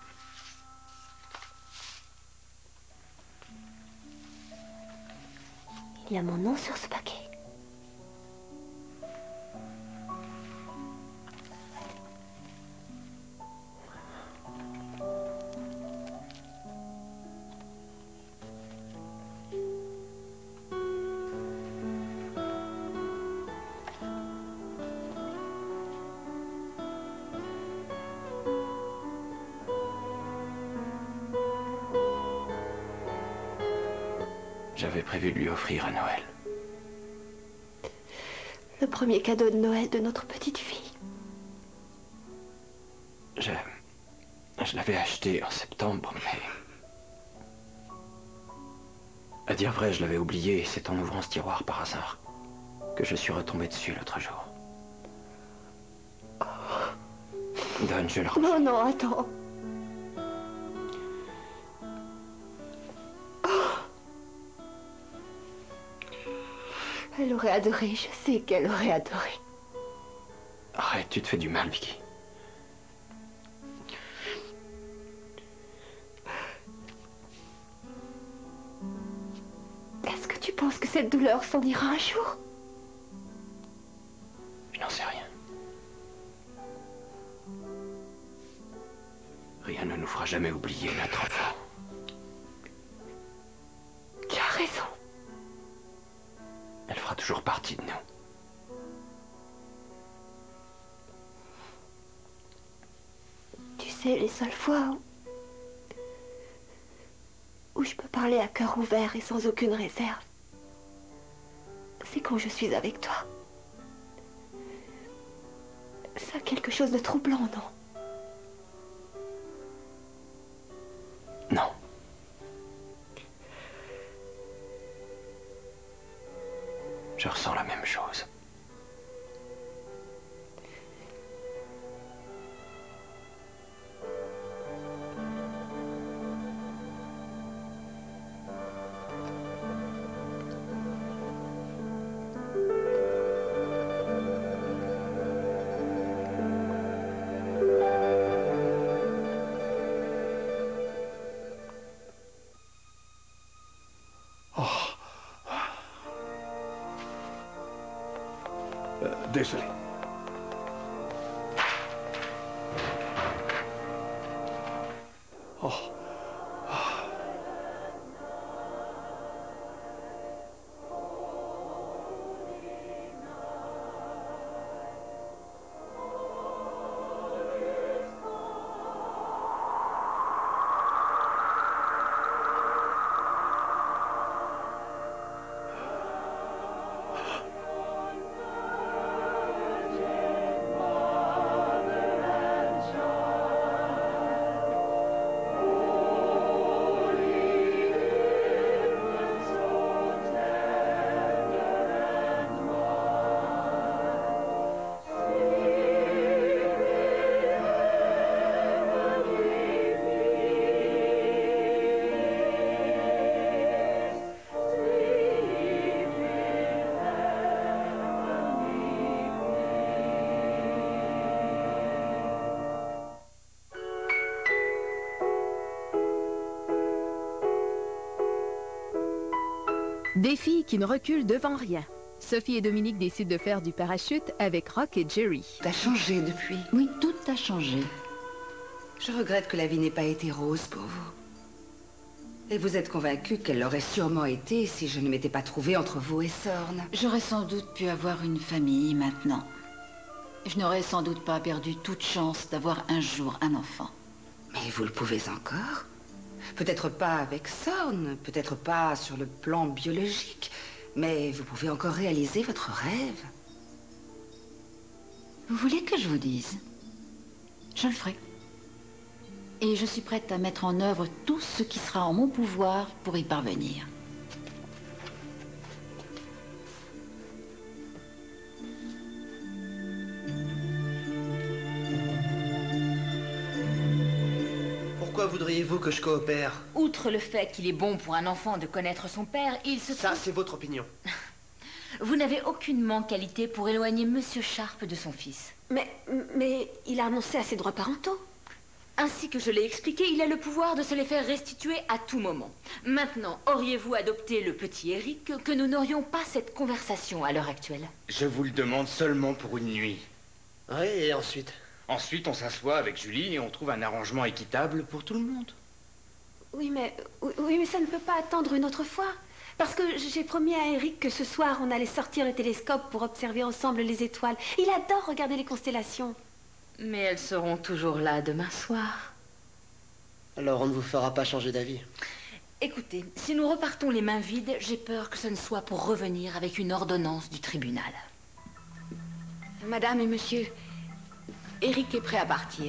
Il y a mon nom sur ce paquet. J'avais prévu de lui offrir à Noël. Le premier cadeau de Noël de notre petite fille. Je l'avais acheté en septembre, mais... À dire vrai, je l'avais oublié, et c'est en ouvrant ce tiroir par hasard que je suis retombé dessus l'autre jour. Donne, je le range. Non, non, attends. Elle aurait adoré, je sais qu'elle aurait adoré. Arrête, tu te fais du mal, Vicky. Est-ce que tu penses que cette douleur s'en ira un jour? Je n'en sais rien. Rien ne nous fera jamais oublier notre enfant. Tu as raison. Elle fera toujours partie de nous. Tu sais, les seules fois où je peux parler à cœur ouvert et sans aucune réserve, c'est quand je suis avec toi. Ça a quelque chose de troublant, non? Non. Je ressens la même chose. Désolé. Oh. Des filles qui ne reculent devant rien. Sophie et Dominique décident de faire du parachute avec Rock et Jerry. T'as changé depuis. Oui, tout a changé. Je regrette que la vie n'ait pas été rose pour vous. Et vous êtes convaincu qu'elle l'aurait sûrement été si je ne m'étais pas trouvée entre vous et Sorn. J'aurais sans doute pu avoir une famille maintenant. Je n'aurais sans doute pas perdu toute chance d'avoir un jour un enfant. Mais vous le pouvez encore. Peut-être pas avec Sorn, peut-être pas sur le plan biologique, mais vous pouvez encore réaliser votre rêve. Vous voulez que je vous dise? Je le ferai. Et je suis prête à mettre en œuvre tout ce qui sera en mon pouvoir pour y parvenir. Pourquoi voudriez-vous que je coopère? Outre le fait qu'il est bon pour un enfant de connaître son père, il se Ça, c'est votre opinion. Vous n'avez aucunement qualité pour éloigner Monsieur Sharp de son fils. Mais il a annoncé à ses droits parentaux. Ainsi que je l'ai expliqué, il a le pouvoir de se les faire restituer à tout moment. Maintenant, auriez-vous adopté le petit Eric que nous n'aurions pas cette conversation à l'heure actuelle? Je vous le demande seulement pour une nuit. Oui, et ensuite? Ensuite, on s'assoit avec Julie et on trouve un arrangement équitable pour tout le monde. Oui, mais ça ne peut pas attendre une autre fois. Parce que j'ai promis à Eric que ce soir, on allait sortir le télescope pour observer ensemble les étoiles. Il adore regarder les constellations. Mais elles seront toujours là demain soir. Alors on ne vous fera pas changer d'avis. Écoutez, si nous repartons les mains vides, j'ai peur que ce ne soit pour revenir avec une ordonnance du tribunal. Madame et monsieur, Eric est prêt à partir.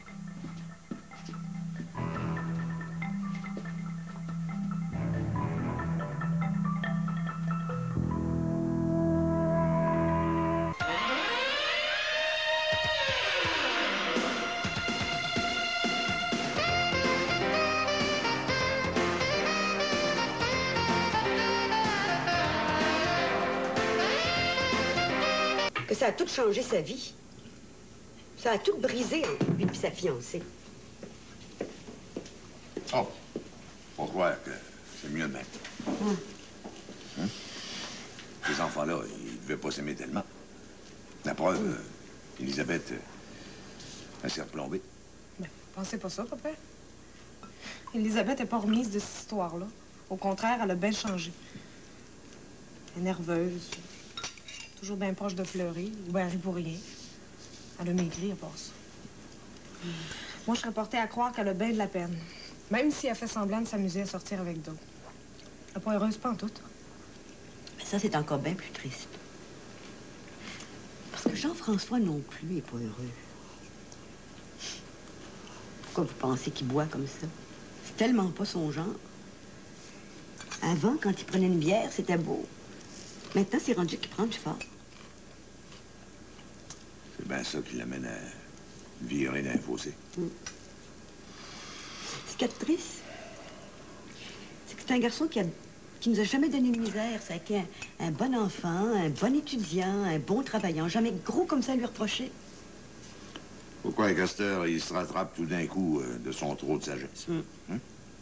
Ça a tout changé sa vie. Ça a tout brisé entre lui et sa fiancée. Oh, faut croire que c'est mieux de même. Hein? Ces enfants-là, ils ne devaient pas s'aimer tellement. La preuve, Elisabeth, elle s'est replombée. Ben, pensez pas ça, papa. Elisabeth n'est pas remise de cette histoire-là. Au contraire, elle a bien changé. Elle est nerveuse. Toujours bien proche de pleurer, ou bien elle rit pour rien. Elle a maigri à part ça. Moi, je serais portée à croire qu'elle a bien de la peine. Même si elle fait semblant de s'amuser à sortir avec d'autres. Elle n'est pas heureuse, pas en tout. Ça, c'est encore bien plus triste. Parce que Jean-François non plus n'est pas heureux. Pourquoi vous pensez qu'il boit comme ça? C'est tellement pas son genre. Avant, quand il prenait une bière, c'était beau. Maintenant, c'est rendu qu'il prend du fort. C'est bien ça qui l'amène à virer dans un fossé. Ce qui est triste, c'est que c'est un garçon qui nous a jamais donné de misère. Ça a été un bon enfant, un bon étudiant, un bon travaillant. Jamais gros comme ça à lui reprocher. Pourquoi, Castor, il se rattrape tout d'un coup de son trop de sagesse? Hein?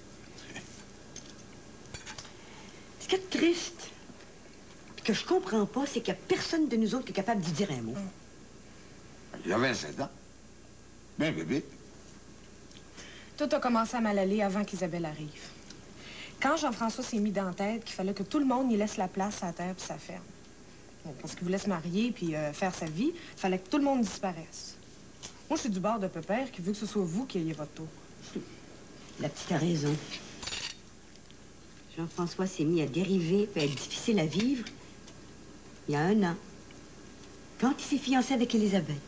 Ce qui est triste, que je comprends pas, c'est qu'il n'y a personne de nous autres qui est capable d'y dire un mot. Il avait 7 ans. Bien bébé. Tout a commencé à mal aller avant qu'Isabelle arrive. Quand Jean-François s'est mis dans la tête qu'il fallait que tout le monde y laisse la place à terre puis sa ferme. Bon, parce qu'il voulait se marier puis faire sa vie, il fallait que tout le monde disparaisse. Moi, je suis du bord de Pépère qui veut que ce soit vous qui ayez votre tour. La petite a raison. Jean-François s'est mis à dériver puis à être difficile à vivre il y a 1 an. Quand il s'est fiancé avec Elisabeth.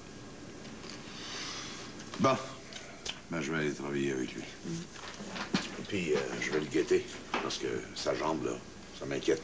Bon. Ben, je vais aller travailler avec lui. Et puis, je vais le guetter, parce que sa jambe, là, ça m'inquiète.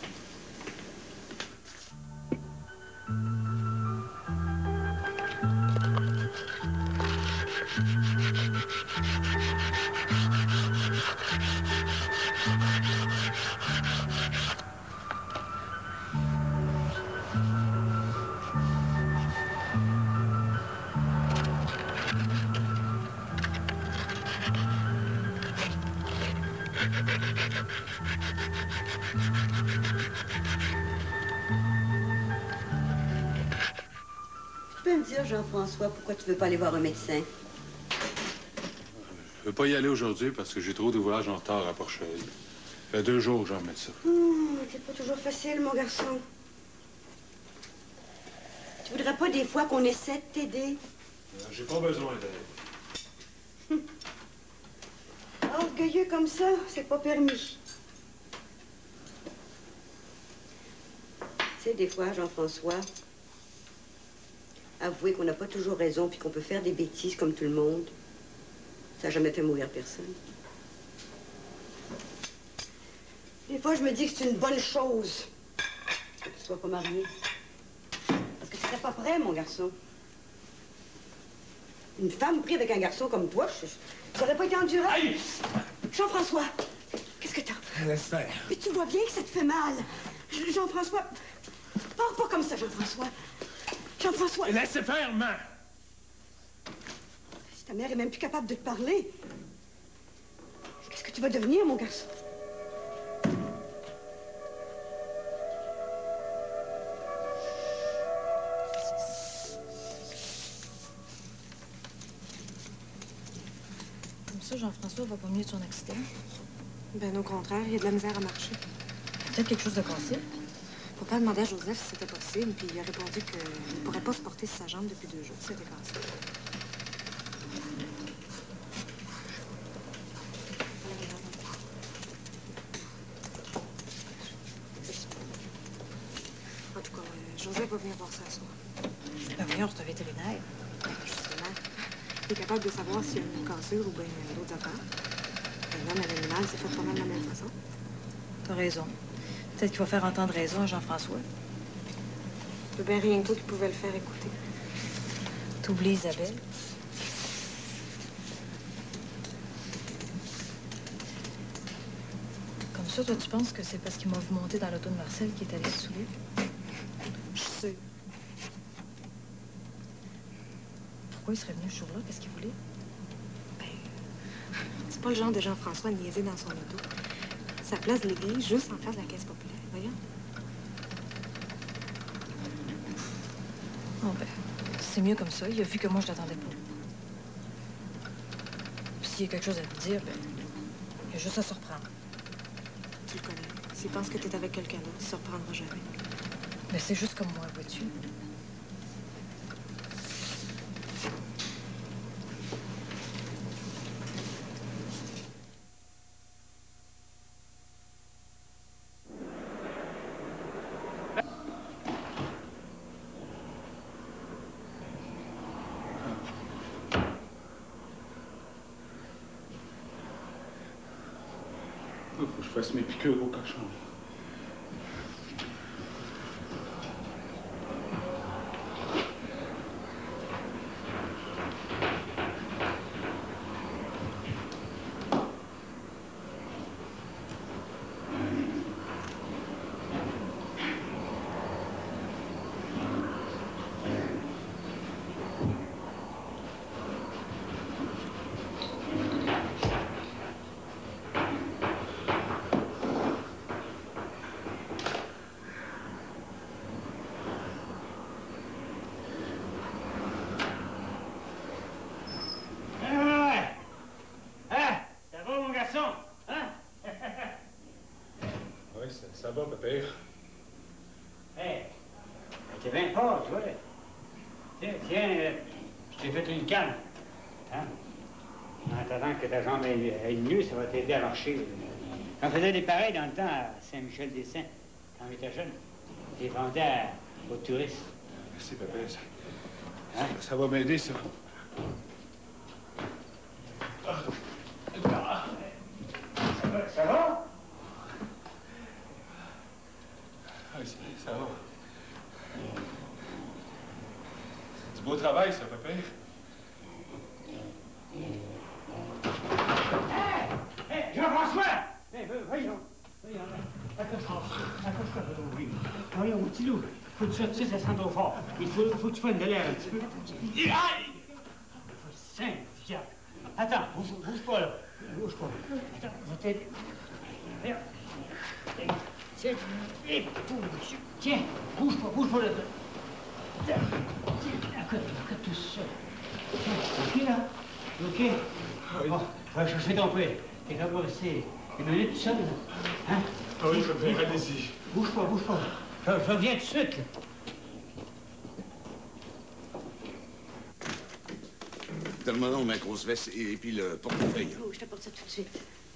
Tu peux me dire, Jean-François, pourquoi tu veux pas aller voir un médecin? Je veux pas y aller aujourd'hui parce que j'ai trop d'ouvrages en retard à Porcheuil. Ça fait 2 jours que j'en remets ça. C'est pas toujours facile, mon garçon. Tu voudrais pas des fois qu'on essaie de t'aider? J'ai pas besoin d'aide. Orgueilleux comme ça, c'est pas permis. Tu sais, des fois, Jean-François, avouer qu'on n'a pas toujours raison puis qu'on peut faire des bêtises comme tout le monde, ça n'a jamais fait mourir personne. Des fois, je me dis que c'est une bonne chose que tu sois pas marié. Parce que tu serais pas prêt, mon garçon. Une femme prise avec un garçon comme toi, Ça n'aurait pas été enduré. Aïe! Jean-François, qu'est-ce que t'as? Laisse faire. Mais tu vois bien que ça te fait mal. Jean-François, parle pas comme ça, Jean-François. Jean-François... Laisse faire, main! Si ta mère est même plus capable de te parler, qu'est-ce que tu vas devenir, mon garçon? Comme ça, Jean-François va pas mieux de son accident? Ben, au contraire, il a de la misère à marcher. Peut-être quelque chose de cassé. Papa a demandé à Joseph si c'était possible, puis il a répondu qu'il ne pourrait pas se porter sur sa jambe depuis 2 jours. C'était cassé. En tout cas, Joseph va venir voir ça ce soir. Ben voyons, c'est un vétérinaire. Justement. Il est capable de savoir s'il y a une cassure ou bien d'autres affaires. Un homme à l'animal, c'est fait pas mal de la même façon. T'as raison. Peut-être qu'il va faire entendre raison à Jean-François. C'est bien rien que toi qui pouvais le faire écouter. T'oublies Isabelle. Comme ça, toi, tu penses que c'est parce qu'il m'a vu monter dans l'auto de Marcel qui est allé se saouler? Je suis sûre. Pourquoi il serait venu ce jour-là? Qu'est-ce qu'il voulait? C'est pas le genre de Jean-François niaiser dans son auto. Sa place de l'église, juste en face de la caisse populaire. Voyons. Oh ben, c'est mieux comme ça. Il a vu que moi, je l'attendais pas. Puis s'il y a quelque chose à te dire, ben, il y a juste à se reprendre. Tu le connais. S'il pense que t'es avec quelqu'un d'autre, il se reprendra jamais. Mais c'est juste comme moi, vois-tu. Faut que je fasse mes piqûres au cochon. Ça va, pépère. Hé, t'es bien fort, tu vois. Tiens, je t'ai fait une canne. Hein? En attendant que ta jambe aille mieux, ça va t'aider à marcher. On faisait des pareils dans le temps à Saint-Michel-des-Saints, quand on était jeune. Je les vendais aux touristes. Merci, pépère. Ça va m'aider, ça. Ça va? Ça va. C'est du beau travail, ça, pépère. Hé, Jean-François! Voyons. Accroche-toi, oui. Voyons, mon petit loup. Faut que tu sortes, ça sent trop fort. Il faut que tu prennes de l'air un petit peu. Aïe! Saint-Diable. Attends, bouge pas, là. Bouge pas. Attends, je vais t'aider. Viens. Tiens, bouge pas là. Tiens, accote tout ça. OK, là? OK? Bon, va chercher ton père. T'es là pour rester une minute tout seul, là. Hein? Ah oui, pépère, allez-y. Bouge pas. Je reviens tout de suite, là. Donne-moi donc ma grosse veste et puis le portefeuille. Oh, je t'apporte ça tout de suite.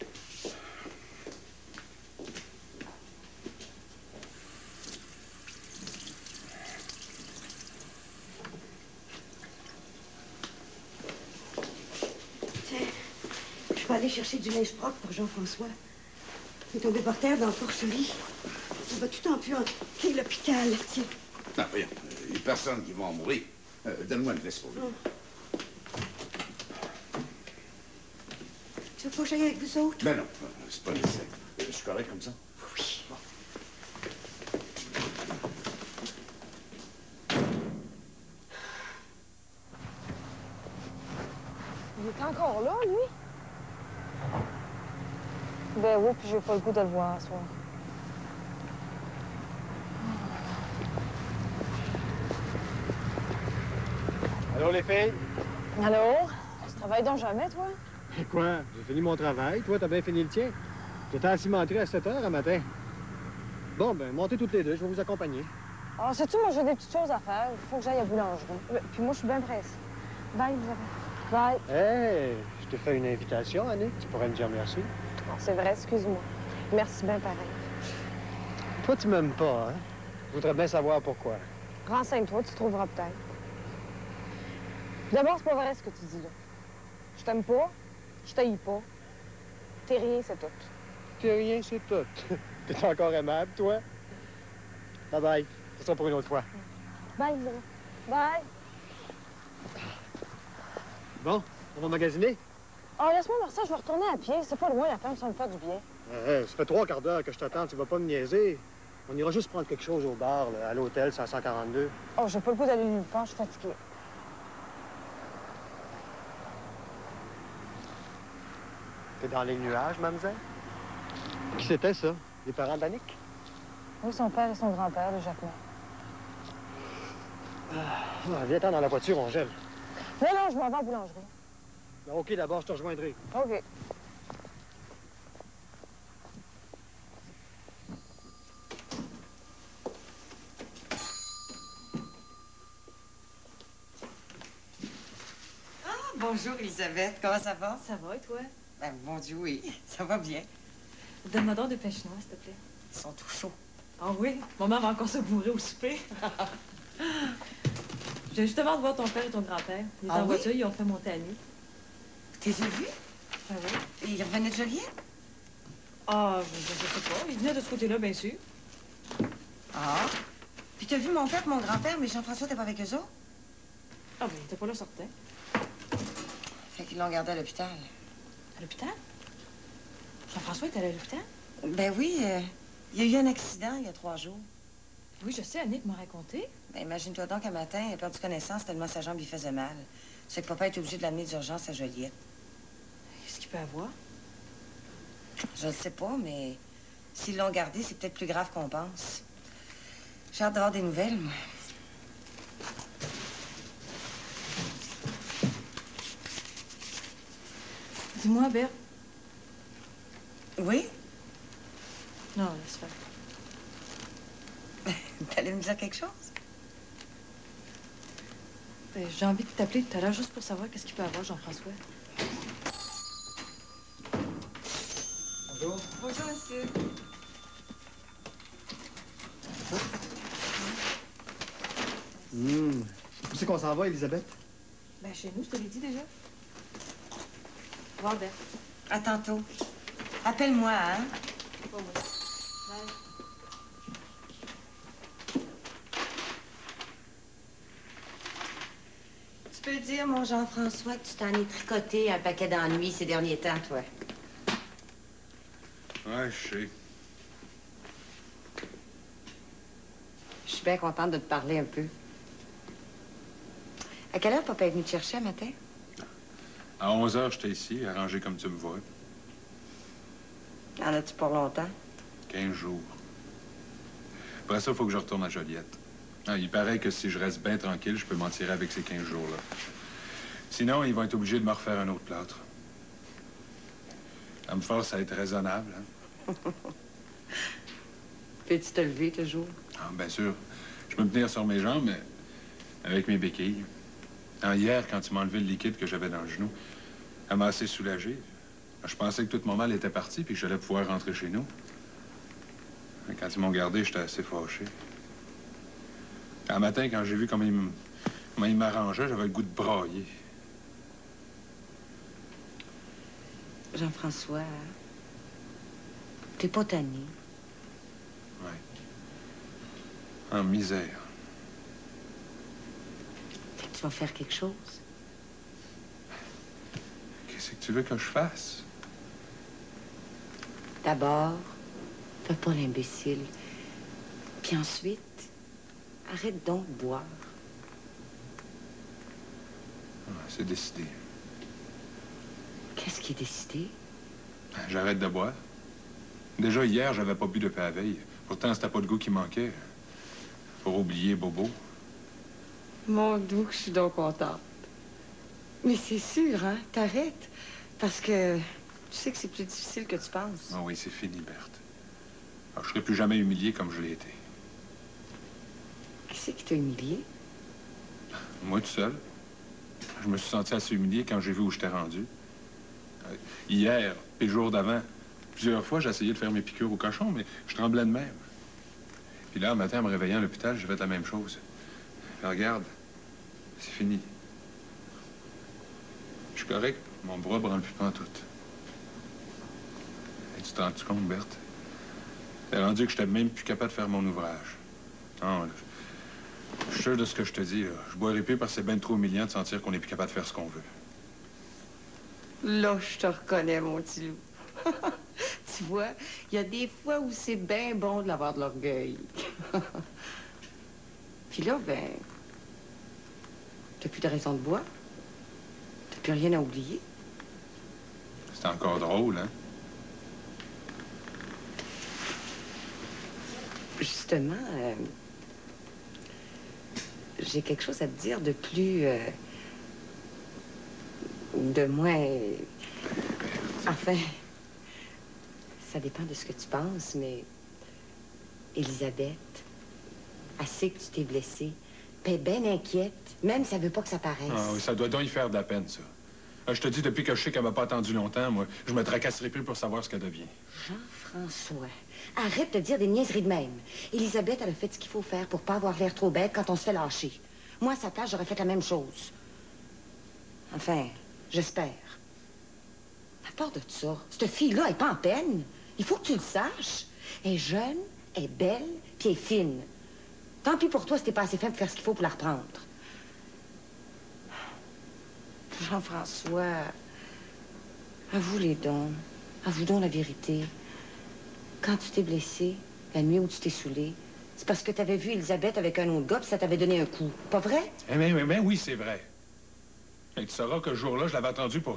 Je vais aller chercher du linge propre pour Jean-François. Il est tombé par terre dans le porche-lit. On va tout en pu en l'hôpital, tiens. Non, voyons, il n'y a personne qui va en mourir. Donne-moi une veste pour lui. faut que j'aille avec vous autres? Ben non, c'est pas nécessaire. Je suis correct comme ça. Oui. Bon. Il est encore là, lui? Ben oui, puis j'ai pas le goût de le voir ce soir. Allô, les filles? Allô? Tu travailles donc jamais, toi? Quoi? J'ai fini mon travail. Toi, t'as bien fini le tien. J'étais à cimenterie à 7 h un matin. Bon, ben, montez toutes les deux. Je vais vous accompagner. Ah, sais-tu, moi, j'ai des petites choses à faire. Il faut que j'aille à la boulangerie. Puis moi, je suis bien pressée. Bye, Elisabeth. Bye. Hey, je t'ai fait une invitation, Annick. Tu pourrais me dire merci. Bon, c'est vrai, excuse-moi. Merci bien pareil. Toi, tu m'aimes pas, hein? Je voudrais bien savoir pourquoi. Renseigne-toi, tu trouveras peut-être. D'abord, c'est pas vrai ce que tu dis, là. Je t'aime pas, je t'haïs pas. T'es rien, c'est tout. T'es rien, c'est tout. T'es encore aimable, toi? Bye-bye. Ce sera pour une autre fois. Bye, Elisabeth. Bye. Bon, on va magasiner? Ah, laisse-moi voir ça, je vais retourner à pied. C'est pas loin, la ferme, ça me fait du bien. Ça fait 3 quarts d'heure que je t'attends, tu vas pas me niaiser. On ira juste prendre quelque chose au bar, là, à l'hôtel 542. Oh, j'ai pas le goût d'aller nulle part, je suis fatiguée. T'es dans les nuages, mademoiselle? Qui c'était, ça? Les parents d'Annick? Oui, son père et son grand-père, le Jacquemin. Viens-t'en dans la voiture, on gèle. Non, non, je m'en vais à la boulangerie. Ben, OK, d'abord, je te rejoindrai. OK. Ah, bonjour, Elisabeth. Comment ça va? Ça va, et toi? Ben, mon Dieu, oui. Ça va bien. Donne-moi donc 2 pains chinois, s'il te plaît. Ils sont tout chauds. Ah oui? Maman va encore se bourrer au souper. Je viens justement de voir ton père et ton grand-père. Ils étaient en voiture, ils ont fait monter à nuit. T'es vu? Ah oui? Et ils revenaient de Joliette? Ah, je sais pas. Ils venaient de ce côté-là, bien sûr. Ah. Puis t'as vu mon père et mon grand-père, mais Jean-François, t'es pas avec eux autres? Ah ben, t'es pas là, certain. Fait qu'ils l'ont gardé à l'hôpital. À l'hôpital? Jean-François est allé à l'hôpital? Ben oui, il y a eu un accident il y a 3 jours. Oui, je sais, Annick m'a raconté. Ben imagine-toi donc un matin, il a perdu connaissance tellement sa jambe lui faisait mal. C'est que papa est obligé de l'amener d'urgence à Joliette. Qu'est-ce qu'il peut avoir? Je ne sais pas, mais s'ils l'ont gardé, c'est peut-être plus grave qu'on pense. J'ai hâte d'avoir des nouvelles, moi. Dis-moi, Bert. Oui? Non, laisse faire. T'allais me dire quelque chose? Ben, j'ai envie de t'appeler tout à l'heure juste pour savoir qu'est-ce qu'il peut avoir, Jean-François. Bonjour. Bonjour, monsieur. Où c'est qu'on s'en va, Elisabeth? Ben, chez nous, je te l'ai dit déjà. Au revoir, Bert. À tantôt. Appelle-moi, hein? Pas moi. Bye. Tu peux dire, mon Jean-François, que tu t'en es tricoté un paquet d'ennuis ces derniers temps, toi. Ouais, je sais. Je suis bien contente de te parler un peu. À quelle heure papa est venu te chercher un matin? À 11 h, j'étais ici, arrangé comme tu me vois. En as-tu pour longtemps? 15 jours. Après ça, il faut que je retourne à Joliette. Ah, il paraît que si je reste bien tranquille, je peux m'en tirer avec ces 15 jours-là. Sinon, ils vont être obligés de me refaire un autre plâtre. Ça me force à être raisonnable, hein? Peux-tu te lever toujours? Ah, bien sûr. Je peux me tenir sur mes jambes, mais avec mes béquilles. Ah, hier, quand tu m'as enlevé le liquide que j'avais dans le genou, elle m'a assez soulagé. Je pensais que tout mon mal était parti puis que j'allais pouvoir rentrer chez nous. Mais quand ils m'ont gardé, j'étais assez fâché. Un matin, quand j'ai vu comment il m'arrangeait, j'avais le goût de brailler. Jean-François, t'es pas tanné. Oui. En misère. Fait que tu vas faire quelque chose. Qu'est-ce que tu veux que je fasse? D'abord, fais pas l'imbécile. Puis ensuite, arrête donc de boire. C'est décidé. Qu'est-ce qui est décidé? J'arrête de boire. Déjà, hier, j'avais pas bu depuis la veille. Pourtant, c'était pas le goût qui manquait. Pour oublier Bobo. Mon doux, je suis donc contente. Mais c'est sûr, hein? T'arrêtes. Parce que tu sais que c'est plus difficile que tu penses. Ah oui, c'est fini, Berthe. Alors, je serai plus jamais humilié comme je l'ai été. Qui c'est qui t'a humilié? Moi, tout seul. Je me suis senti assez humilié quand j'ai vu où j'étais rendu. Hier, et le jour d'avant, plusieurs fois, j'ai essayé de faire mes piqûres au cochon, mais je tremblais de même. Puis là, un matin, en me réveillant à l'hôpital, j'ai fait la même chose. Mais regarde, c'est fini. Je suis correct, mon bras branle plus pantoute. Et tu t'en rends compte, Berthe? C'est rendu que j'étais même plus capable de faire mon ouvrage. Non, là, je suis sûr de ce que je te dis, là. Je boirai plus parce que c'est bien trop humiliant de sentir qu'on n'est plus capable de faire ce qu'on veut. Là, je te reconnais, mon petit loup. Tu vois, il y a des fois où c'est bien bon de l'avoir de l'orgueil. Puis là, ben, t'as plus de raison de boire. T'as plus rien à oublier. C'est encore drôle, hein? Justement, j'ai quelque chose à te dire de plus... de moins... Enfin, ça dépend de ce que tu penses, mais... Elisabeth, elle sait que tu t'es blessée, puis elle est bien inquiète, même si elle veut pas que ça paraisse. Ah oui, ça doit donc y faire de la peine, ça. Je te dis, depuis que je sais qu'elle m'a pas attendu longtemps, moi, je me tracasserai plus pour savoir ce qu'elle devient. Jean-François, arrête de dire des niaiseries de même. Elisabeth, elle a fait ce qu'il faut faire pour pas avoir l'air trop bête quand on se fait lâcher. Moi, à sa place, j'aurais fait la même chose. Enfin, j'espère. À part de ça, cette fille-là, elle est pas en peine. Il faut que tu le saches. Elle est jeune, elle est belle, puis elle est fine. Tant pis pour toi si t'es pas assez fin pour faire ce qu'il faut pour la reprendre. Jean-François, avoue les dons. Avoue donc la vérité. Quand tu t'es blessé, la nuit où tu t'es saoulé, c'est parce que t'avais vu Elisabeth avec un autre gars puis ça t'avait donné un coup. Pas vrai? Mais oui, c'est vrai. Et tu sauras que ce jour-là, je l'avais attendu pour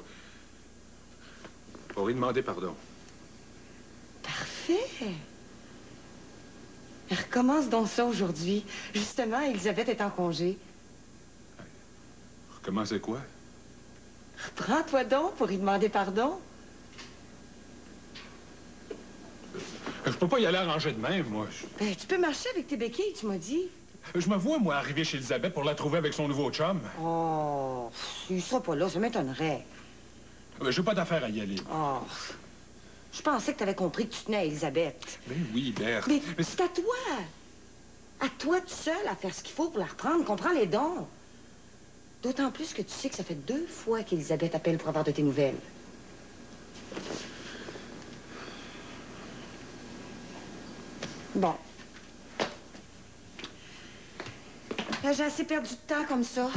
lui demander pardon. Parfait. Recommence donc ça aujourd'hui. Justement, Elisabeth est en congé. Recommencer quoi? Reprends-toi donc pour y demander pardon. Je peux pas y aller arranger de même, moi. Ben, tu peux marcher avec tes béquilles, tu m'as dit. Je me vois, moi, arriver chez Elisabeth pour la trouver avec son nouveau chum. Oh, il sera pas là, ça m'étonnerait. J'ai pas d'affaire à y aller. Oh, je pensais que t'avais compris que tu tenais à Elisabeth. Ben oui, Berthe. Mais c'est à toi. À toi tout seul à faire ce qu'il faut pour la reprendre. Comprends les dons. D'autant plus que tu sais que ça fait 2 fois qu'Elisabeth appelle pour avoir de tes nouvelles. Bon. Là, j'ai assez perdu de temps comme ça.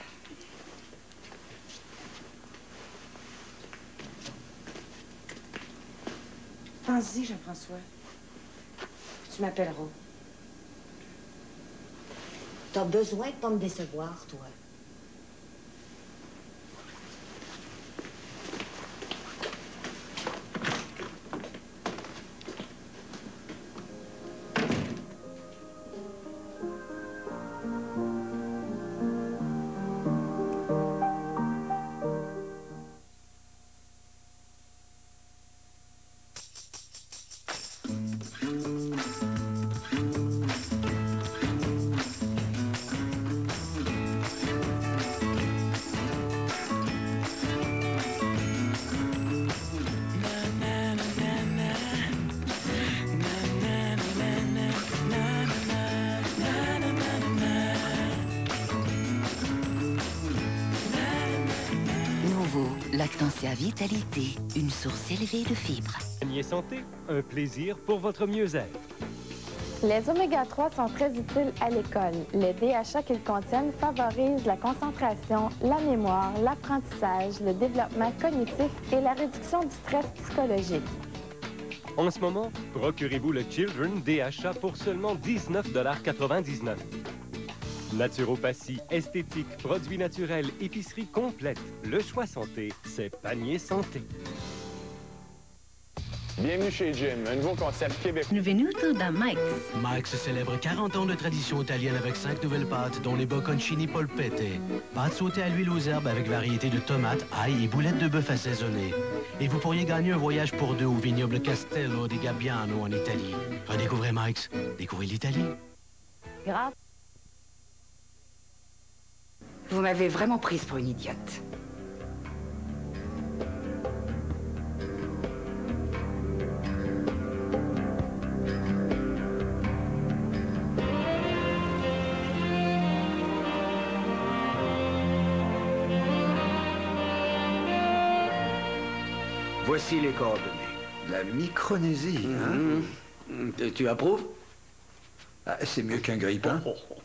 Pense-y, Jean-François. Tu m'appelleras. T'as besoin de pas me décevoir, toi. Lactantia Vitalité, une source élevée de fibres. Panier santé, un plaisir pour votre mieux-être. Les oméga-3 sont très utiles à l'école. Les DHA qu'ils contiennent favorisent la concentration, la mémoire, l'apprentissage, le développement cognitif et la réduction du stress psychologique. En ce moment, procurez-vous le Children DHA pour seulement 19,99 $. Naturopathie, esthétique, produits naturels, épicerie complète. Le choix santé, c'est Panier Santé. Bienvenue chez Jim, un nouveau concept québécois. Benvenuto da Mike's. Mike's célèbre 40 ans de tradition italienne avec 5 nouvelles pâtes, dont les bocconcini polpette. Pâtes sautées à l'huile aux herbes avec variété de tomates, ail et boulettes de bœuf assaisonnées. Et vous pourriez gagner un voyage pour deux au vignoble Castello di Gabbiano en Italie. Redécouvrez Mike's, découvrez l'Italie. Grave. Vous m'avez vraiment prise pour une idiote. Voici les coordonnées. La Micronésie, hein? Tu approuves? Ah, c'est mieux qu'un grille-pain.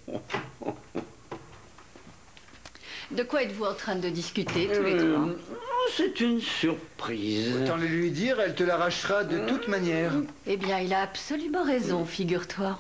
De quoi êtes-vous en train de discuter, tous les trois? C'est une surprise. Autant le lui dire, elle te l'arrachera de toute manière. Eh bien, il a absolument raison, figure-toi.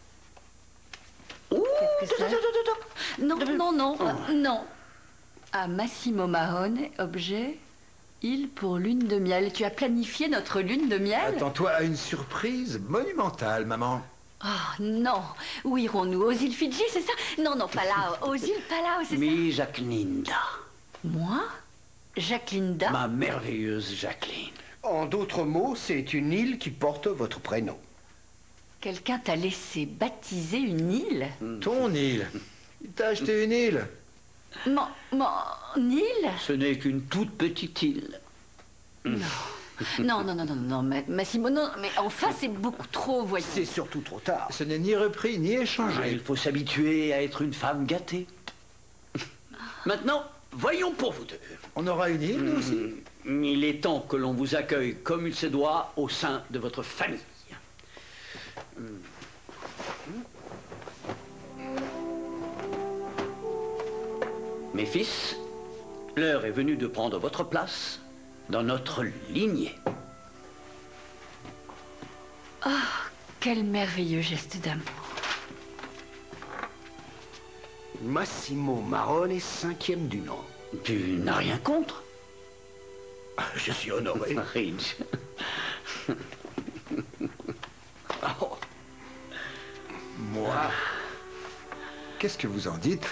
Qu'est-ce que c'est? Non, non, non, non. À Massimo Mahone, objet, île pour lune de miel. Tu as planifié notre lune de miel? Attends-toi à une surprise monumentale, maman. Oh, non. Où irons-nous? Aux îles Fidji, c'est ça? Non, non, pas là. Aux îles Palau, c'est ça? Mi Jacquelinda. Moi? Jacquelinda? Ma merveilleuse Jacqueline. En d'autres mots, c'est une île qui porte votre prénom. Quelqu'un t'a laissé baptiser une île? Ton île. Il t'a acheté une île. Mon île? Ce n'est qu'une toute petite île. Non. Non, non, non, non, non, Massimo, non, mais enfin, c'est beaucoup trop, voyons. C'est surtout trop tard. Ce n'est ni repris, ni échangé. Il faut s'habituer à être une femme gâtée. Maintenant, voyons pour vous deux. On aura une île, nous aussi. Il est temps que l'on vous accueille comme il se doit au sein de votre famille. Mes fils, l'heure est venue de prendre votre place dans notre lignée. Oh, quel merveilleux geste d'amour. Massimo Mahone est 5e du nom. Tu n'as rien contre? Je suis honoré. Ridge. Oh. Moi? Qu'est-ce que vous en dites?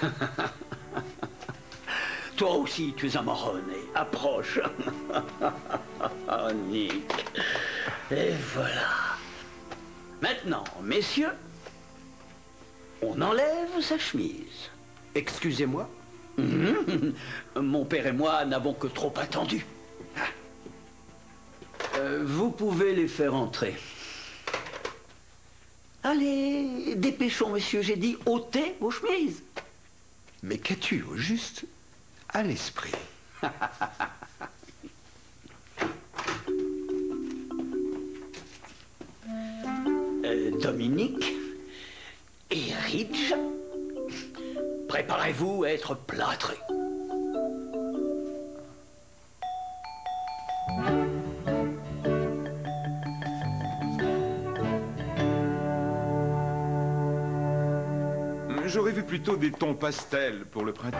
Toi aussi, tu es un Mahone. Approche. Oh, Nick. Et voilà. Maintenant, messieurs, on enlève sa chemise. Excusez-moi? Mon père et moi n'avons que trop attendu. Vous pouvez les faire entrer. Allez, dépêchons, messieurs. J'ai dit ôtez vos chemises. Mais qu'as-tu au juste à l'esprit? Dominique et Ridge, préparez-vous à être plâtrés. J'aurais vu plutôt des tons pastels pour le printemps.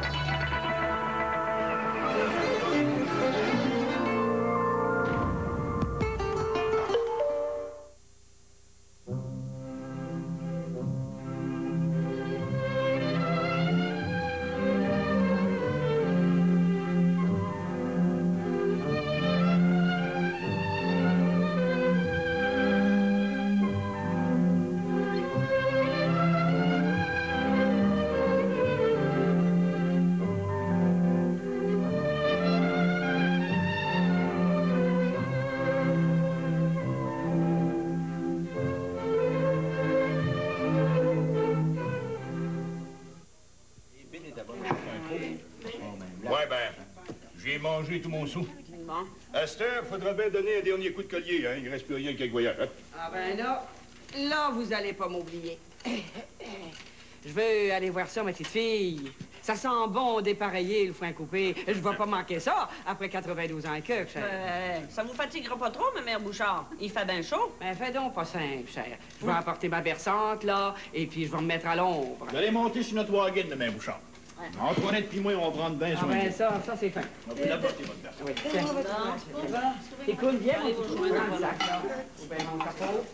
Ouais, ben, j'ai mangé tout mon sou. Bon. À cette heure, faudra bien donner un dernier coup de collier, hein. Il reste plus rien qu'à voyage, hein. Ah ben là, vous allez pas m'oublier. Je veux aller voir ça, ma petite fille. Ça sent bon dépareillé, le foin coupé. Je vais pas manquer ça après 92 ans et que, cher. Ça vous fatiguera pas trop, ma mère Bouchard? Il fait bien chaud. Ben, fais donc pas simple, cher. Je vais apporter ma berçante, là, et puis je vais me mettre à l'ombre. Vous allez monter sur notre wagon, ma mère Bouchard. Antoinette puis moi, on va prendre bien soin. Ben, ça c'est fin. On va vous l'apporter, votre berçante. Oui, tiens. Écoute bien, mon petit chou, dans le sac, là. Ou bien mon chapeau.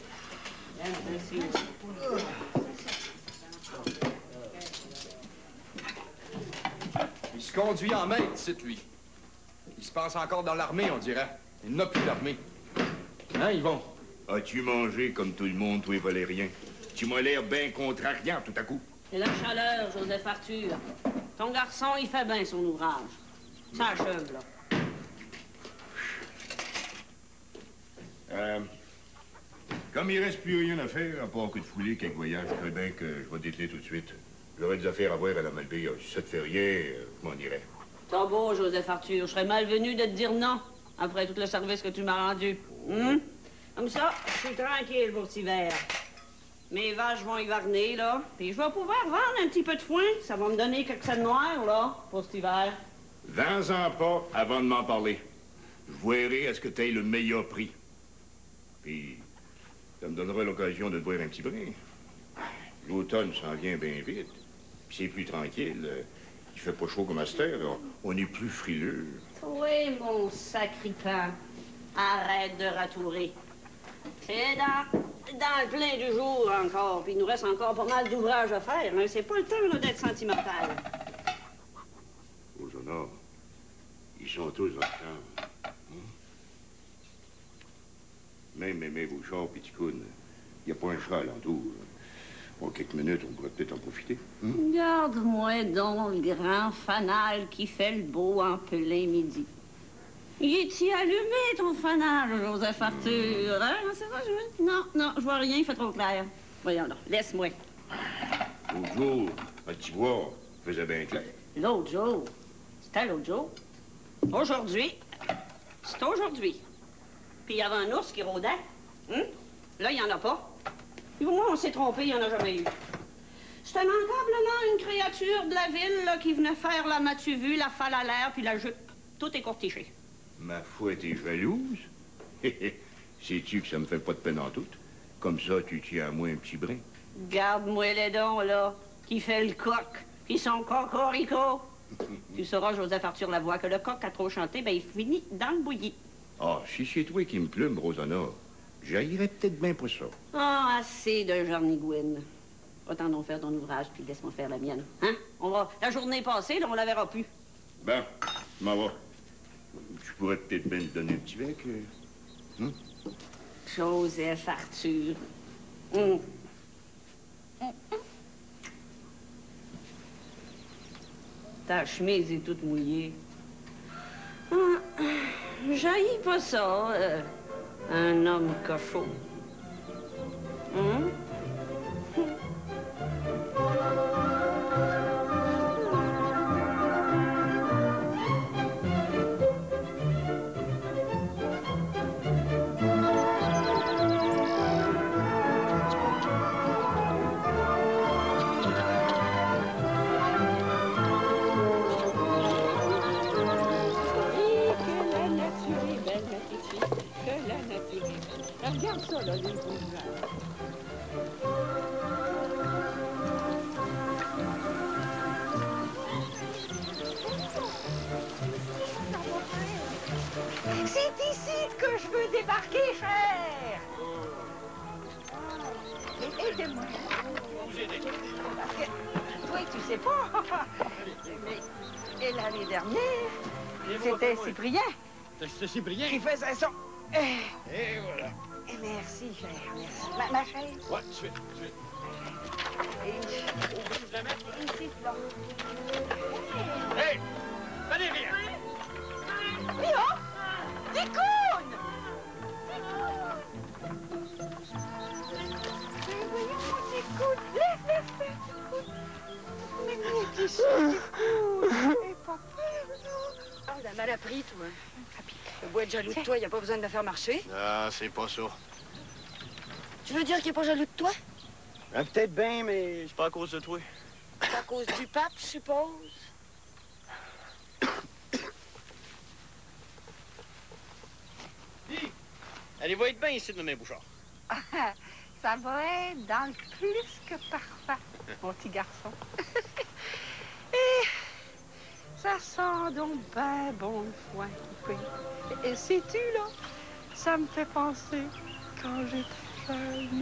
Il se conduit en maître, c'est lui. Il se passe encore dans l'armée, on dirait. Il n'a plus d'armée. Hein, Yvon? As-tu mangé comme tout le monde, toi, Valérien? Tu m'as l'air bien contrariant tout à coup. C'est la chaleur, Joseph Arthur. Ton garçon, il fait bien son ouvrage. Ça achève, là. Comme il reste plus rien à faire, à part que de fouler quelques voyages, je crois bien que je vais dételer tout de suite. J'aurais des affaires à voir à la Malbaie. Si ça te fait rien, je m'en irai. T'as beau, Joseph Arthur. Je serais malvenu de te dire non, après tout le service que tu m'as rendu. Comme ça, je suis tranquille pour cet hiver. Mes vaches vont hiverner, là. Puis je vais pouvoir vendre un petit peu de foin. Ça va me donner quelque chose de noir, là, pour cet hiver. Vends-en pas avant de m'en parler. Je verrai à ce que tu aies le meilleur prix. Puis, ça me donnera l'occasion de te boire un petit brin. L'automne s'en vient bien vite. Puis c'est plus tranquille. Il fait pas chaud comme à cette heure. On est plus frileux. Oui, mon sacripant. Arrête de ratourer. C'est dans le plein du jour encore. Puis il nous reste encore pas mal d'ouvrages à faire. Hein. C'est pas le temps là, d'être sentimental. Aux honneurs, ils sont tous en temps. Même Mémé Bouchard, Petit Coune, il n'y a pas un chat alentour. En quelques minutes, on pourrait peut-être en profiter. Regarde-moi donc le grand fanal qui fait le beau en plein midi. Il est-il allumé, ton fanal, Joseph Arthur? Hein? C'est ça, je veux? Non, je vois rien, il fait trop clair. Voyons là, laisse-moi. L'autre jour, à Tibois, faisait bien clair. L'autre jour? C'était l'autre jour? Aujourd'hui? C'est aujourd'hui. Puis il y avait un ours qui rôdait. Là, il n'y en a pas. Puis au moins, on s'est trompé, il n'y en a jamais eu. C'était immanquablement une créature de la ville là, qui venait faire la m'as-tu vu, la falle à l'air, puis la jupe. Tout écortiché. Ma foi, t'es jalouse? Sais-tu que ça me fait pas de peine en tout? Comme ça, tu tiens à moi un petit brin. Garde-moi les dons, là, qui fait le coq, qui sont cocorico. Tu sauras, Joseph Arthur Lavoie, que le coq a trop chanté, ben il finit dans le bouilli. Ah, si c'est toi qui me plume, Rosanna, j'haïrais peut-être bien pour ça. Ah, assez de jarnigouine. Autant donc faire ton ouvrage, puis laisse-moi faire la mienne. Hein? La journée passée, là, on la verra plus. Ben, je m'en vais. Je pourrais peut-être bien te donner un petit bec. Joseph Arthur. Ta chemise est toute mouillée. J'haïs pas ça, un homme cochon. Regarde ça, là, les C'est ici que je veux débarquer, cher! Aidez-moi. Parce que, toi, tu sais pas. Mais l'année dernière, c'était Cyprien. C'est Cyprien? Qui faisait ça. Et voilà. Merci, cher, merci. Ma chaise? Ouais, je vais. Ici, là. Hey! Valérie! Léon! Découne! Voyons, découne. Laisse faire, découne. Mais viens ici, découne. N'aie pas peur, non. Oh, la mal appris, toi. Le bois est jaloux de toi, il n'y a pas besoin de le faire marcher. Ah, c'est pas ça. Tu veux dire qu'il n'est pas jaloux de toi? Peut-être bien, mais c'est pas à cause de toi. C'est à cause du pape, je suppose. Allez-vous être bien ici, Mme Bouchard? Ça va être dans le plus que parfait, mon petit garçon. Et ça sent donc ben bon le foin coupé. Et sais-tu, là, ça me fait penser quand j'étais jeune.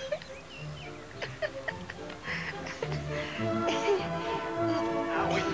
Ah oui.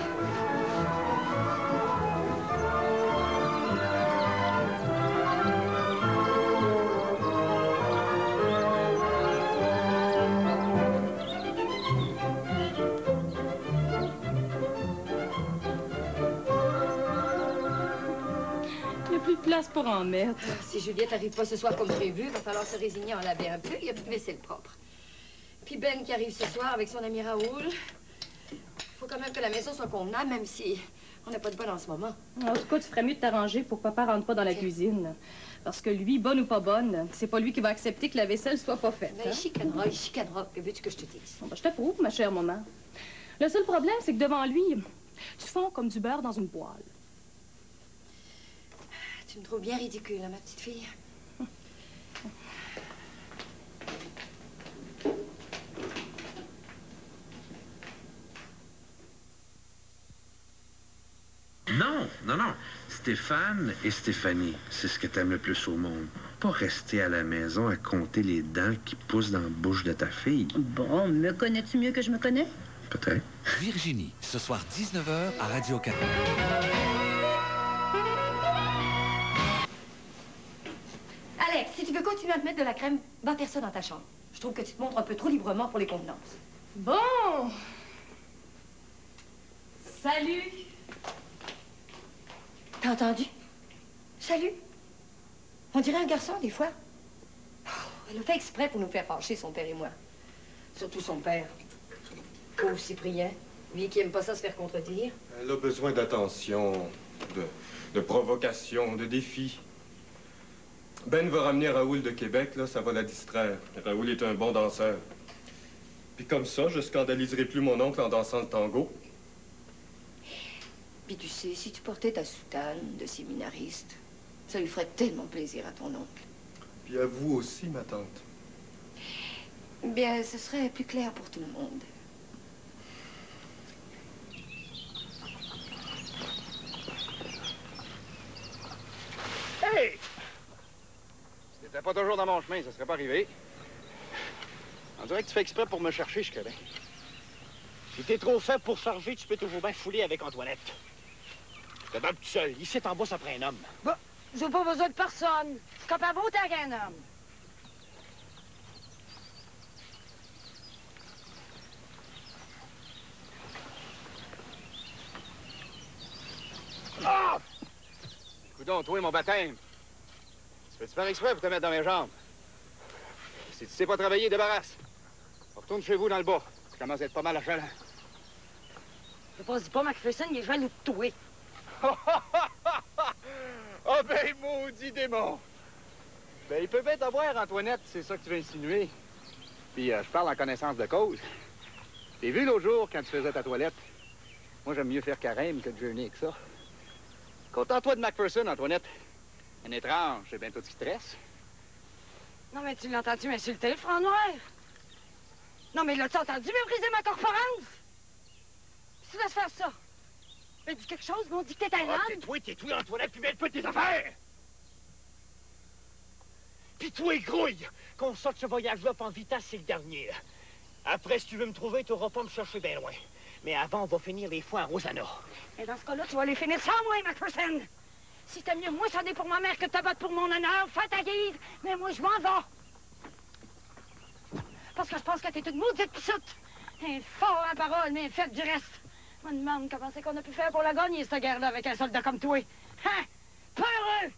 Il n'y a plus de place pour en mettre. Si Juliette n'arrive pas ce soir comme prévu, il va falloir se résigner à en laver un peu. Il n'y a plus de vaisselle propre. Puis Ben qui arrive ce soir avec son ami Raoul. Il faut quand même que la maison soit convenable, même si on n'a pas de bonne en ce moment. En tout cas, tu ferais mieux de t'arranger pour que papa rentre pas dans la cuisine. Parce que lui, bonne ou pas bonne, c'est pas lui qui va accepter que la vaisselle soit pas faite. Mais il chicanera. Que veux-tu que je te dise? Bon, ben, je t'approuve, ma chère maman. Le seul problème, c'est que devant lui, tu fonds comme du beurre dans une poêle. Tu me trouves bien ridicule, hein, ma petite fille. Non. Stéphane et Stéphanie, c'est ce que t'aimes le plus au monde. Pas rester à la maison à compter les dents qui poussent dans la bouche de ta fille. Bon, me connais-tu mieux que je me connais? Peut-être. Virginie, ce soir 19h à Radio-Canada. Alex, si tu veux continuer à te mettre de la crème, va faire ça dans ta chambre. Je trouve que tu te montres un peu trop librement pour les convenances. Bon! Salut! T'as entendu? Salut! On dirait un garçon, des fois. Oh, elle a fait exprès pour nous faire fâcher, son père et moi. Surtout son père. Pauvre Cyprien. Lui qui aime pas ça se faire contredire. Elle a besoin d'attention, de provocation, de défis. Ben va ramener Raoul de Québec, là, ça va la distraire. Raoul est un bon danseur. Puis comme ça, je scandaliserai plus mon oncle en dansant le tango. Puis tu sais, si tu portais ta soutane de séminariste, ça lui ferait tellement plaisir à ton oncle. Puis à vous aussi, ma tante. Bien, ce serait plus clair pour tout le monde. Hey! Si t'étais pas toujours dans mon chemin, ça serait pas arrivé. On dirait que tu fais exprès pour me chercher, je connais. Si t'es trop faible pour charger, tu peux toujours bien fouler avec Antoinette. T'es même tout seul. Ici, en bas, ça prend un homme. Bah, j'ai pas besoin de personne. Je suis capable autant qu'un homme. Ah! Coudon, toi, mon baptême. Tu fais-tu faire exprès pour te mettre dans mes jambes? Si tu sais pas travailler, débarrasse. Retourne chez vous dans le bas. Tu commences à être pas mal achalant. Je pense pas, McPherson, il est jaloux de toi. Oh ben, maudit démon! Ben, il peut bien t'avoir, Antoinette, c'est ça que tu veux insinuer. Puis, je parle en connaissance de cause. T'es vu l'autre jour, quand tu faisais ta toilette? Moi, j'aime mieux faire carême que de jeûner que ça. Contente-toi de McPherson, Antoinette. Un étrange, c'est bien tout ce qui stresse. Non, mais tu l'entends-tu m'insulter, le franc noir? Non, mais l'as-tu entendu mépriser ma corporence? Tu laisses faire ça. Mais dis quelque chose, mais on dit que t'es un homme. Tais-toi, Antoinette, puis mêle pas tes affaires! Puis toi, grouille! Qu'on sorte ce voyage-là en vitesse, c'est le dernier. Après, si tu veux me trouver, tu n'auras pas à me chercher bien loin. Mais avant, on va finir les foins à Rosanna. Et dans ce cas-là, tu vas les finir sans moi, McPherson. Si t'aimes mieux moissonner pour ma mère que de te battre pour mon honneur, fais ta guise, mais moi, je m'en vais. Parce que je pense que t'es une maudite psoute. Un fort en parole, mais un fait du reste. Je me demande comment c'est qu'on a pu faire pour la gagner, cette guerre-là, avec un soldat comme toi. Hein? Peureux!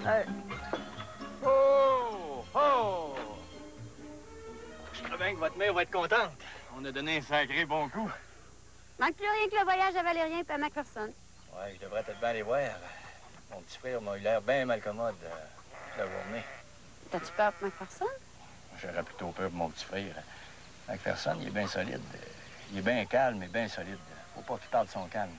Oh! Oh! Je crois bien que votre mère va être contente. On a donné un sacré bon coup. Manque plus rien que le voyage à Valérien et à McPherson. Ouais, je devrais peut-être bien les voir. Mon petit frère m'a eu l'air bien malcommode la journée. T'as-tu peur pour McPherson? J'aurais plutôt peur pour mon petit frère. McPherson, il est bien solide. Il est bien calme et bien solide. Faut pas qu'il parle de son calme.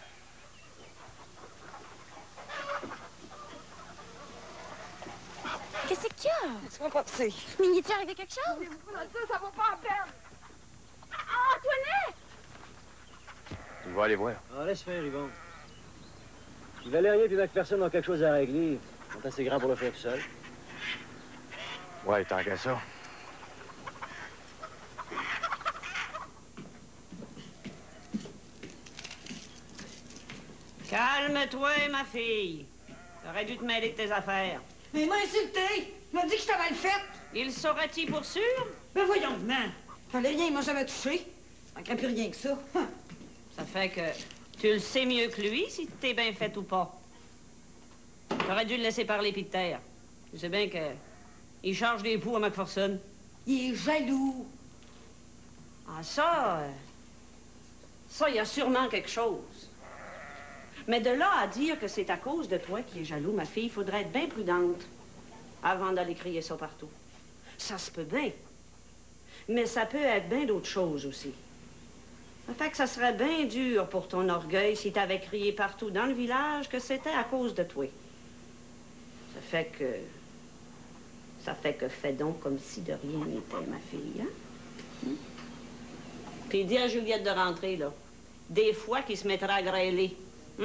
Qu'est-ce qu'il y a? Tu vas passer. Mais il est arrivé quelque chose? Ça va pas à peine. Ah, Antoinette! Tu vas aller voir. Ah, laisse faire, Yvon. Si Valérien et McPherson ont quelque chose à régler, ils sont assez grands pour le faire tout seul. Ouais, tant qu'à ça. Calme-toi, ma fille. T'aurais dû te mêler de tes affaires. Mais il m'a insulté. Il m'a dit que je t'avais le fait. Il saurait-il pour sûr? Ben voyons, man. Valérien, il m'a jamais touché. Ça ne plus rien que ça. Ça fait que tu le sais mieux que lui, si t'es bien fait ou pas. T'aurais dû le laisser parler pis de terre. Tu sais bien que il charge des poux à McPherson. Il est jaloux. Ah, ça, il y a sûrement quelque chose. Mais de là à dire que c'est à cause de toi qu'il est jaloux, ma fille, il faudrait être bien prudente avant d'aller crier ça partout. Ça se peut bien. Mais ça peut être bien d'autres choses aussi. Ça fait que ça serait bien dur pour ton orgueil si t'avais crié partout dans le village que c'était à cause de toi. Ça fait que fais donc comme si de rien n'était, ma fille, hein? Puis dis à Juliette de rentrer, là. Des fois qu'il se mettra à grêler.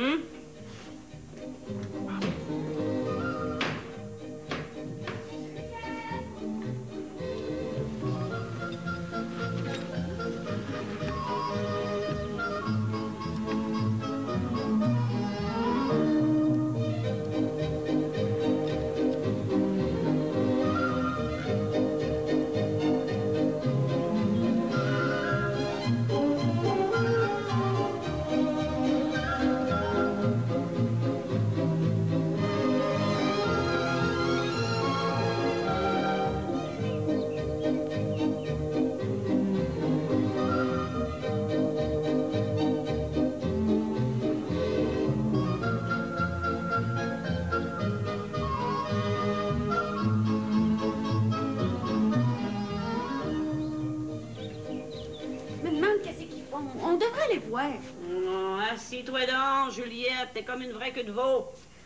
On devrait les voir. Oh, assis-toi donc, Juliette. T'es comme une vraie queue de veau.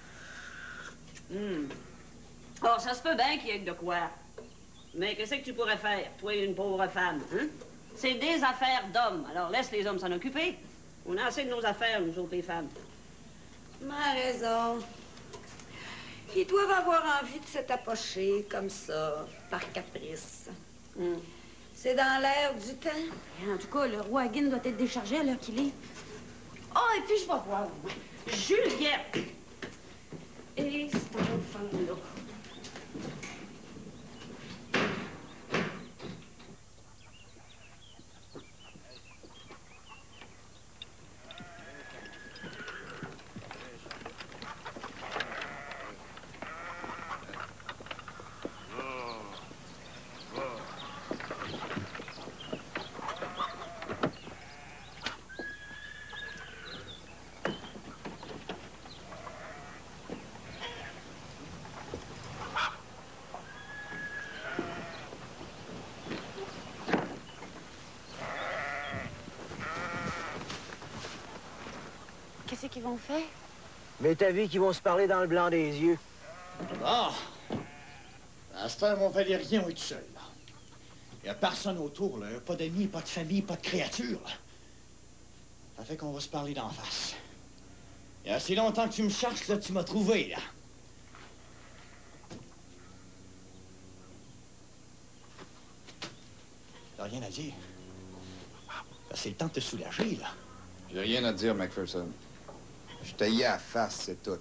Oh, ça se peut bien qu'il y ait de quoi. Mais qu'est-ce que tu pourrais faire, toi et une pauvre femme, hein? C'est des affaires d'hommes. Alors laisse les hommes s'en occuper. On a assez de nos affaires, nous autres, les femmes. Ma raison. Ils doivent avoir envie de se tapocher comme ça, par caprice. C'est dans l'air du temps. Et en tout cas, le roi Aguin doit être déchargé à l'heure qu'il est. Ah, et puis je vais voir. Juliette! Et cette enfant-là. Qu'est-ce qu'ils vont faire? Mais t'as vu qu'ils vont se parler dans le blanc des yeux. Bon. À cette heure, mon Valérien est tout seul, là. Il n'y a personne autour, là. Pas d'amis, pas de famille, pas de créatures, là. Ça fait qu'on va se parler d'en face. Il y a assez longtemps que tu me cherches, là, tu m'as trouvé, là. T'as rien à dire. C'est le temps de te soulager, là. J'ai rien à dire, McPherson. Je taillais à la face, c'est tout.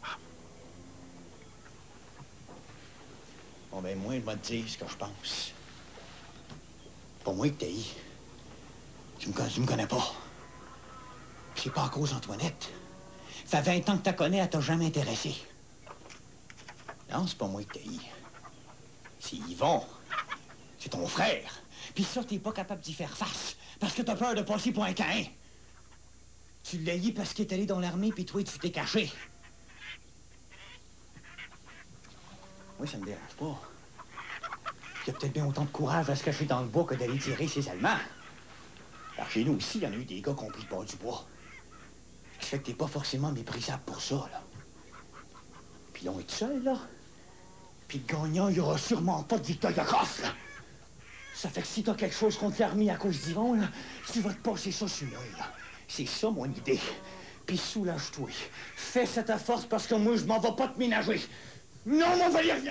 Bon, ben, moi, je vais te dire ce que je pense. Pas moi que t'haïs. Tu me connais pas. C'est pas à cause d'Antoinette. Ça fait 20 ans que t'as connais, elle t'a jamais intéressé. Non, c'est pas moi qui t'haïs. C'est Yvon. C'est ton frère. Puis ça, t'es pas capable d'y faire face. Parce que t'as peur de passer pour un caïn. Tu l'as haï parce qu'il est allé dans l'armée, puis toi, tu t'es caché. Moi, ça me dérange pas. Il y a peut-être bien autant de courage à se cacher dans le bois que d'aller tirer ses Allemands. Alors, chez nous aussi, il y en a eu des gars qui ont pris le bord du bois. Ce qui fait que t'es pas forcément méprisable pour ça, là. Puis là, on est tout seul, là. Puis le gagnant, il y aura sûrement pas de victoire de crosse, là. Ça fait que si t'as quelque chose contre l'armée à cause d'Yvon, là, tu vas te passer ça sur moi, là. C'est ça, mon idée. Puis soulage-toi. Fais ça ta force parce que moi, je m'en vais pas te ménager. Non, mon Valérien!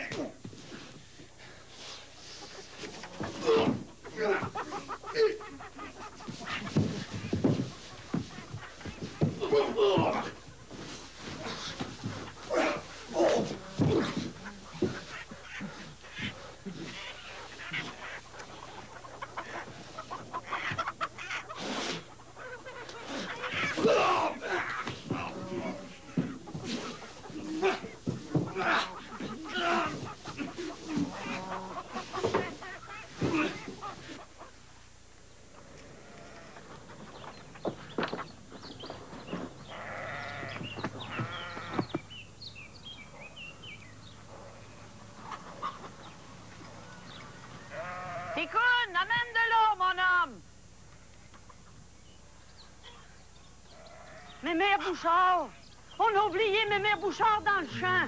Ticoun, amène de l'eau, mon homme! Mémère Bouchard! On a oublié Mémère Bouchard dans le champ!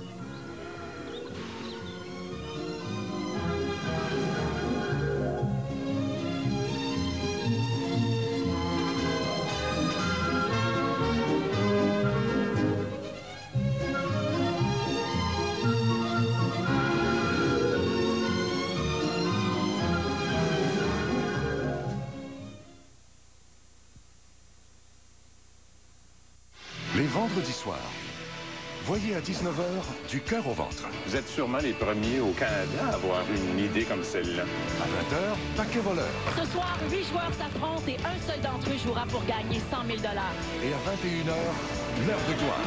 Les vendredis soirs, voyez à 19h Du cœur au ventre. Vous êtes sûrement les premiers au Canada à avoir une idée comme celle-là. À 20h, Paquet voleur. Ce soir, 8 joueurs s'affrontent et un seul d'entre eux jouera pour gagner 100 000 $. Et à 21h, l'heure de gloire.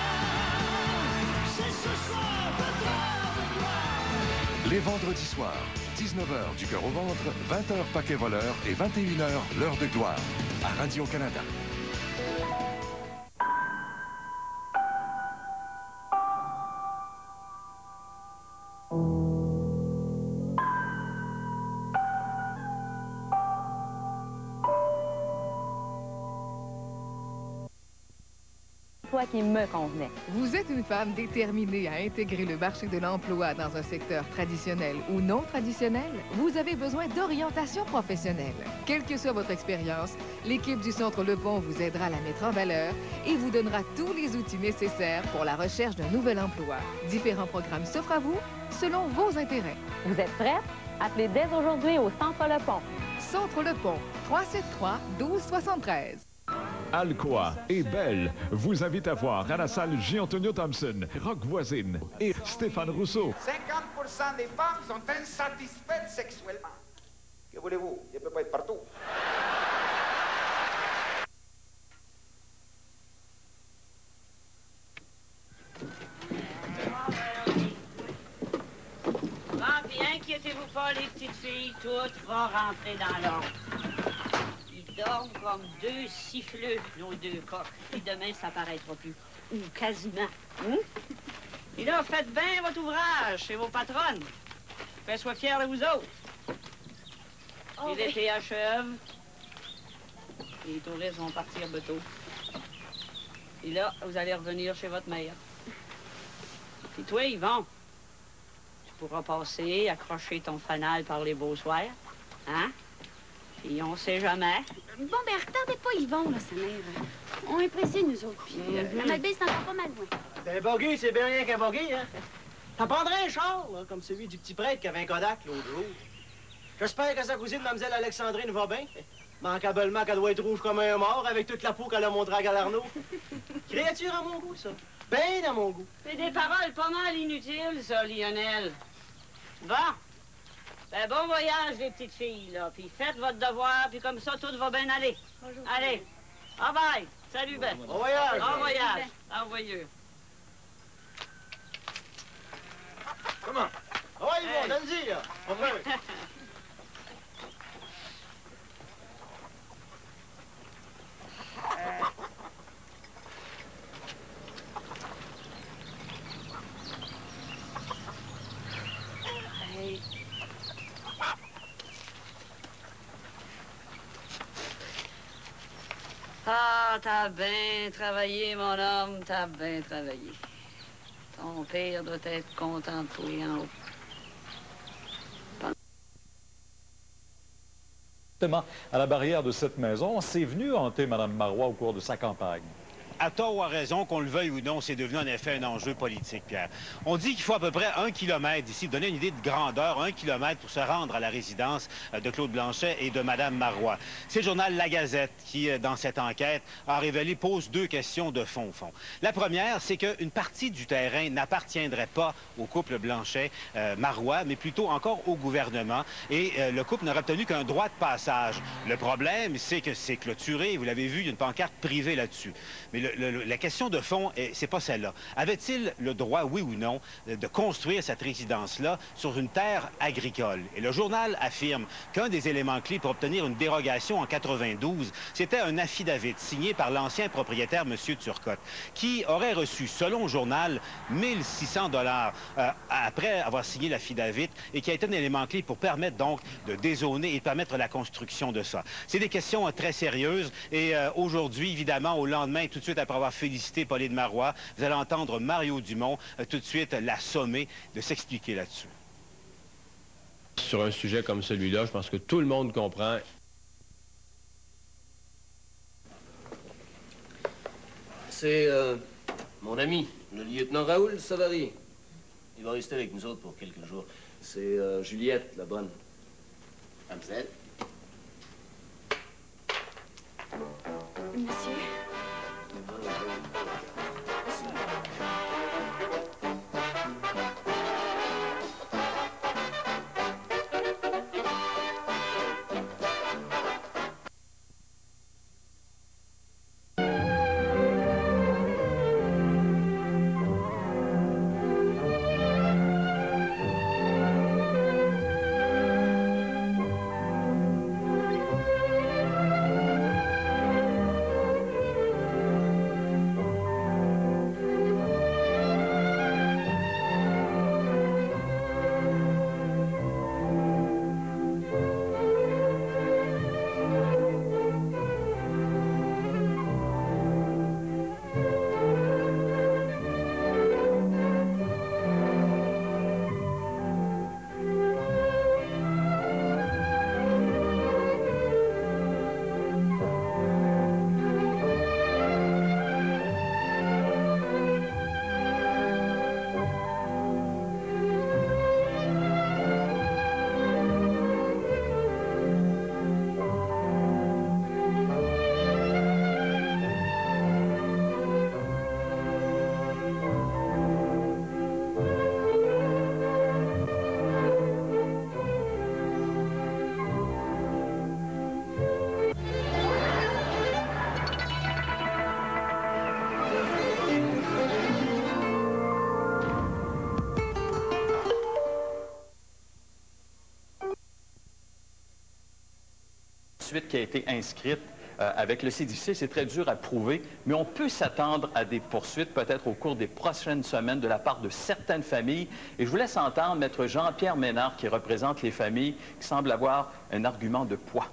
Les vendredis soirs, 19h Du cœur au ventre, 20h Paquet voleur et 21h l'heure de gloire. À Radio-Canada. Qui me convenait. Vous êtes une femme déterminée à intégrer le marché de l'emploi dans un secteur traditionnel ou non traditionnel? Vous avez besoin d'orientation professionnelle. Quelle que soit votre expérience, l'équipe du Centre Le Pont vous aidera à la mettre en valeur et vous donnera tous les outils nécessaires pour la recherche d'un nouvel emploi. Différents programmes s'offrent à vous selon vos intérêts. Vous êtes prête? Appelez dès aujourd'hui au Centre Le Pont. Centre Le Pont, 373-1273. Alcoa et Belle vous invitent à voir à la salle J-Antonio Thompson, Rock Voisine et Stéphane Rousseau. 50% des femmes sont insatisfaites sexuellement. Que voulez-vous? Je ne peux pas être partout. Bon, puis inquiétez-vous pas, les petites filles, toutes vont rentrer dans l'ordre. Ils dorment comme deux siffleux, nos deux coqs. Puis demain, ça paraîtra plus. Ou quasiment. Et là, faites bien votre ouvrage chez vos patronnes. Qu'elles soient fiers de vous autres. Oh, et l'été achève. Les touristes vont partir bientôt. Et là, vous allez revenir chez votre mère. Et toi, Yvon, tu pourras passer, accrocher ton fanal par les beaux soirs. Hein? Et on sait jamais. Bon, ben, retardez pas Yvon, là, sa mère. On est pressés, nous autres. Puis la Malbaie, c'est encore pas mal loin. Ben, buggy, c'est bien rien qu'un buggy, hein? T'en prendrais un char, là, comme celui du petit prêtre qui avait un Kodak l'autre jour. J'espère que sa cousine, Mlle Alexandrine, va bien. Manquablement qu'elle doit être rouge comme un mort, avec toute la peau qu'elle a montrée à Galarno. Créature à mon goût, ça. Ben à mon goût. C'est des paroles pas mal inutiles, ça, Lionel. Bon. Ben, bon voyage, les petites filles, là. Puis faites votre devoir, puis comme ça, tout va bien aller. Bonjour. Allez. Au bye. Salut, Ben. Bon voyage. Bon voyage. Envoyeux. t'as bien travaillé, mon homme, t'as bien travaillé. Ton père doit être content de toi en haut. À la barrière de cette maison, c'est venu hanter Mme Marois au cours de sa campagne. À tort ou à raison, qu'on le veuille ou non, c'est devenu en effet un enjeu politique, Pierre. On dit qu'il faut à peu près 1 kilomètre d'ici, donner une idée de grandeur, 1 kilomètre pour se rendre à la résidence de Claude Blanchet et de Mme Marois. C'est le journal La Gazette qui, dans cette enquête, a révélé, pose 2 questions de fond au fond. La première, c'est qu'une partie du terrain n'appartiendrait pas au couple Blanchet-Marois, mais plutôt encore au gouvernement, et le couple n'aurait obtenu qu'un droit de passage. Le problème, c'est que c'est clôturé, vous l'avez vu, il y a une pancarte privée là-dessus. Mais la question de fond, c'est pas celle-là. Avait-il le droit, oui ou non, de construire cette résidence-là sur une terre agricole? Et le journal affirme qu'un des éléments clés pour obtenir une dérogation en 92, c'était un affidavit signé par l'ancien propriétaire, M. Turcotte, qui aurait reçu, selon le journal, 1600 $ après avoir signé l'affidavit et qui a été un élément clé pour permettre donc de dézoner et de permettre la construction de ça. C'est des questions très sérieuses et aujourd'hui, évidemment, au lendemain, tout de suite après avoir félicité Pauline Marois, vous allez entendre Mario Dumont tout de suite l'assommer de s'expliquer là-dessus. Sur un sujet comme celui-là, je pense que tout le monde comprend. C'est mon ami, le lieutenant Raoul Savary. Il va rester avec nous autres pour quelques jours. C'est Juliette, la bonne. Mademoiselle. Monsieur? Qui a été inscrite avec le C-difficile, c'est très dur à prouver, mais on peut s'attendre à des poursuites peut-être au cours des prochaines semaines de la part de certaines familles. Et je vous laisse entendre Maître Jean-Pierre Ménard qui représente les familles qui semblent avoir un argument de poids.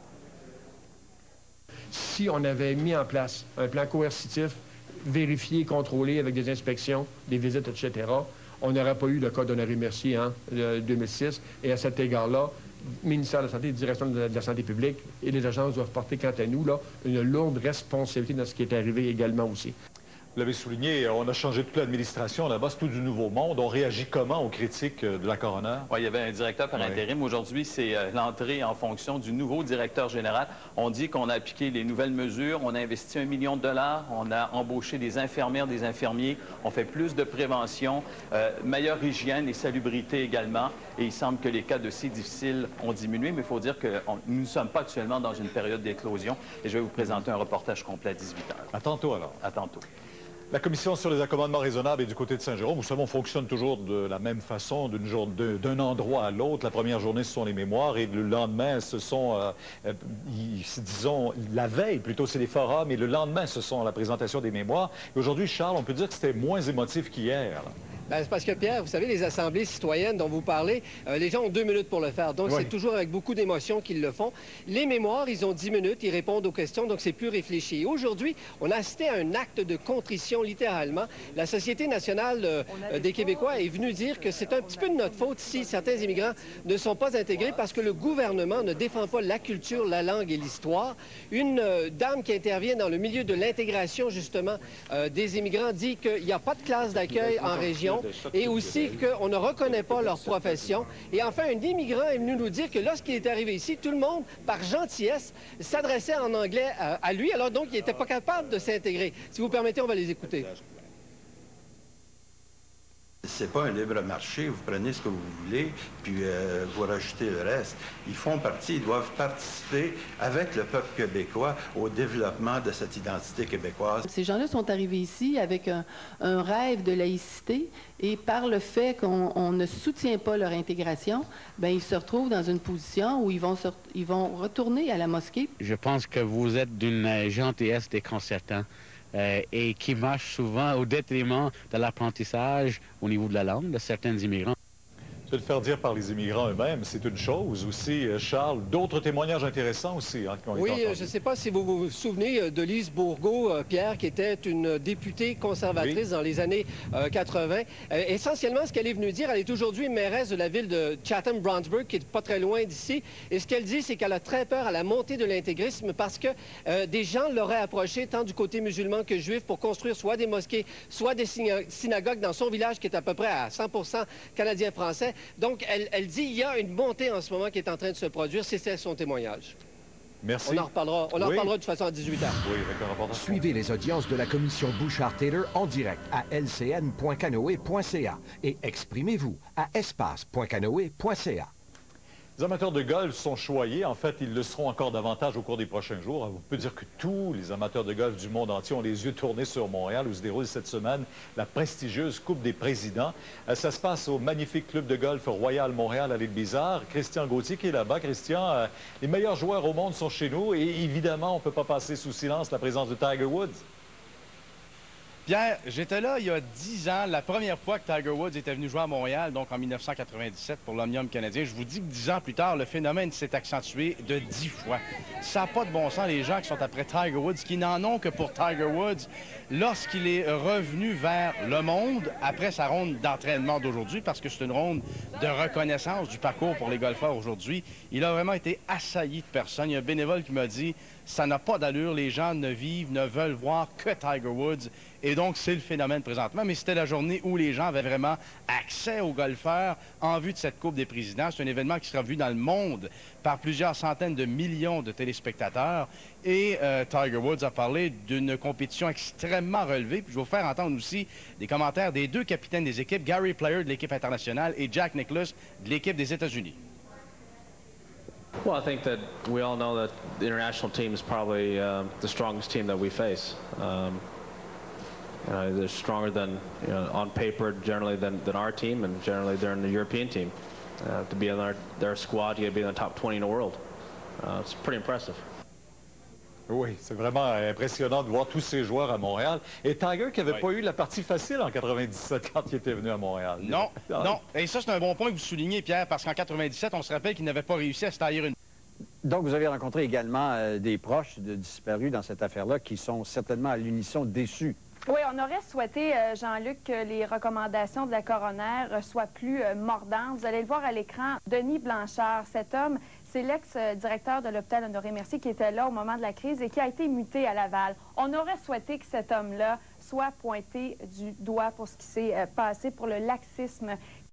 Si on avait mis en place un plan coercitif, vérifié, contrôlé avec des inspections, des visites, etc., on n'aurait pas eu le cas d'Honoré Mercier en 2006. Et à cet égard-là, ministère de la Santé, Direction de la Santé publique et les agences doivent porter, quant à nous, là, une lourde responsabilité dans ce qui est arrivé également aussi. Vous l'avez souligné, on a changé toute l'administration là-bas, c'est tout du nouveau monde. On réagit comment aux critiques de la coroner? Oui, il y avait un directeur par intérim. Aujourd'hui, c'est l'entrée en fonction du nouveau directeur général. On dit qu'on a appliqué les nouvelles mesures, on a investi 1 million de $, on a embauché des infirmières, des infirmiers, on fait plus de prévention, meilleure hygiène et salubrité également. Et il semble que les cas de C-difficile ont diminué, mais il faut dire que nous ne sommes pas actuellement dans une période d'éclosion. Et je vais vous présenter un reportage complet à 18 h. À tantôt alors. À tantôt. La commission sur les accommodements raisonnables est du côté de Saint-Jérôme. Vous savez, on fonctionne toujours de la même façon, d'un endroit à l'autre. La première journée, ce sont les mémoires et le lendemain, ce sont, disons, la veille plutôt, c'est les forums et le lendemain, ce sont la présentation des mémoires. Aujourd'hui, Charles, on peut dire que c'était moins émotif qu'hier. Ben, c'est parce que, Pierre, vous savez, les assemblées citoyennes dont vous parlez, les gens ont 2 minutes pour le faire. Donc, c'est toujours avec beaucoup d'émotion qu'ils le font. Les mémoires, ils ont 10 minutes, ils répondent aux questions, donc c'est plus réfléchi. Aujourd'hui, on a assisté à un acte de contrition, littéralement. La Société nationale des Québécois est venue dire que c'est un petit peu de notre faute si certains immigrants ne sont pas intégrés parce que le gouvernement ne défend pas la culture, la langue et l'histoire. Une dame qui intervient dans le milieu de l'intégration, justement, des immigrants dit qu'il n'y a pas de classe d'accueil en région et aussi qu'on ne reconnaît pas leur profession. Et enfin, un immigrant est venu nous dire que lorsqu'il est arrivé ici, tout le monde, par gentillesse, s'adressait en anglais à lui, alors donc il n'était pas capable de s'intégrer. Si vous permettez, on va les écouter. C'est pas un libre marché, vous prenez ce que vous voulez, puis vous rajoutez le reste. Ils font partie, ils doivent participer avec le peuple québécois au développement de cette identité québécoise. Ces gens-là sont arrivés ici avec un rêve de laïcité et par le fait qu'on ne soutient pas leur intégration, bien, ils se retrouvent dans une position où ils vont retourner à la mosquée. Je pense que vous êtes d'une gentillesse déconcertante. Et qui marche souvent au détriment de l'apprentissage au niveau de la langue de certains immigrants. Se le faire dire par les immigrants eux-mêmes, c'est une chose aussi. Charles, d'autres témoignages intéressants aussi qui ont été entendus. Je ne sais pas si vous vous souvenez de Lise Bourgault, Pierre, qui était une députée conservatrice dans les années 80. Essentiellement, ce qu'elle est venue dire, elle est aujourd'hui mairesse de la ville de Chatham-Brownsburg, qui est pas très loin d'ici. Et ce qu'elle dit, c'est qu'elle a très peur à la montée de l'intégrisme parce que des gens l'auraient approché tant du côté musulman que juif pour construire soit des mosquées, soit des synagogues dans son village qui est à peu près à 100% canadien-français. Donc, elle dit qu'il y a une montée en ce moment qui est en train de se produire. C'est son témoignage. Merci. On en reparlera de toute façon à 18h. Oui, avec un reportage. Suivez les audiences de la commission Bouchard-Taylor en direct à lcn.canoe.ca et exprimez-vous à espace.canoe.ca. Les amateurs de golf sont choyés. En fait, ils le seront encore davantage au cours des prochains jours. On peut dire que tous les amateurs de golf du monde entier ont les yeux tournés sur Montréal, où se déroule cette semaine la prestigieuse Coupe des présidents. Ça se passe au magnifique club de golf Royal Montréal à l'île Bizarre. Christian Gauthier qui est là-bas. Christian, les meilleurs joueurs au monde sont chez nous et évidemment, on ne peut pas passer sous silence la présence de Tiger Woods. Pierre, j'étais là il y a 10 ans, la première fois que Tiger Woods était venu jouer à Montréal, donc en 1997 pour l'Omnium canadien. Je vous dis que 10 ans plus tard, le phénomène s'est accentué de 10 fois. Ça n'a pas de bon sens, les gens qui sont après Tiger Woods, qui n'en ont que pour Tiger Woods, lorsqu'il est revenu vers le monde, après sa ronde d'entraînement d'aujourd'hui, parce que c'est une ronde de reconnaissance du parcours pour les golfeurs aujourd'hui, il a vraiment été assailli de personnes. Il y a un bénévole qui m'a dit « ça n'a pas d'allure, les gens ne veulent voir que Tiger Woods ». Et donc, c'est le phénomène présentement. Mais c'était la journée où les gens avaient vraiment accès aux golfeurs en vue de cette Coupe des présidents. C'est un événement qui sera vu dans le monde par plusieurs centaines de millions de téléspectateurs. Et Tiger Woods a parlé d'une compétition extrêmement relevée. Puis je vais vous faire entendre aussi des commentaires des deux capitaines des équipes, Gary Player de l'équipe internationale et Jack Nicklaus de l'équipe des États-Unis. Well, I think that we all know that the international team is probably the strongest team that we face. They're stronger than, on paper, generally than our team, and generally they're in the European team. To be on their squad, you got to be in the top 20 in the world. It's pretty impressive. Oui, c'est vraiment impressionnant de voir tous ces joueurs à Montréal. Et Tiger qui n'avait pas eu la partie facile en 97 quand il était venu à Montréal. Non, non. Et ça, c'est un bon point que vous soulignez, Pierre, parce qu'en 97, on se rappelle qu'il n'avait pas réussi à se tailler une... Donc, vous avez rencontré également des proches de disparus dans cette affaire-là qui sont certainement à l'unisson déçus. Oui, on aurait souhaité, Jean-Luc, que les recommandations de la coroner soient plus mordantes. Vous allez le voir à l'écran, Denis Blanchard, cet homme, c'est l'ex-directeur de l'hôpital Honoré-Mercier qui était là au moment de la crise et qui a été muté à Laval. On aurait souhaité que cet homme-là soit pointé du doigt pour ce qui s'est passé, pour le laxisme